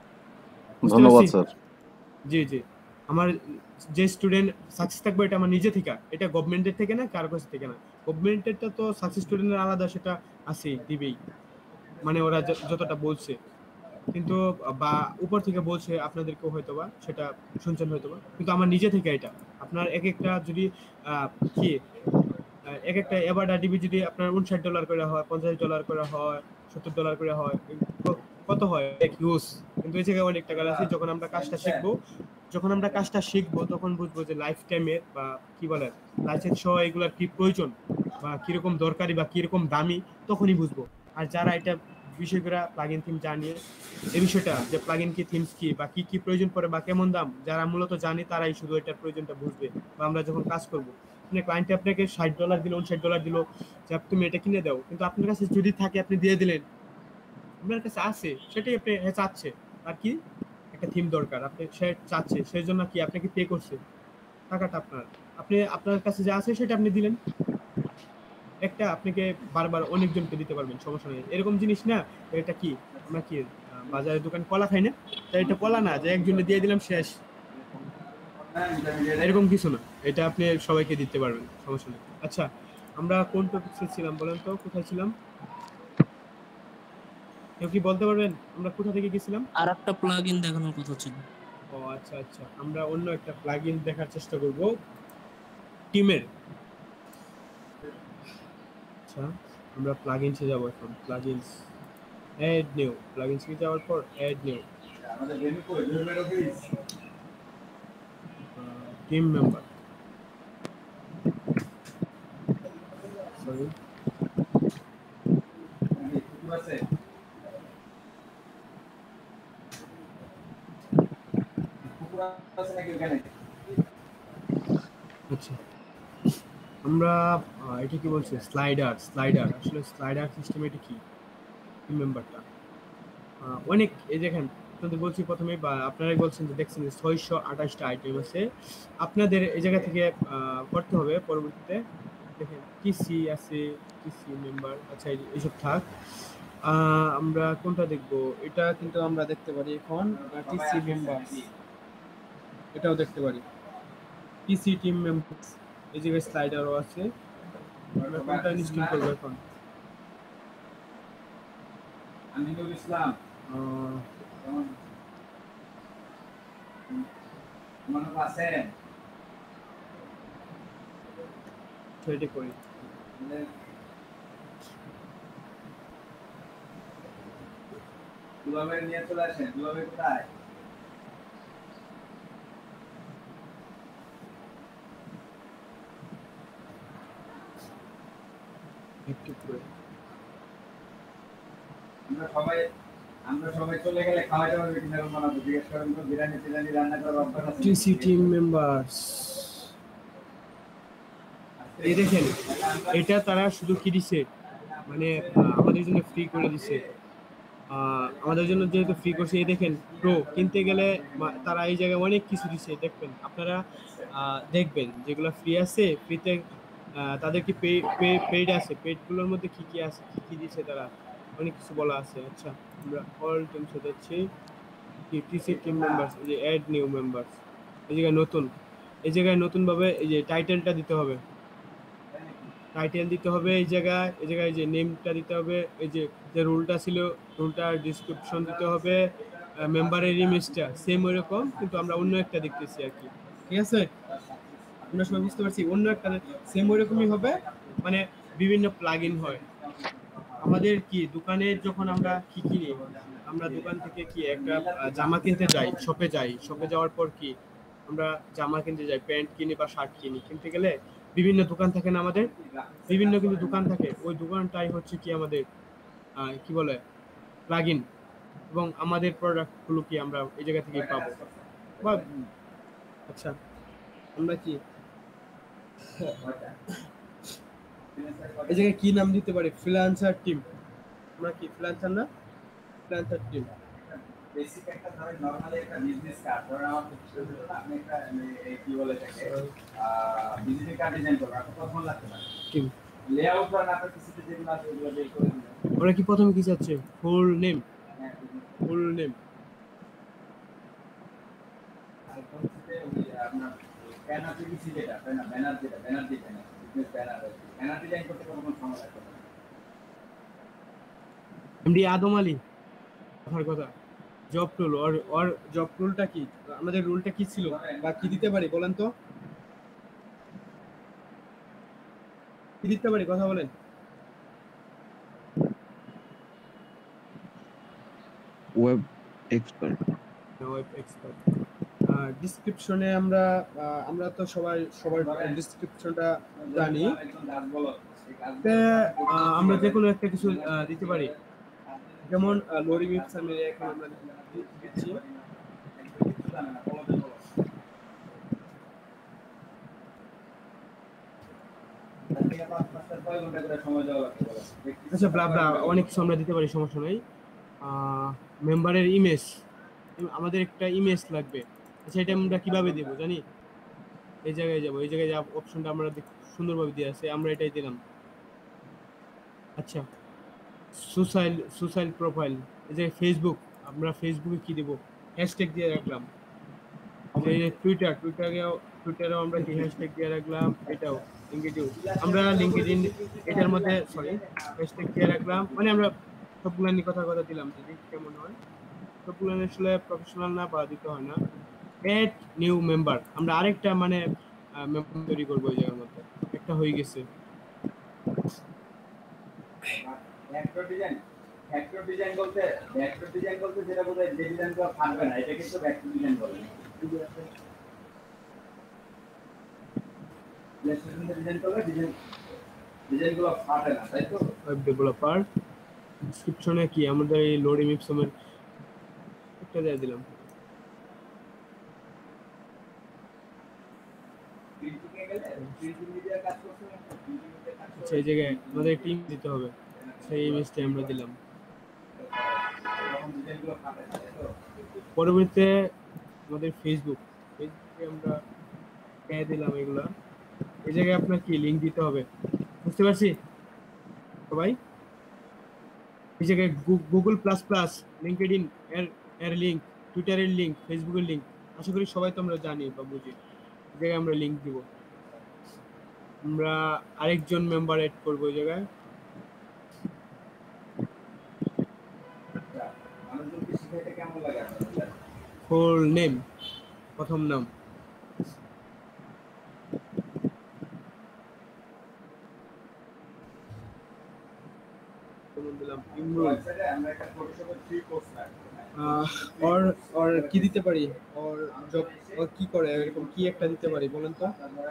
ধন্যবাদ স্যার। জি জি, আমার যে স্টুডেন্ট সাকসেস থাকবে এটা আমার নিজে থেকে, এটা গভর্নমেন্টের থেকে না, কারো কাছ থেকে না। গভর্নমেন্টেরটা তো সাকসেস স্টুডেন্টের আলাদা, সেটা আছে দিবেই, মানে ওরা যতটা বলছে, কিন্তু বা উপর থেকে বলছে আপনাদেরকেও হয়তোবা সেটা শুনছেন হয়তোবা, কিন্তু আমার নিজে থেকে এটা আপনার এক একটা যদি কি এক একটা এবার ডিবি যদি আপনার উনষাট ডলার করে হয়, পঞ্চাশ ডলার করে হয়, সত্তর ডলার করে হয়, কত হয় হিউজ, কিন্তু এই জায়গায় অনেক টাকা আছে। যখন আমরা কাজটা শিখবো যখন আমরা কাজটা শিখবো তখন বুঝবো যে লাইফ টাইমের বা কি বলে লাইসেন্স সহ এগুলোর কি প্রয়োজন বা কিরকম দরকারি বা কিরকম দামি, তখনই বুঝবো। আর যারা এটা বিষয় করে প্লাগইন থিম জানিয়ে এই বিষয়টা যে প্লাগইন কি থিমস কি বা কি কি প্রয়োজন পড়ে বা কেমন দাম, যারা মূলত জানে তারাই শুধু এটার প্রয়োজনটা বুঝবে। বা আমরা যখন কাজ করবো, মানে ক্লায়েন্টে আপনাকে ষাট ডলার দিল, উনষাট ডলার দিল যে তুমি এটা কিনে দাও, কিন্তু আপনার কাছে যদি থাকে আপনি দিয়ে দিলেন, আপনার কাছে আছে সেটাই আপনি হ্যাঁ চাচ্ছে, আর কি একটা থিম দরকার, আপনি সে চাচ্ছে সেই জন্য কি আপনাকে পে করছে, টাকাটা আপনার, আপনি আপনার কাছে যা আছে সেটা আপনি দিলেন, একটা আপনাকে বারবার অনেকজনকে দিতে পারবেন, সমস্যা নেই। এরকম জিনিস না এটা কি আমরা কি আহ, বাজারের দোকান কলা খাই না, তাই এটা কলা না যে একজনে দিয়ে দিলাম শেষ, এরকম কিছু না, এটা আপনি সবাইকে দিতে পারবেন, সমস্যা নেই। আচ্ছা আমরা কোন টপিকসে ছিলাম বলেন তো, কোথায় ছিলাম কেউ কি বলতে পারবেন আমরা কোথা থেকে গেছিলাম? আর একটা প্লাগইন দেখানোর কথা ছিল। ও আচ্ছা আচ্ছা, আমরা অন্য একটা প্লাগইন দেখার চেষ্টা করব টিমের। আচ্ছা আমরা প্লাগইনসে যাব এখন, প্লাগইনস অ্যাড নিউ, প্লাগইনসে যাওয়ার পর অ্যাড নিউ, আমাদের ভেনু কই ভেনুর অফিস টিম মেম্বার, সরি কি আছে পুরো আছে নাকি ওখানে? আচ্ছা আমরা আহ, এটা কি বলছে স্লাইডার, স্লাইডার আসলে স্লাইডার সিস্টেম এটা কি টিম মেম্বারটা অনেক, এই দেখেন আপনাদের বলছি প্রথমে বা আপনারাই বলছেন যে দেখছেন ছয়শো আঠাশটা আইটেম আছে, আপনাদের এই জায়গা থেকে আহ, করতে হবে পরবর্তীতে। দেখেন টিসি আছে, টিসি মেম্বার, আচ্ছা এই- এইসব থাক, আহ, আমরা কোনটা দেখবো, এটা কিন্তু আমরা দেখতে পারি এখন টিসি মেম্বার, এটাও দেখতে পারি টিসি টিম মেম্বার, এই জায়গায় স্লাইডারও আছে, আমরা কোনটা ইনস্টল করবো এখন? আমিনুল ইসলাম আহ, কেমন মনে আছে সেটা করি, দুলাভাই নিয়ে চলে আসেন। দুলাভাই কোথায়? একটু করে আমরা সবাই আমরা সবাই চলে গেলে খাওয়াতে পারবে কিনা এরকম বানাবো, জিজ্ঞেস করেন তো বিরিয়ানি টিরিয়ানি রান্না করার অভ্যাস আছে? টিসি টিম মেম্বার্স, এই দেখেন এটা তারা শুধু কি দিছে মানে আহ, আমাদের জন্য ফ্রি করে দিছে, আহ, আমাদের জন্য যেহেতু ফ্রি করছে, এই দেখেন প্রো কিনতে গেলে মা- তারা এই জায়গায় অনেক কিছু দিছে, দেখবেন আপনারা আহ, দেখবেন যেগুলো ফ্রি আছে ফ্রিতে তাদেরকে পেইড আছে, পেইডগুলোর মধ্যে কি কি আছে কি কি দিছে তারা অনেক কিছু বলা আছে। আচ্ছা আমরা অল টিমসে যাচ্ছি, টিসি টিম মেম্বার্স, এই যে অ্যাড নিউ মেম্বার্স, এই জায়গায় নতুন, এই জায়গায় নতুন ভাবে এই যে টাইটেলটা দিতে হবে, টাইটেল দিতে হবে এই জায়গায়, এই জায়গায় যে নেমটা দিতে হবে, এই যে যে রুলটা ছিল রুলটার ডিসক্রিপশন দিতে হবে, মেম্বারের ইমেজটা সেম ওইরকম, কিন্তু আমরা অন্য একটা দেখতেছি আর কি, ঠিক আছে আমরা সবাই বুঝতে পারছি, অন্য একটা সেম ওইরকমই হবে, মানে বিভিন্ন প্লাগইন হয় আমাদের কি দোকানে যখন আমরা কি কিনি, আমরা দোকান থেকে কি একটা আহ, জামা কিনতে যাই, শপে যাই, শপে যাওয়ার পর কি আমরা জামা কিনতে যাই, প্যান্ট কিনি বা শার্ট কিনি, কিনতে গেলে বিভিন্ন দোকান থাকে না আমাদের, বিভিন্ন কিন্তু দোকান থাকে, ওই দোকানটাই হচ্ছে কি আমাদের আহ, কি বলে প্লাগইন, এবং আমাদের প্রোডাক্টগুলো কি আমরা এই জায়গা থেকে পাবো বা আচ্ছা আমরা কি এই জায়গায় কি নাম দিতে পারি, ফ্রিল্যান্সার টিম, আমরা কি ফ্রিল্যান্সার না ফ্রিল্যান্সার টিম, বেসিক একটা ধরেন নরমালি একটা বিজনেস কার্ড ধরেন আমার প্রতিষ্ঠান হলো না, আপনি একটা মানে, এই কি বলে এটাকে বিজনেস কার্ড ডিজাইন করবেন, আপনার কতক্ষণ লাগতে পারে? টিম লেআউট করেন আপনার কিছুতে যেগুলো আছে ওগুলো বের করে দিবেন। আমরা কি প্রথমে কি চাচ্ছে ফুল নেম, ফুল নেম আর কোনটাতে ওই আপনার ব্যানার পিভিসি যেটা ব্যানার ব্যানার যেটা ব্যানার যেটা বিজনেস ব্যানার ব্যানার ডিজাইন করতে কতক্ষণ সময় লাগতে পারে? এমডি আদম আলী কথার কথা, জব রুল, ওর ওর জব রুলটা কি, আমাদের রুলটা কি ছিল বা কি দিতে পারি বলেন তো, কি দিতে পারি কথা বলেন? ওয়েব এক্সপার্ট, ওয়েব এক্সপার্ট, ডিসক্রিপশনে আমরা আহ, আমরা তো সবাই সবার ডিসক্রিপশনটা জানি, তা, আহ, আমরা যে কোনো একটা কিছু আহ, দিতে পারি, যেমন লোরি মিপস আমি এখন আমরা দিচ্ছি, আচ্ছা ব্লা ব্লা অনেক কিছু আমরা দিতে পারি, সমস্যা নাই, মেম্বারের ইমেজ, আমাদের একটা ইমেজ লাগবে। আচ্ছা এটা আমরা কিভাবে দেব জানি? এই জায়গায় যাব, এই জায়গায় যাব, অপশনটা আমরা সুন্দরভাবে দিয়ে আছে, আমরা এটাই দিলাম। আচ্ছা সোশ্যাল সোশ্যাল প্রোফাইল, এই যে ফেসবুক, আমরা ফেসবুকে কি দেব? হ্যাশট্যাগ দিয়ে রাখলাম। এই যে টুইটার, টুইটারেও টুইটারেও আমরা কি হ্যাশট্যাগ দিয়ে রাখলাম, এটাও লিঙ্কডইন, আমরা লিঙ্কডইন এটার মধ্যে সরি হ্যাশট্যাগ দিয়ে রাখলাম। মানে আমরা সবগুলো নিয়ে কথা কথা দিলাম, যদি কেমন হয় সবগুলো আসলে প্রফেশনাল না বা দিতে হয় না। এড নিউ মেম্বার, আমরা আরেকটা মানে মেম্বার তৈরি করবো এই জায়গার মধ্যে, একটা হয়ে গেছে। ভেক্টর ডিজাইন, ভেক্টর ডিজাইন বলতে ভেক্টর ডিজাইন বলতে যেটা বোঝায় যে ডিজাইনগুলো থাকবে না, এটা কিন্তু ভেক্টর ডিজাইন বলে। লেসন ডিজাইন করলে ডিজাইন ডিজাইনগুলো ফাটে না, তাই তো? ওয়েব ডেভেলপার ডেসক্রিপশনে কি আমাদের এই লোডিং ইপসমের একটা দিয়ে দিলাম। সেই জায়গায় আমাদের টিম দিতে হবে, সেই ইমেজটা আমরা দিলাম। পরবর্তীতে আমাদের ফেসবুক, ফেসবুকে আমরা দিয়ে দিলাম এগুলা। এই জায়গায় আপনার কি লিংক দিতে হবে, বুঝতে পারছি সবাই? এই জায়গায় গুগল প্লাস প্লাস, লিঙ্কডইন এর এর লিংক, টুইটারের লিংক, ফেসবুকের লিংক, আশা করি সবাই তো আমরা জানি বা বুঝি। এই জায়গায় আমরা লিংক দিব। আমরা আরেকজন মেম্বার এড করবো এই জায়গায়। ফুল নেম, প্রথম নাম, আর আর কি দিতে পারি, আর জব কি করে এরকম কি একটা দিতে পারি বলেন তো?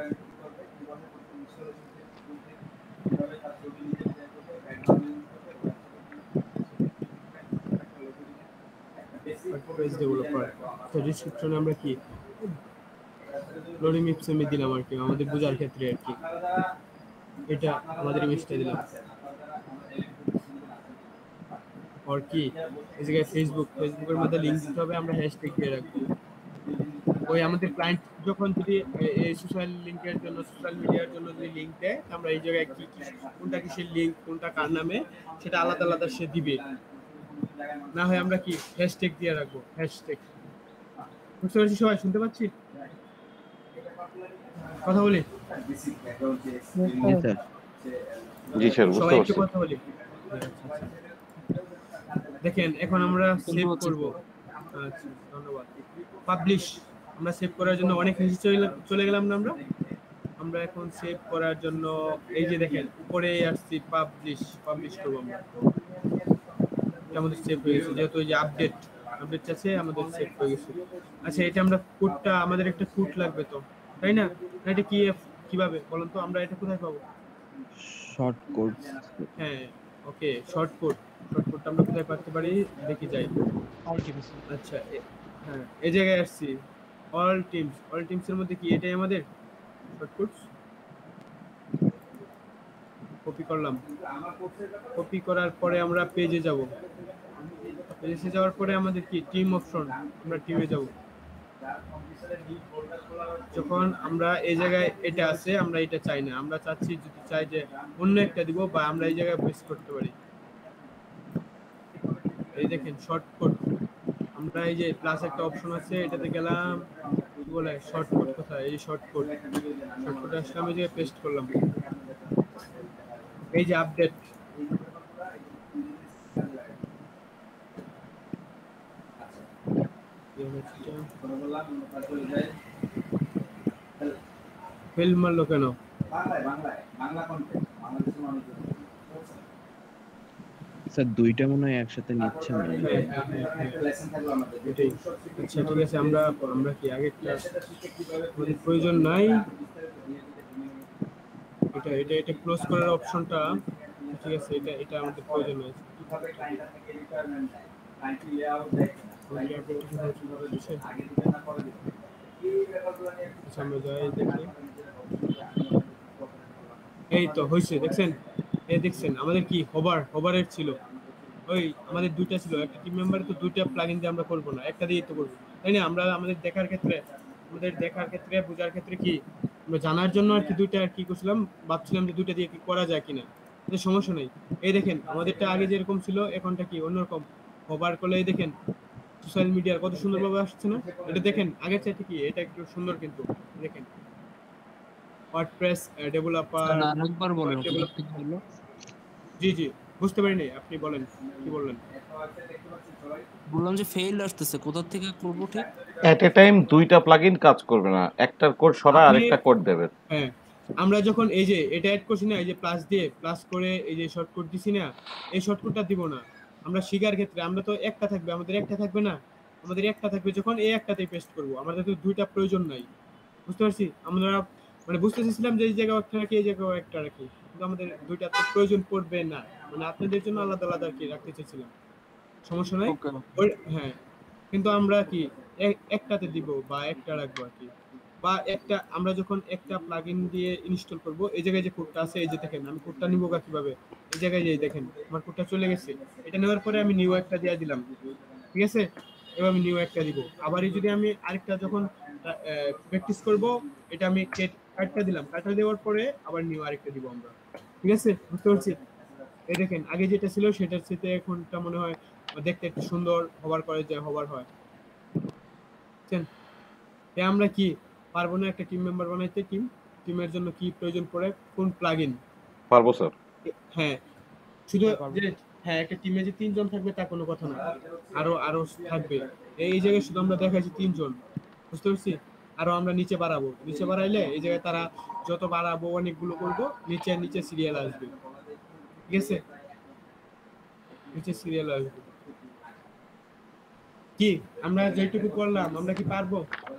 পেজ ডেভেলপার, তো ডেসক্রিপশনে আমরা কি লোডিং ইপসমে দিলাম আর কি, আমাদের বোঝার ক্ষেত্রে আর কি। এটা আমাদের ইমেজটা দিলাম। আর কি এই জায়গায় ফেসবুক, ফেসবুকের মধ্যে লিংক দিতে হবে, আমরা হ্যাশট্যাগ দিয়ে রাখবো। ওই আমাদের ক্লায়েন্ট যখন যদি এই সোশ্যাল লিংকের জন্য, সোশ্যাল মিডিয়ার জন্য যদি লিংক দেয়, আমরা এই জায়গায় কি কোনটা কিসের লিংক, কোনটা কার নামে, সেটা আলাদা আলাদা সে দিবে। না হয় আমরা কি হ্যাশট্যাগ দিয়ে রাখবো, হ্যাশট্যাগ। বুঝতে পারছি সবাই? শুনতে পাচ্ছি কথা বলি? জি স্যার, সবাই একটু কথা বলি। দেখেন এখন আমরা সেভ করব। আচ্ছা ধন্যবাদ। পাবলিশ, আমরা সেভ করার জন্য অনেক নিচে চলে গেলাম না আমরা আমরা এখন সেভ করার জন্য এই যে দেখেন উপরে আসছি, পাবলিশ পাবলিশ করব আমরা। আমাদের সেভ হয়ে গেছে, যেহেতু এই যে আপডেট আপডেট আছে আমাদের সেভ হয়ে গেছে। আচ্ছা এটা আমরা কোডটা, আমাদের একটা কোড লাগবে তো, তাই না? এটা কি কিভাবে বলুন তো, আমরা এটা কোথায় পাবো? Short code. হ্যাঁ ওকে, শর্ট কোড। শর্ট কোডটা আমরা কোথায় পেতে পারি দেখি যাই। All teams. আচ্ছা হ্যাঁ এই জায়গায় আসছি, অল টিমস। অল টিমস এর মধ্যে কি এটাই আমাদের শর্ট কোড। কপি করলাম, কপি করার পরে আমরা পেজে যাব। পেজে যাওয়ার পরে আমাদের কি টিম অপশন, আমরা টিমে যাব। যখন আমরা এই জায়গায় এটা আছে, আমরা এটা চাই না, আমরা চাচ্ছি যদি চাই যে অন্য একটা দিব, বা আমরা এই জায়গায় পেস্ট করতে পারি। এই দেখেন শর্টকাট, আমরা এই যে প্লাস একটা অপশন আছে, এটাতে গেলাম, কি বলে শর্টকাট কোথায়, এই শর্টকাট শর্টকাট আসলাম, এই জায়গায় পেস্ট করলাম। এই যে আপডেট, ফেল মারলো কেন? স্যার দুইটা মনে হয় একসাথে নিচ্ছে না। আচ্ছা ঠিক আছে, আমরা আমরা কি আগে আমাদের প্রয়োজন নাই এটা এটা এটা ক্লোজ করার অপশনটা, ঠিক আছে এটা এটা আমাদের প্রয়োজন আছে। এই তো হয়েছে, দেখছেন এই দেখছেন আমাদের কি হবার হবারের ছিল, ওই আমাদের দুইটা ছিল, একটা টিম মেম্বারে তো দুইটা প্লাগইন দিয়ে আমরা করবো না, একটা দিয়েই তো করবো, তাই না? আমরা আমাদের দেখার ক্ষেত্রে আমাদের দেখার ক্ষেত্রে বোঝার ক্ষেত্রে কি আমরা জানার জন্য আর কি দুইটা আর কি করছিলাম, ভাবছিলাম যে দুইটা দিয়ে কি করা যায় কিনা, তো সমস্যা নেই। এই দেখেন আমাদেরটা আগে যেরকম ছিল এখনটা কি অন্যরকম, কভার করলে এই দেখেন সোশ্যাল মিডিয়ার কত সুন্দরভাবে আসছে না, এটা দেখেন আগের চাইতে কি এটা একটু সুন্দর, কিন্তু দেখেন ওয়ার্ডপ্রেস ডেভেলপার স্যার আরেকবার বলেন কোথা থেকে হলো? জি জি বুঝতে পারিনি, আপনি বলেন কি বললেন। বললাম যে ফেইল আসতেছে, কোথা থেকে করব ঠিক? এট এ টাইম দুইটা প্লাগইন কাজ করবে না, একটার কোড সরা আপনি আরেকটা কোড দেবেন। হ্যাঁ আমরা যখন এই যে এটা অ্যাড করছি না, এই যে প্লাস দিয়ে প্লাস করে এই যে শর্টকাট দিছি না, এই শর্টকাটটা দিব না আমরা শিকার ক্ষেত্রে, আমরা তো একটা থাকবে, আমাদের একটা থাকবে না, আমাদের একটা থাকবে যখন এই একটাতেই পেস্ট করব, আমাদের তো দুইটা প্রয়োজন নাই, বুঝতে পারছি? আমরা মানে বুঝতে চাইছিলাম যে এই জায়গায় একটা রাখি এই জায়গায় একটা রাখি, কিন্তু আমাদের দুইটা তো প্রয়োজন পড়বে না, মানে আপনাদের জন্য আলাদা আলাদা আর কি রাখতে চাইছিলাম, সমস্যা নাই। ওই হ্যাঁ কিন্তু আমরা কি এক- একটাতে দিব বা একটা রাখবো আর কি, বা একটা আমরা যখন একটা প্লাগইন দিয়ে ইনস্টল করব, এই জায়গায় যে কোডটা আছে এই যে দেখেন, আমি কোডটা নিব গা কিভাবে, এই জায়গায় যে দেখেন আমার কোডটা চলে গেছে, এটা নেওয়ার পরে আমি নিউ একটা দিয়ে দিলাম, ঠিক আছে? এবার আমি নিউ একটা দিব, আবার এই যদি আমি আরেকটা যখন প্র্যাকটিস করব, এটা আমি কাটটা দিলাম, কাটটা দেওয়ার পরে আবার নিউ আরেকটা দিব আমরা, ঠিক আছে? বুঝতে পারছি? এই দেখেন আগে যেটা ছিল সেটার সাথে এখনটা মনে হয় দেখতে একটু সুন্দর হবার করে যে হবার হয়, বুঝছেন? এ আমরা কি পারবো না একটা টিম মেম্বার বানাইতে? টিম টিমের জন্য কি প্রয়োজন পড়ে, কোন প্লাগইন? পারবো স্যার। হ্যাঁ শুধু যে হ্যাঁ একটা টিমে যে তিনজন থাকবে তা কোনো কথা না, আরো আরো থাকবে, এই জায়গায় শুধু আমরা দেখাইছি তিনজন, বুঝতে পারছি? আরো আমরা নিচে বাড়াবো, নিচে বাড়াইলে এই জায়গায় তারা যত বাড়াবো অনেকগুলো করবো, নিচে নিচে সিরিয়াল আসবে, ঠিক আছে? নিচে সিরিয়াল আসবে। কি আমরা যেটুকু করলাম আমরা কি পারবো?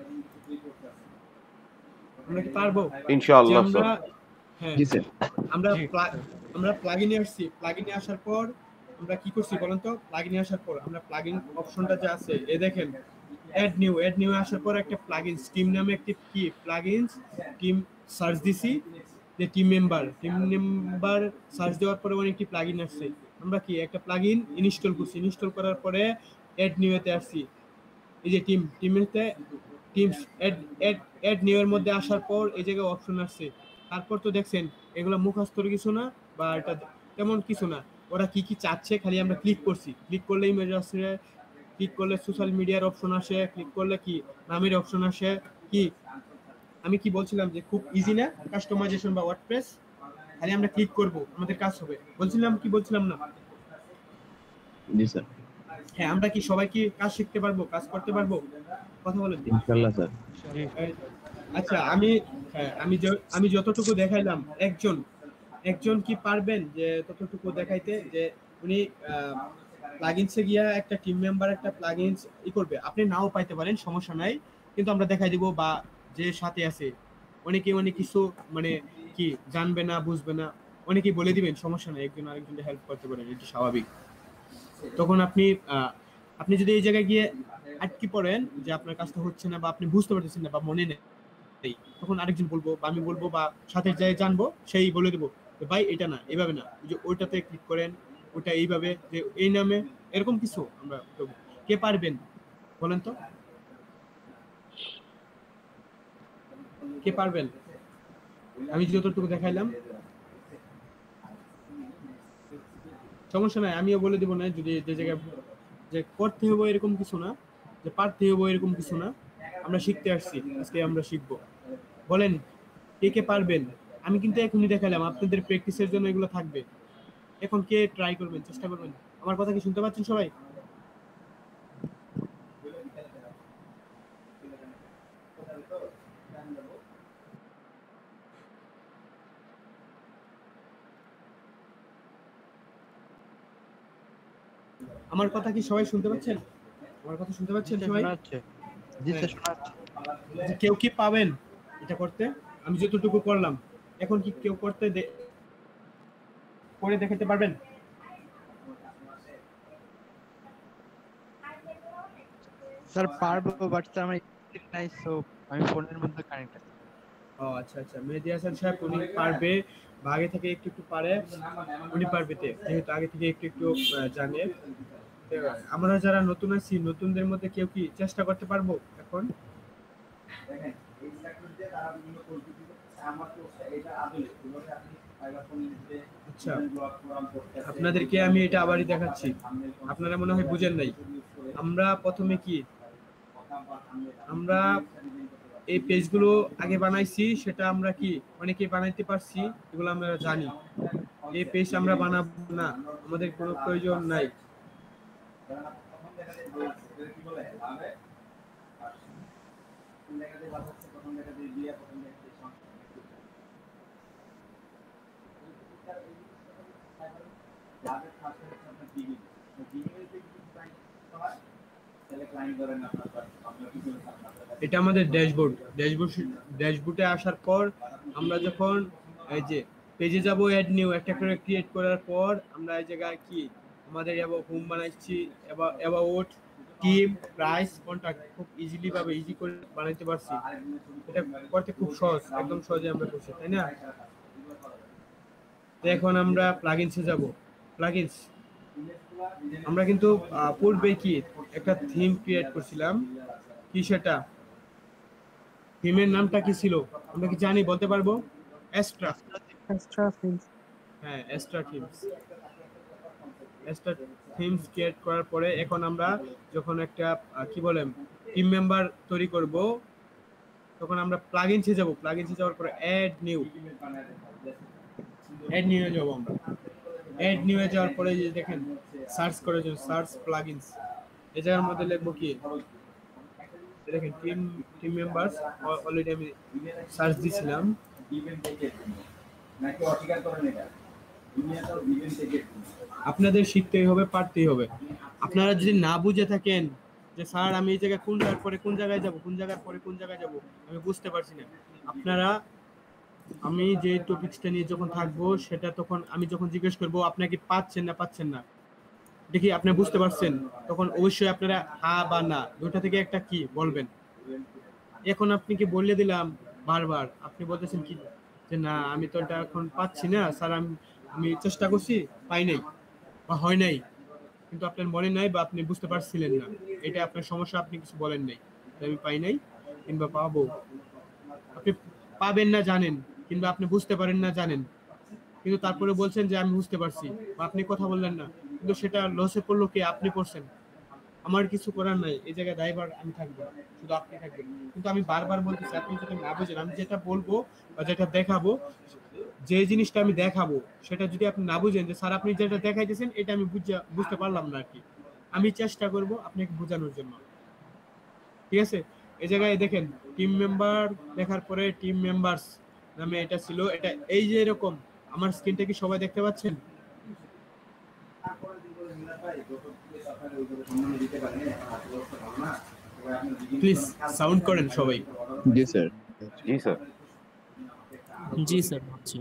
আমরা কি পারবো? ইনশাআল্লাহ যে আমরা স্যার। হ্যাঁ জি স্যার। আমরা প্লা- আমরা প্লাগইনে আসছি, প্লাগইনে আসার পর আমরা কি করছি বলেন তো? প্লাগইনে আসার পর আমরা প্লাগইন অপশনটা যে আছে এই দেখেন অ্যাড নিউ, অ্যাড নিউ আসার পর একটা প্লাগইন টিম নামে একটি কি প্লাগইনস টিম সার্চ দিছি, যে team member team member search দেওয়ার পরে অনেকটি প্লাগইন আসছে, আমরা কি একটা প্লাগইন ইনস্টল করছি, ইনস্টল করার পরে অ্যাড নিউ এতে আসছি, এই যে টিম টিমেতে teams add add add new এর মধ্যে আসার পর এই জায়গায় অপশন আসছে, তারপর তো দেখছেন এগুলো মুখস্থর কিছু না বা এটা তেমন কিছু না, ওরা কি কি চাচ্ছে খালি আমরা ক্লিক করছি, ক্লিক করলে ইমেজ আসছে, ক্লিক করলে সোশ্যাল মিডিয়ার অপশন আসে, ক্লিক করলে কি নামের অপশন আসে, কি আমি কি বলছিলাম যে খুব ইজি না কাস্টমাইজেশন বা ওয়ার্ডপ্রেস, খালি আমরা ক্লিক করব আমাদের কাজ হবে, বলছিলাম কি বলছিলাম না? জি স্যার। হ্যাঁ আমরা কি সবাই কি কাজ শিখতে পারবো, কাজ করতে পারবো? কথা বলেন ইনশাআল্লাহ স্যার। আচ্ছা আমি হ্যাঁ আমি য- আমি যতটুকু দেখাইলাম, একজন একজন কি পারবেন যে ততটুকু দেখাইতে, যে উনি প্লাগইনসে গিয়া একটা টিম মেম্বার একটা প্লাগইনস ই করবে, আপনি নাও পাইতে পারেন সমস্যা নাই, কিন্তু আমরা দেখাই দিব, বা যে সাথে আছে অনেকে অনেক কিছু মানে কি জানবে না বুঝবে না, অনেকেই বলে দিবেন, সমস্যা নাই, একজন আরেকজনকে হেল্প করতে পারেন, এটা স্বাভাবিক। তখন আপনি আহ, আপনি যদি এই জায়গায় গিয়ে আটকে পড়েন যে আপনার কাজটা হচ্ছে না বা আপনি বুঝতে পারতেছেন না বা মনে নেই, তখন আরেকজন বলবো বা আমি বলবো বা সাথে যাই জানবো সেই বলে দেবো যে ভাই এটা না এভাবে না, ওই যে ওইটাতে ক্লিক করেন, ওটা এইভাবে যে এই নামে, এরকম কিছু আমরা করবো। কে পারবেন বলেন তো, কে পারবেন? আমি যতটুকু দেখাইলাম সমস্যা নাই, আমিও বলে দিব না, যদি যে জায়গায় যে করতে হবে এরকম কিছু না, যে পারতে হবে এরকম কিছু না, আমরা শিখতে আসছি, আজকে আমরা শিখবো। বলেন কে কে পারবেন? আমি কিন্তু এখনই দেখালাম, আপনাদের প্র্যাকটিসের জন্য এগুলো থাকবে, এখন কে ট্রাই করবেন, চেষ্টা করবেন? আমার কথা কি শুনতে পাচ্ছেন সবাই? আমার কথা কি সবাই শুনতে পাচ্ছেন? আমার কথা শুনতে পাচ্ছেন সবাই? জি স্যার শোনা যাচ্ছে। যে কেউ কি পাবেন এটা করতে? আমি যতটুকু করলাম, এখন কি কেউ করতে দে- করে দেখাতে পারবেন? স্যার পারবো, বাট স্যার আমার ইন্টারনেট নাই, সো আমি ফোনের মধ্যে কানেক্ট আছি। ও আচ্ছা আচ্ছা, মেহেদী হাসান সাহেব উনি পারবে বা আগে থেকে একটু একটু পারে, উনি পারবে তে, যেহেতু আগে থেকে একটু একটু আহ, জানে। তো আমরা যারা নতুন আছি, নতুনদের মধ্যে কেউ কি চেষ্টা করতে পারবো এখন? দেখেন এই সেক্টর দিয়ে তারা বিভিন্ন পদ্ধতি আমার তো এটা আদলে কিভাবে আপনি ফাইবার কমিউনিটিতে আচ্ছা, ব্লগ প্রোগ্রাম করতে আপনাদেরকে আমি এটা আবারই দেখাচ্ছি, আপনারা মনে হয় বুঝেন নাই। আমরা প্রথমে কি আমরা এই পেজগুলো আগে বানাইছি, সেটা আমরা কি অনেকে বানাইতে পারছি, এগুলো আমরা জানি। এই পেজ আমরা বানাবো না, আমাদের কোনো প্রয়োজন নাই। প্রথম দেখা যায় কি বলে লাভে দেখা যায় বাজাচ্ছে, প্রথম দেখা যায় বিয়ে, প্রথম দেখা যায় লাভের ফার্স্ট হচ্ছে আপনার বিগিং। তো বিগিংয়ে যদি ক্লায়েন্ট হয় তাহলে ক্লায়েন্ট ধরেন আপনার আপনার কিছু এটা আমাদের ড্যাশবোর্ড। ড্যাশবোর্ড ড্যাশবোর্ডে আসার পর আমরা যখন এই যে পেজে যাব, অ্যাড নিউ একটা করে ক্রিয়েট করার পর আমরা এই জায়গায় কি আমাদের হোম বানাইছি, অ্যাবাউট, টিম, প্রাইস, কন্টাক্ট খুব ইজিলি ভাবে ইজি করে বানাইতে পারছি। এটা করতে খুব সহজ, একদম সহজে আমরা করছি, তাই না? তো এখন আমরা প্লাগইনসে যাব। প্লাগইনস আমরা কিন্তু পূর্বে কি একটা থিম ক্রিয়েট করছিলাম, কি সেটা থিমের নামটা কি ছিল আমরা কি জানি, বলতে পারবো? Extra extra themes. হ্যাঁ, extra themes. Extra themes create করার পরে এখন আমরা যখন একটা কি বলেন টিম মেম্বার তৈরি করব, তখন আমরা প্লাগইনসে যাব। প্লাগইনসে যাওয়ার পরে অ্যাড নিউ, অ্যাড নিউ এ যাব আমরা। অ্যাড নিউ এ যাওয়ার পরে যে দেখেন সার্চ করার জন্য সার্চ প্লাগইনস, এই জায়গার মধ্যে লিখবো কি দেখেন টিম টিম মেম্বারস। অলরেডি আমি সার্চ দিছিলাম। নাকি অস্বীকার করেন এটা? দুনিয়াটাও দিবেন থেকে আপনাদের শিখতেই হবে, পারতেই হবে। আপনারা যদি না বুঝে থাকেন যে স্যার আমি এই জায়গায় কোন জায়গার পরে কোন জায়গায় যাব, কোন জায়গার পরে কোন জায়গায় যাব আমি বুঝতে পারছি না, আপনারা আমি যে টপিকসটা নিয়ে যখন থাকবো সেটা তখন আমি যখন জিজ্ঞেস করবো আপনাকে পাচ্ছেন না পাচ্ছেন না দেখি আপনি বুঝতে পারছেন, তখন অবশ্যই আপনারা হ্যাঁ বা না দুটো থেকে একটা কি বলবেন। এখন আপনি কি বলে দিলাম বারবার, আপনি বলতেছেন কি যে না আমি তো এটা এখন পাচ্ছি না স্যার, আমি আমি চেষ্টা করছি পাই নাই বা হয় নাই, কিন্তু আপনার মনে নাই বা আপনি বুঝতে পারছিলেন না, এটা আপনার সমস্যা, আপনি কিছু বলেন নাই আমি পাই নাই কিংবা পাবো। আপনি পাবেন না জানেন, কিংবা আপনি বুঝতে পারেন না জানেন, কিন্তু তারপরে বলছেন যে আমি বুঝতে পারছি বা আপনি কথা বললেন না, কিন্তু সেটা লসে পড়লো কে? আপনি পড়ছেন, আমার কিছু করার নাই। এই জায়গায় দায়ভার আমি থাকবো, শুধু আপনি থাকবেন। কিন্তু আমি বারবার বলতেছি আপনি যদি না বুঝেন, আমি যেটা বলবো বা যেটা দেখাবো, যে জিনিসটা আমি দেখাবো সেটা যদি আপনি না বুঝেন যে স্যার আপনি যেটা দেখাইতেছেন এটা আমি বুঝতে পারলাম না আর কি, আমি চেষ্টা করব আপনাকে বোঝানোর জন্য, ঠিক আছে? এই জায়গায় দেখেন টিম মেম্বার দেখার পরে টিম মেম্বারস নামে এটা ছিল, এটা এই যে এরকম আমার স্ক্রিনটা কি সবাই দেখতে পাচ্ছেন? প্লিজ সাউন্ড করেন সবাই। জি স্যার। জি স্যার। জি স্যার হচ্ছে।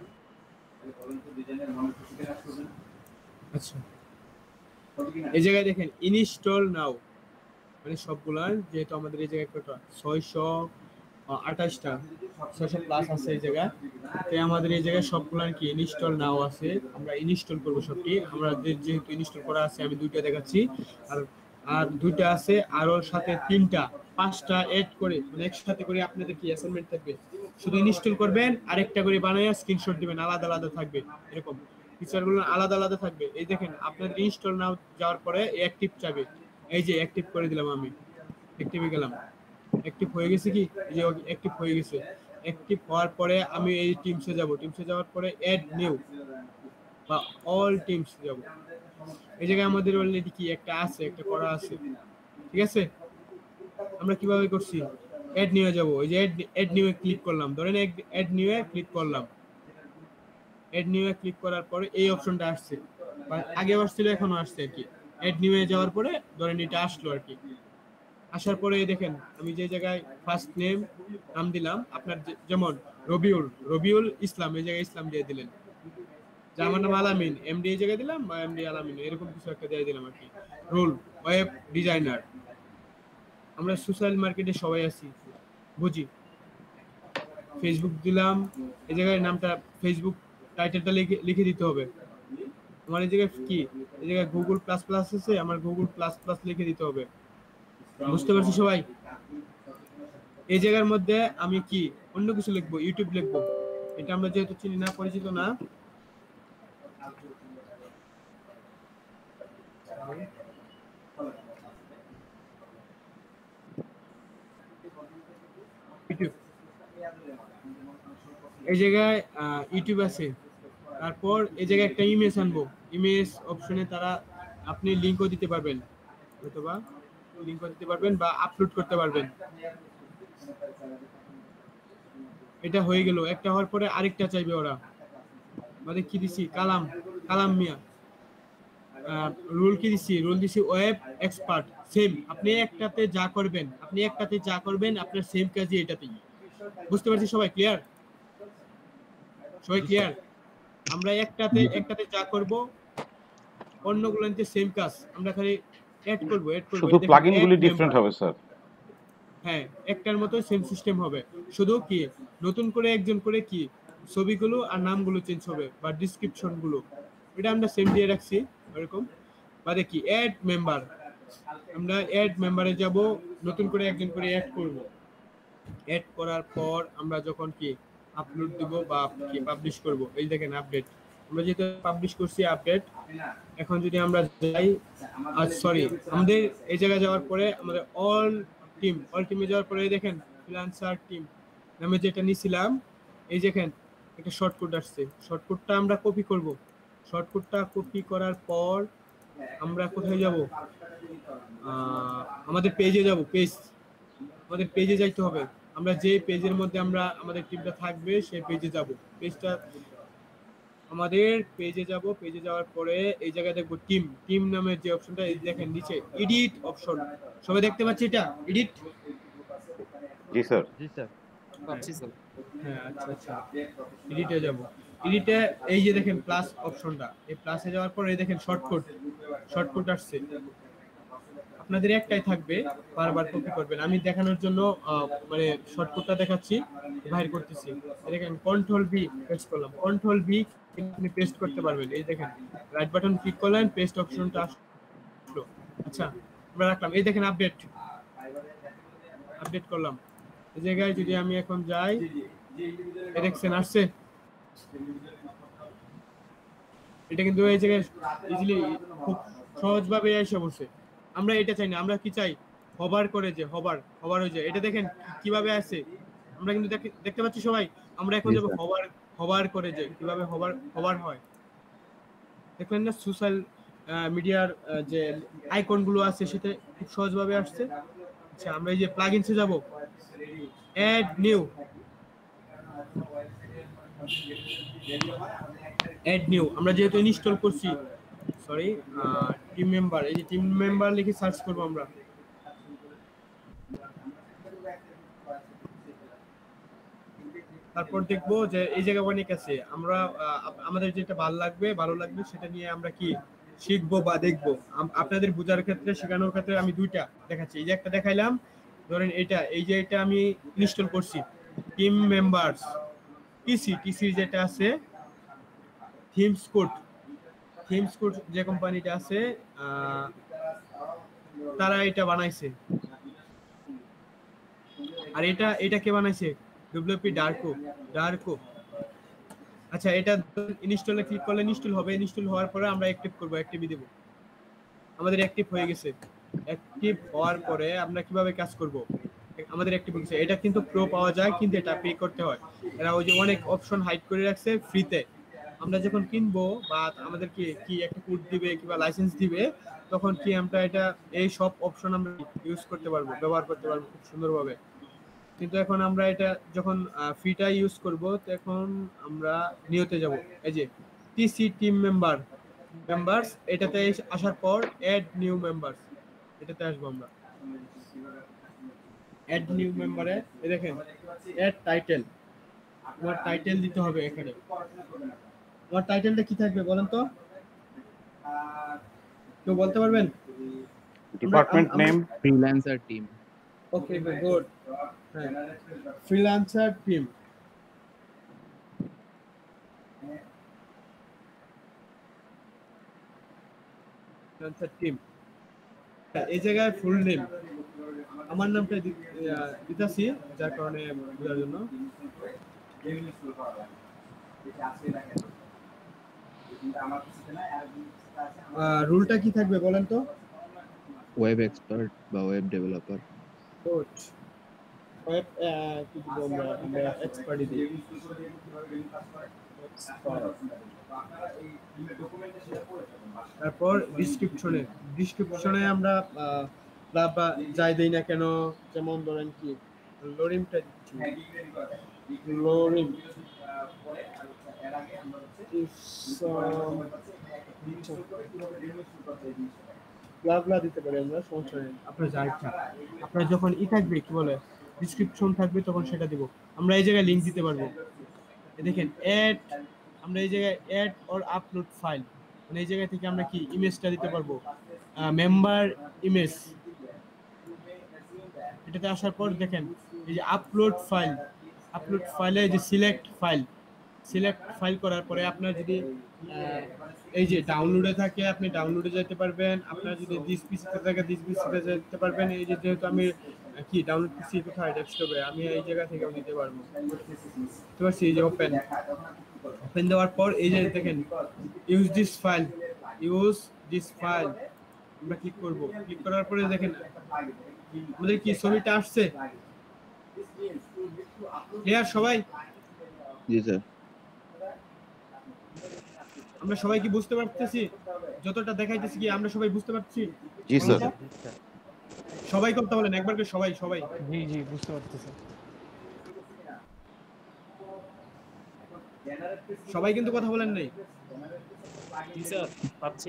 আচ্ছা, এই জায়গায় দেখেন ইনস্টল নাও, মানে সবগুলা যেহেতু আমাদের এই জায়গায় কত ছয়শো আঠাশটা ছয়শো প্লাস আছে এই জায়গায়, তাই আমাদের এই জায়গায় সবগুলা কি ইনস্টল নাও আছে, আমরা ইনস্টল করবো সবটি। আমরা যেহেতু ইনস্টল করা আছে আমি দুইটা দেখাচ্ছি, আর আর দুইটা আছে আর ওর সাথে তিনটা পাঁচটা এড করে মানে একসাথে করে আপনাদের কি অ্যাসাইনমেন্ট থাকবে, শুধু ইনস্টল করবেন আর একটা করে বানায়া স্ক্রিনশট দিবেন, আলাদা আলাদা থাকবে, এরকম ফিচারগুলো আলাদা আলাদা থাকবে। এই দেখেন আপনাদের ইনস্টল নাও যাওয়ার পরে অ্যাক্টিভ চাবে, এই যে অ্যাক্টিভ করে দিলাম আমি, অ্যাক্টিভে গেলাম, অ্যাক্টিভ হয়ে গেছে কি এই যে অ্যাক্টিভ হয়ে গেছে। অ্যাক্টিভ হওয়ার পরে আমি এই টিমসে যাব, টিমসে যাওয়ার পরে অ্যাড নিউ বা অল টিমস যাব। এই জায়গায় আমাদের অলরেডি কি একটা আছে, একটা করা আছে, ঠিক আছে? আমরা কিভাবে করছি, অ্যাড নিউ এ যাব, এই যে অ্যাড নিউ এ ক্লিক করলাম, ধরেন অ্যাড নিউ এ ক্লিক করলাম, অ্যাড নিউ এ ক্লিক করার পরে এই অপশনটা আসছে, আগে আসছিল এখনো আসছে আর কি। অ্যাড নিউ এ যাওয়ার পরে ধরেন এটা আসলো আর কি, আসার পরে দেখেন আমি যে জায়গায় ফার্স্ট নেম নাম দিলাম আপনার, যেমন রবিউল, রবিউল ইসলাম, এই জায়গায় ইসলাম দিয়ে দিলেন। যে আমার নাম আলামিন, এমডি এই জায়গায় দিলাম বা এমডি আলামিন এরকম কিছু একটা দিয়ে দিলাম আর কি। রোল ওয়েব ডিজাইনার, আমরা সোশ্যাল মার্কেটে সবাই আছি বুঝি, ফেসবুক দিলাম, এই জায়গায় নামটা ফেসবুক টাইটেলটা লিখে লিখে দিতে হবে। আমার এই জায়গায় কি এই জায়গায় গুগল প্লাস প্লাস আছে, আমার গুগল প্লাস প্লাস লিখে দিতে হবে। বুঝতে পারছি সবাই? এই জায়গার মধ্যে আমি কি অন্য কিছু লিখবো, ইউটিউব লিখবো, এটা আমরা যেহেতু চিনি না, পরিচিত না। এই জায়গায় ইউটিউব আছে, তারপর এই জায়গায় একটা ইমেজ আনবো, ইমেজ অপশনে তারা আপনি লিংকও দিতে পারবেন, অথবা লিংকও দিতে পারবেন বা আপলোড করতে পারবেন। এটা হয়ে গেল। একটা হওয়ার পরে আরেকটা চাইবে ওরা, মানে কি দিছি, কালাম কালাম মিয়া রুল কি দিছি, রুল দিছি ওয়েব এক্সপার্ট। সেম আপনি একটাতে যা করবেন, আপনি একটাতে যা করবেন আপনার সেম কাজই এটাতেই। বুঝতে পারছি সবাই? ক্লিয়ার? সবাই ক্লিয়ার? আমরা একটাতে একটাতে যা করব, অন্যগুলোতে সেম কাজ, আমরা খালি অ্যাড করব অ্যাড করব। শুধু প্লাগইনগুলি ডিফারেন্ট হবে স্যার। হ্যাঁ, একটার মতো সেম সিস্টেম হবে, শুধু কি নতুন করে একজন করে কি ছবিগুলো আর নামগুলো চেঞ্জ হবে বা ডেসক্রিপশনগুলো, এটা আমরা সেম দিয়ে রাখছি এরকম। বাদে কি অ্যাড মেম্বার, আমরা অ্যাড মেম্বারে যাব, নতুন করে একজন করে অ্যাড করব। অ্যাড করার পর আমরা যখন কি আপলোড দিব বা কি পাবলিশ করব, এই দেখেন আপডেট, আমরা যেহেতু পাবলিশ করছি আপডেট। এখন যদি আমরা যাই, আজ সরি আমাদের এই জায়গায় যাওয়ার পরে আমাদের অল টিম, অল টিমে যাওয়ার পরে দেখেন ফ্রিল্যান্সার টিম নামে যেটা নিছিলাম, এই দেখেন একটা শর্টকাট আসছে, শর্টকাটটা আমরা কপি করব। শর্টকাটটা কপি করার পর আমরা কোথায় যাব, আমাদের পেজে যাব। পেজ, আমাদের পেজে যাইতে হবে। আমরা যে পেজের মধ্যে আমরা আমাদের টিমটা থাকবে সেই পেজে যাব। পেজটা আমাদের পেজে যাব, পেজে যাওয়ার পরে এই জায়গায় দেখবো টিম, টিম নামের যে অপশনটা, এই দেখেন নিচে এডিট অপশন, সবাই দেখতে পাচ্ছি এটা এডিট? জি স্যার। জি স্যার পাচ্ছি স্যার। হ্যাঁ আচ্ছা আচ্ছা, এডিটে যাব। এডিটে এই যে দেখেন প্লাস অপশনটা, এই প্লাসে যাওয়ার পরে এই দেখেন শর্টকাট, শর্টকাট আসছে। আপনাদের একটাই থাকবে, বারবার কপি করবেন। আমি দেখানোর জন্য মানে শর্টকাটটা দেখাচ্ছি, বাইর করতেছি। দেখেন কন্ট্রোল বি পেস্ট করলাম, কন্ট্রোল বি আপনি পেস্ট করতে পারবেন। এই দেখেন রাইট বাটন ক্লিক করলেন, পেস্ট অপশনটা আসলো। আচ্ছা আমরা রাখলাম। এই দেখেন আপডেট, আপডেট করলাম। এই জায়গায় যদি আমি এখন যাই, দেখছেন আসছে, এটা কিন্তু এই জায়গায় ইজিলি খুব সহজভাবে এসে বসে। আমরা এটা চাই না, আমরা কি চাই, হবার করে যে হবার হবার হয়ে যায়। এটা দেখেন কিভাবে আছে, আমরা কিন্তু দেখতে পাচ্ছি সবাই। আমরা এখন যাব হবার, হবার করে যে কিভাবে হবার হবার হয়, দেখলেন না? সোশ্যাল মিডিয়ার যে আইকন গুলো আছে সেটা খুব সহজভাবে আসছে। আচ্ছা আমরা এই যে প্লাগইনসে যাব, অ্যাড নিউ, অ্যাড নিউ আমরা যেহেতু ইনস্টল করছি, সরি টিম মেম্বার, এই যে টিম মেম্বার লিখে সার্চ করব আমরা। তারপর দেখবো যে এই জায়গায় অনেক আছে, আমরা আমাদের যেটা ভালো লাগবে ভালো লাগবে সেটা নিয়ে আমরা কি শিখবো বা দেখবো। আপনাদের বোঝার ক্ষেত্রে, শেখানোর ক্ষেত্রে আমি দুইটা দেখাচ্ছি। এই যে একটা দেখাইলাম, ধরেন এটা, এই যে এটা আমি ইনস্টল করছি, টিম মেম্বারস টিসি, টিসি যেটা আছে থিমস কোড, থিমস কোড যে কোম্পানিটা আছে তারা এটা বানাইছে। আর এটা এটা কে বানাইছে, ডব্লিউপি ডার্কো, ডার্কো। আচ্ছা এটা ইনস্টলে ক্লিক করলে ইনস্টল হবে, ইনস্টল হওয়ার পরে আমরা অ্যাক্টিভ করব, অ্যাক্টিভি দেব। আমাদের অ্যাক্টিভ হয়ে গেছে। অ্যাক্টিভ হওয়ার পরে আমরা কিভাবে কাজ করব, আমাদের অ্যাক্টিভ হয়ে গেছে। এটা কিন্তু প্রো পাওয়া যায়, কিন্তু এটা পে করতে হয়। এরা ওই যে অনেক অপশন হাইড করে রাখছে ফ্রিতে। আমরা যখন কিনবো বা আমাদের কি কি একটা কোড দিবে কিংবা লাইসেন্স দিবে, তখন কি আমরা এটা এই সব অপশন আমরা ইউজ করতে পারবো, ব্যবহার করতে পারবো খুব সুন্দরভাবে। কিন্তু এখন আমরা এটা যখন ফ্রিটা ইউজ করব, তখন আমরা নিয়তে যাব। এই যে টিসি টিম মেম্বার মেম্বারস, এটাতে আসার পর অ্যাড নিউ মেম্বারস, এটাতে আসবো আমরা। অ্যাড নিউ মেম্বারে এই দেখেন অ্যাড টাইটেল, তোমার টাইটেল দিতে হবে এখানে। তোমার টাইটেলটা কি থাকবে বলেন তো, কেউ বলতে পারবেন? Department name freelancer team. Okay good, হ্যাঁ ফ্রিল্যান্সার টিম। Freelancer team. এই জায়গায় ফুল নেম আমার নামটা দি- আহ, দিতাছি যার কারণে বোঝার জন্য। রুলটা কি থাকবে বলেন তো? ওয়েব এক্সপার্ট বা ওয়েব ডেভেলপার। গুড। ওয়েব কি দিব আমরা? আমরা এক্সপার্টই দিই। তারপর ডিসক্রিপশনে ডিসক্রিপশনে আমরা আহ, লাভ বা যাই দেই না কেন, যেমন ধরেন কি লোরিমটা দিচ্ছি, লোরিম ব্লা দিতে পারি আমরা, সমস্যা নেই। আপনার যা ইচ্ছা, আপনার যখন ই থাকবে কি বলে ডিসক্রিপশন থাকবে তখন সেটা দিব। আমরা এই জায়গায় লিংক দিতে পারবো। এই দেখেন অ্যাড, আমরা এই জায়গায় অ্যাড অর আপলোড ফাইল, মানে এই জায়গা থেকে আমরা কি ইমেজটা দিতে পারবো, মেম্বার ইমেজ। এটাতে আসার পর দেখেন এই যে আপলোড ফাইল, আপলোড ফাইলে যে সিলেক্ট ফাইল, সিলেক্ট ফাইল করার পরে আপনার যদি আহ, এই যে ডাউনলোডে থাকে আপনি ডাউনলোডে যেতে পারবেন, আপনার যদি দিস পিসিতে থাকে দিস পিসিতে যেতে পারবেন। এই যে যেহেতু আমি আহ, কি ডাউনলোড পিসি কোথায় ডেস্কটপে, আমি এই জায়গা থেকেও দিতে পারবো। বুঝতে পারছি? এই যে ওপেন, ওপেন দেওয়ার পর এই যে দেখেন use this file, use this file আমরা ক্লিক করব। ক্লিক করার পরে দেখেন আমাদের কি ছবিটা আসছে। ক্লিয়ার সবাই? জি স্যার। আমরা সবাই কি বুঝতে পারতেছি? যতটা দেখাইতেছি কি আমরা সবাই বুঝতে পারছি? জি স্যার। সবাই কথা বলেন একবার করে, সবাই সবাই। জি জি বুঝতে পারতেছি। সবাই কিন্তু কথা বলেন নাই। জি স্যার পাচ্ছি।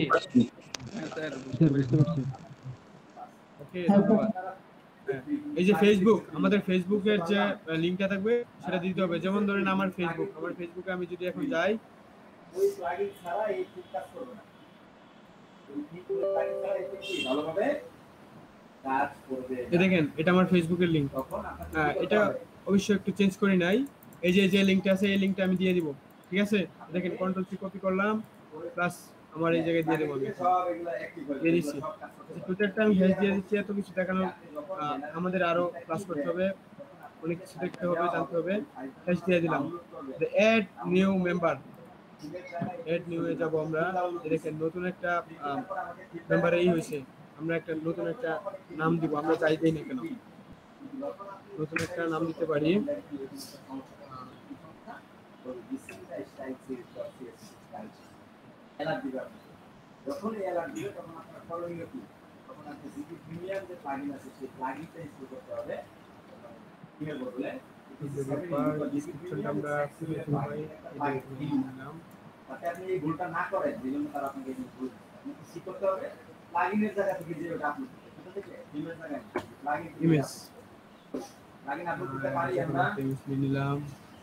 ওকে ধন্যবাদ। হ্যাঁ, এই যে ফেসবুক, আমাদের ফেসবুকের যে লিংকটা থাকবে সেটা দিতে হবে। যেমন ধরেন আমার ফেসবুক, আমার ফেসবুকে আমি যদি এখন যাই, ওই প্লাগইন ছাড়া এই ঠিক কাজ করবে না। ওই ঠিক প্লাগইন ছাড়া এই ঠিক ভালোভাবে কাজ করবে না। এই দেখেন এটা আমার ফেসবুকের লিংক। হ্যাঁ, এটা অবশ্যই একটু চেঞ্জ করে নাই। এই যে যে লিংকটা আছে এই লিংকটা আমি দিয়ে দিব, ঠিক আছে? দেখেন কন্ট্রোল সি কপি করলাম, প্লাস আমার এই জায়গায় দিয়ে দেবো আমি। দিয়ে দিচ্ছি টুইটারটা আমি হ্যাশ দিয়ে দিচ্ছি। এত কিছু দেখানো আহ, আমাদের আরো ক্লাস করতে হবে, অনেক কিছু দেখতে হবে, জানতে হবে। হ্যাশ দিয়ে দিলাম। Add new member, add new এ যাব আমরা। এই দেখেন নতুন একটা মেম্বার এই হয়েছে, আমরা একটা নতুন একটা নাম দিব। আমরা চাই দেই না কেন, নতুন একটা নাম দিতে পারি। যখন এই অ্যালার্ট দিবে তখন আপনার করণীয় কি? তখন আপনি জিপি প্রিমিয়াম যে প্লাগইন আছে সেই প্লাগইনটা ইনস্টল করতে হবে। কিভাবে বললে ডিসক্রিপশনটা আমরা খুলে ভাই দিলাম। তাতে আপনি এই ভুলটা না করেন, যেজন্য তারা আপনাকে এই ভুল আপনাকে কি করতে হবে? প্লাগইনের জায়গা থেকে যে ওটা আপলোড করতে হবে, ঠিক আছে? ইমেজ জায়গা প্লাগইন ইমেজ প্লাগইন আপলোড করতে পারি আমরা। ইমেজ নিলাম,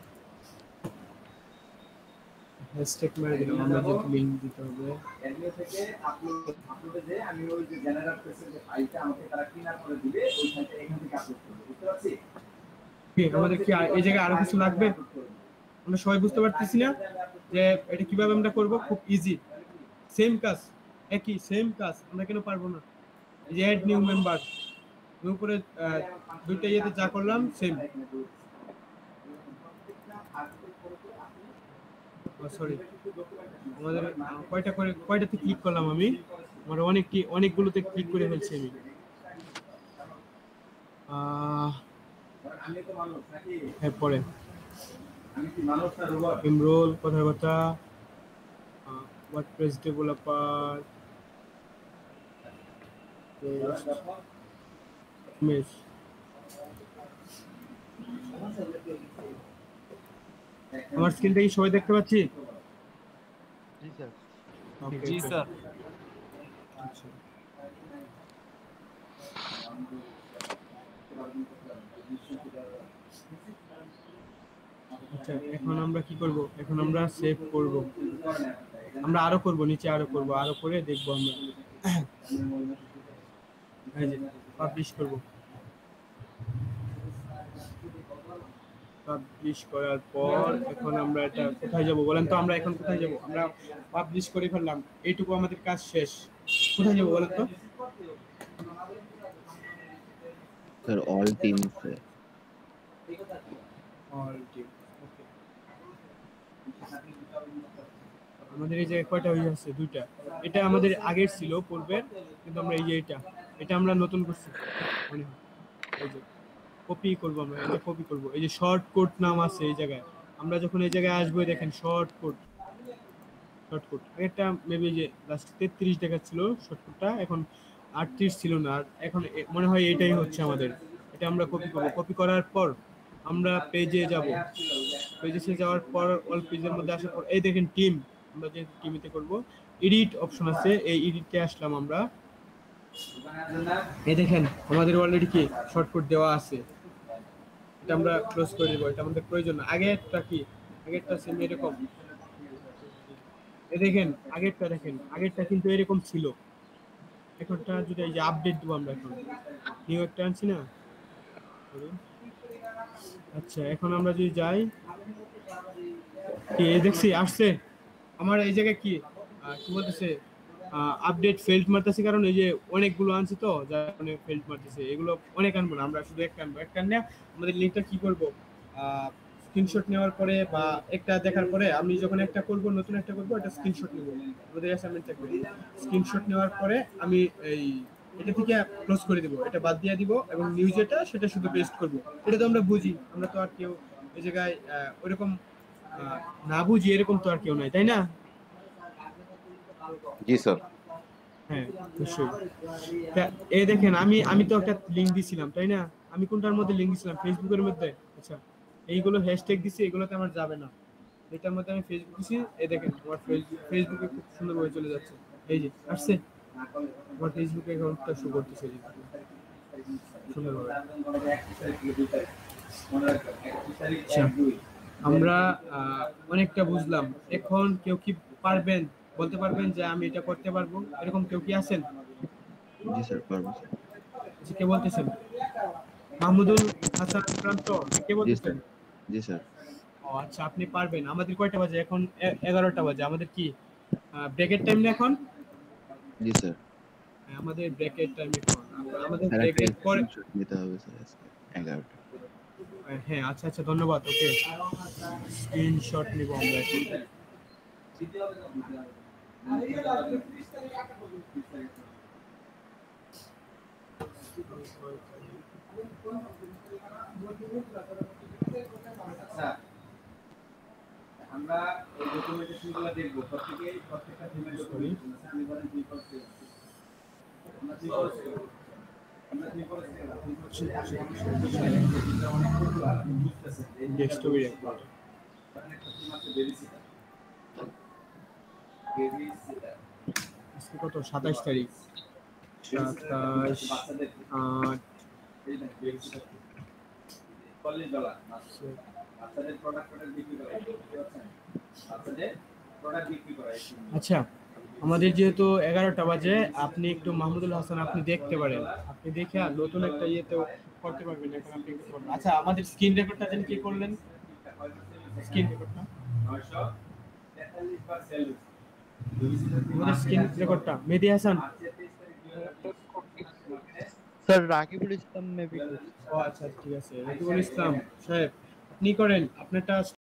হ্যাশট্যাগ মেরে দিলাম। আমরা যে লিংক দিতে হবে এগুলো থেকে আপলোড আপলোডে যে আমি ওই যে জেনারেট পেজের যে ফাইলটা আমাকে তারা ক্লিনার করে দিবে, ওই ফাইলটা এখান থেকে আপলোড করব। বুঝতে পারছি? কি আমাদের কি আর এই জায়গায় আরো কিছু লাগবে? আমরা সবাই বুঝতে পারতেছি না যে এটা কিভাবে আমরা করব। খুব ইজি, সেম কাজ, একই সেম কাজ। আমরা কেন পারবো না? এই যে অ্যাড নিউ মেম্বার, এর উপরে দুইটা ইয়েতে যা করলাম সেম। সরি, আমাদের কয়টা করে কয়টাতে ক্লিক করলাম আমি? আমার অনেক অনেকগুলোতে ক্লিক করে ফেলছি আমি। আহ আমি তো মানুষ নাকি? এরপরে আমি কি মানুষ না রোবট? এমরোল, কথাবার্তা, ওয়ার্ডপ্রেস ডেভেলপার, ইমেজ। আমার স্ক্রিনটা কি সবাই দেখতে পাচ্ছি? জি স্যার। জি স্যার। আচ্ছা, আচ্ছা এখন আমরা কি করব? এখন আমরা সেভ করব। আমরা আরো করব, নিচে আরো করব, আরো করে দেখব আমরা। এই যে পাবলিশ করব। পাবলিশ করার পর এখন আমরা এটা কোথায় যাব বলেন তো? আমরা এখন কোথায় যাব? আমরা পাবলিশ করে ফেললাম, এইটুকু আমাদের কাজ শেষ। কোথায় যাবো বলো তো? सर ऑल टीम से অল টিম, ওকে। আমাদের এই যে কয়টা হয়ে আছে? দুইটা। এটা আমাদের আগের ছিল পূর্বের, কিন্তু আমরা এই যে এটা এটা আমরা নতুন করছি মনে হয়। এই যে কপি করব আমরা, এটা কপি করব। এই যে শর্ট কোট নাম আছে এই জায়গায়। আমরা যখন এই জায়গায় আসবো দেখেন শর্ট কোট, শর্ট কোট আগেরটা মেবি যে লাস্ট তেত্রিশ দেখাচ্ছিল শর্ট কোটটা, এখন আটত্রিশ ছিল না। আর এখন এ- মনে হয় এটাই হচ্ছে আমাদের। এটা আমরা কপি করব। কপি করার পর আমরা পেজে যাব। পেজে যাওয়ার পর অল পেজের মধ্যে আসার পর এই দেখেন টিম, আমরা যে টিমিতে করব এডিট অপশন আছে, এই এডিটে আসলাম আমরা। এই দেখেন আমাদের অলরেডি কি শর্টকাট দেওয়া আছে, এটা আমরা ক্লোজ করে দেব। এটা আমাদের প্রয়োজন না। আগেরটা কি, আগেরটা সেম এরকম। এই দেখেন আগেরটা, দেখেন আগেরটা কিন্তু এরকম ছিল। এখনটা যদি এই যে আপডেট দেব আমরা, এখন নিউ একটা আনছি না। আচ্ছা এখন আমরা যদি যাই, কি এই দেখছি আসছে আমার এই জায়গায় কি আহ, কি বলতেছে আপডেট ফেল্ড মারতেছে, কারণ এই যে অনেকগুলো আনছি তো যার কারণে ফেল্ড মারতেছে। এগুলো অনেক আনবো না, আমরা শুধু একটা আনবো। একটা আনলে আমাদের লিঙ্কটা কি করবো, স্ক্রিনশট নেওয়ার পরে বা একটা দেখার পরে আমি যখন একটা করব, নতুন একটা করবো, এটা স্ক্রিনশট নেব। আমাদের অ্যাসাইনমেন্টটা করব, স্ক্রিনশট নেওয়ার পরে আমি এই এটা থেকে ক্লোজ করে দিব, এটা বাদ দিয়ে দিব, এবং নিউ যেটা সেটা শুধু পেস্ট করব। এটা তো আমরা বুঝি, আমরা তো আর কেউ এই জায়গায় আহ, ওইরকম আহ, না বুঝি এরকম তো আর কেউ নাই, তাই না? জি স্যার। হ্যাঁ নিশ্চয়ই। তা এই দেখেন আমি আমি তো একটা লিংক দিছিলাম, তাই না? আমি কোনটার মধ্যে লিংক দিছিলাম? ফেসবুকের মধ্যে। আচ্ছা এইগুলো হ্যাশট্যাগ দিছি, এগুলোতে আমার যাবে না। এটার মধ্যে আমি ফেসবুক দিছি, এই দেখেন আমার ফেসবুকে খুব সুন্দরভাবে চলে যাচ্ছে। এই যে আসছে আমার ফেসবুক অ্যাকাউন্টটা শো করতেছে এই যে, সুন্দরভাবে। আচ্ছা আমরা আহ, অনেকটা বুঝলাম। এখন কেউ কি পারবেন, বলতে পারবেন যে আমি এটা করতে পারবো, এরকম কেউ কি আছেন? जी सर पारबো স্যার। আচ্ছা, কে বলতেছেন? মাহমুদুল হাসান প্রান্ত, কে জি বলতেছেন? স্যার, জি স্যার। ও আচ্ছা আপনি পারবেন। আমাদের কয়টা বাজে এখন? এ- এগারোটা বাজে। আমাদের কি ব্রেকের টাইম না এখন? জি স্যার। হ্যাঁ, আমাদের ব্রেকের টাইম এখন। আমাদের স্যার একটা ব্রেকের পরে স্ক্রিনশট নিতে হবে স্যার আজকে এগারোটা। হ্যাঁ আচ্ছা আচ্ছা ধন্যবাদ। ওকে স্ক্রিনশট নিব আমরা এখন। আচ্ছা আমরা এই ডকুমেন্টেশনগুলো দেখব, প্রত্যেকই প্রত্যেকটা থিমের ডকুমেন্টেশন আছে। আমি বলেন কি করতে আমরা কি করতে আমরা কি করতে আপনি বুঝতেছেন এই ডেস্কটপে রেকর্ড একটা থিম আছে বেবিসিটার। বেবিসিটার আজকে কত? সাতাশ তারিখ। সাতাশ আট এই দেখেন বেবিসিটার চল্লিশ ডলার বাচ্চাদের প্রোডাক্ট প্রোডাক্ট বিক্রি করা, বুঝতে পারছেন? বাচ্চাদের প্রোডাক্ট বিক্রি করা। আচ্ছা আমাদের যেহেতু এগারোটা বাজে, আপনি একটু মাহমুদুল হাসান আপনি দেখতে পারেন, আপনি দেখে আর নতুন একটা ইয়েতেও করতে পারবেন। এখন আপনি একটু করবেন। আচ্ছা আমাদের স্ক্রিন রেকর্ডটা যেন কি করলেন? স্ক্রিন রেকর্ডটা নয়শো তেতাল্লিশ বার সেল হয়েছে। আমাদের স্ক্রিন রেকর্ডটা মেহেদী হাসান। Sir Rakibul Islam maybe. ও আচ্ছা ঠিক আছে, রাকিবুল ইসলাম সাহেব আপনি করেন আপনারটা।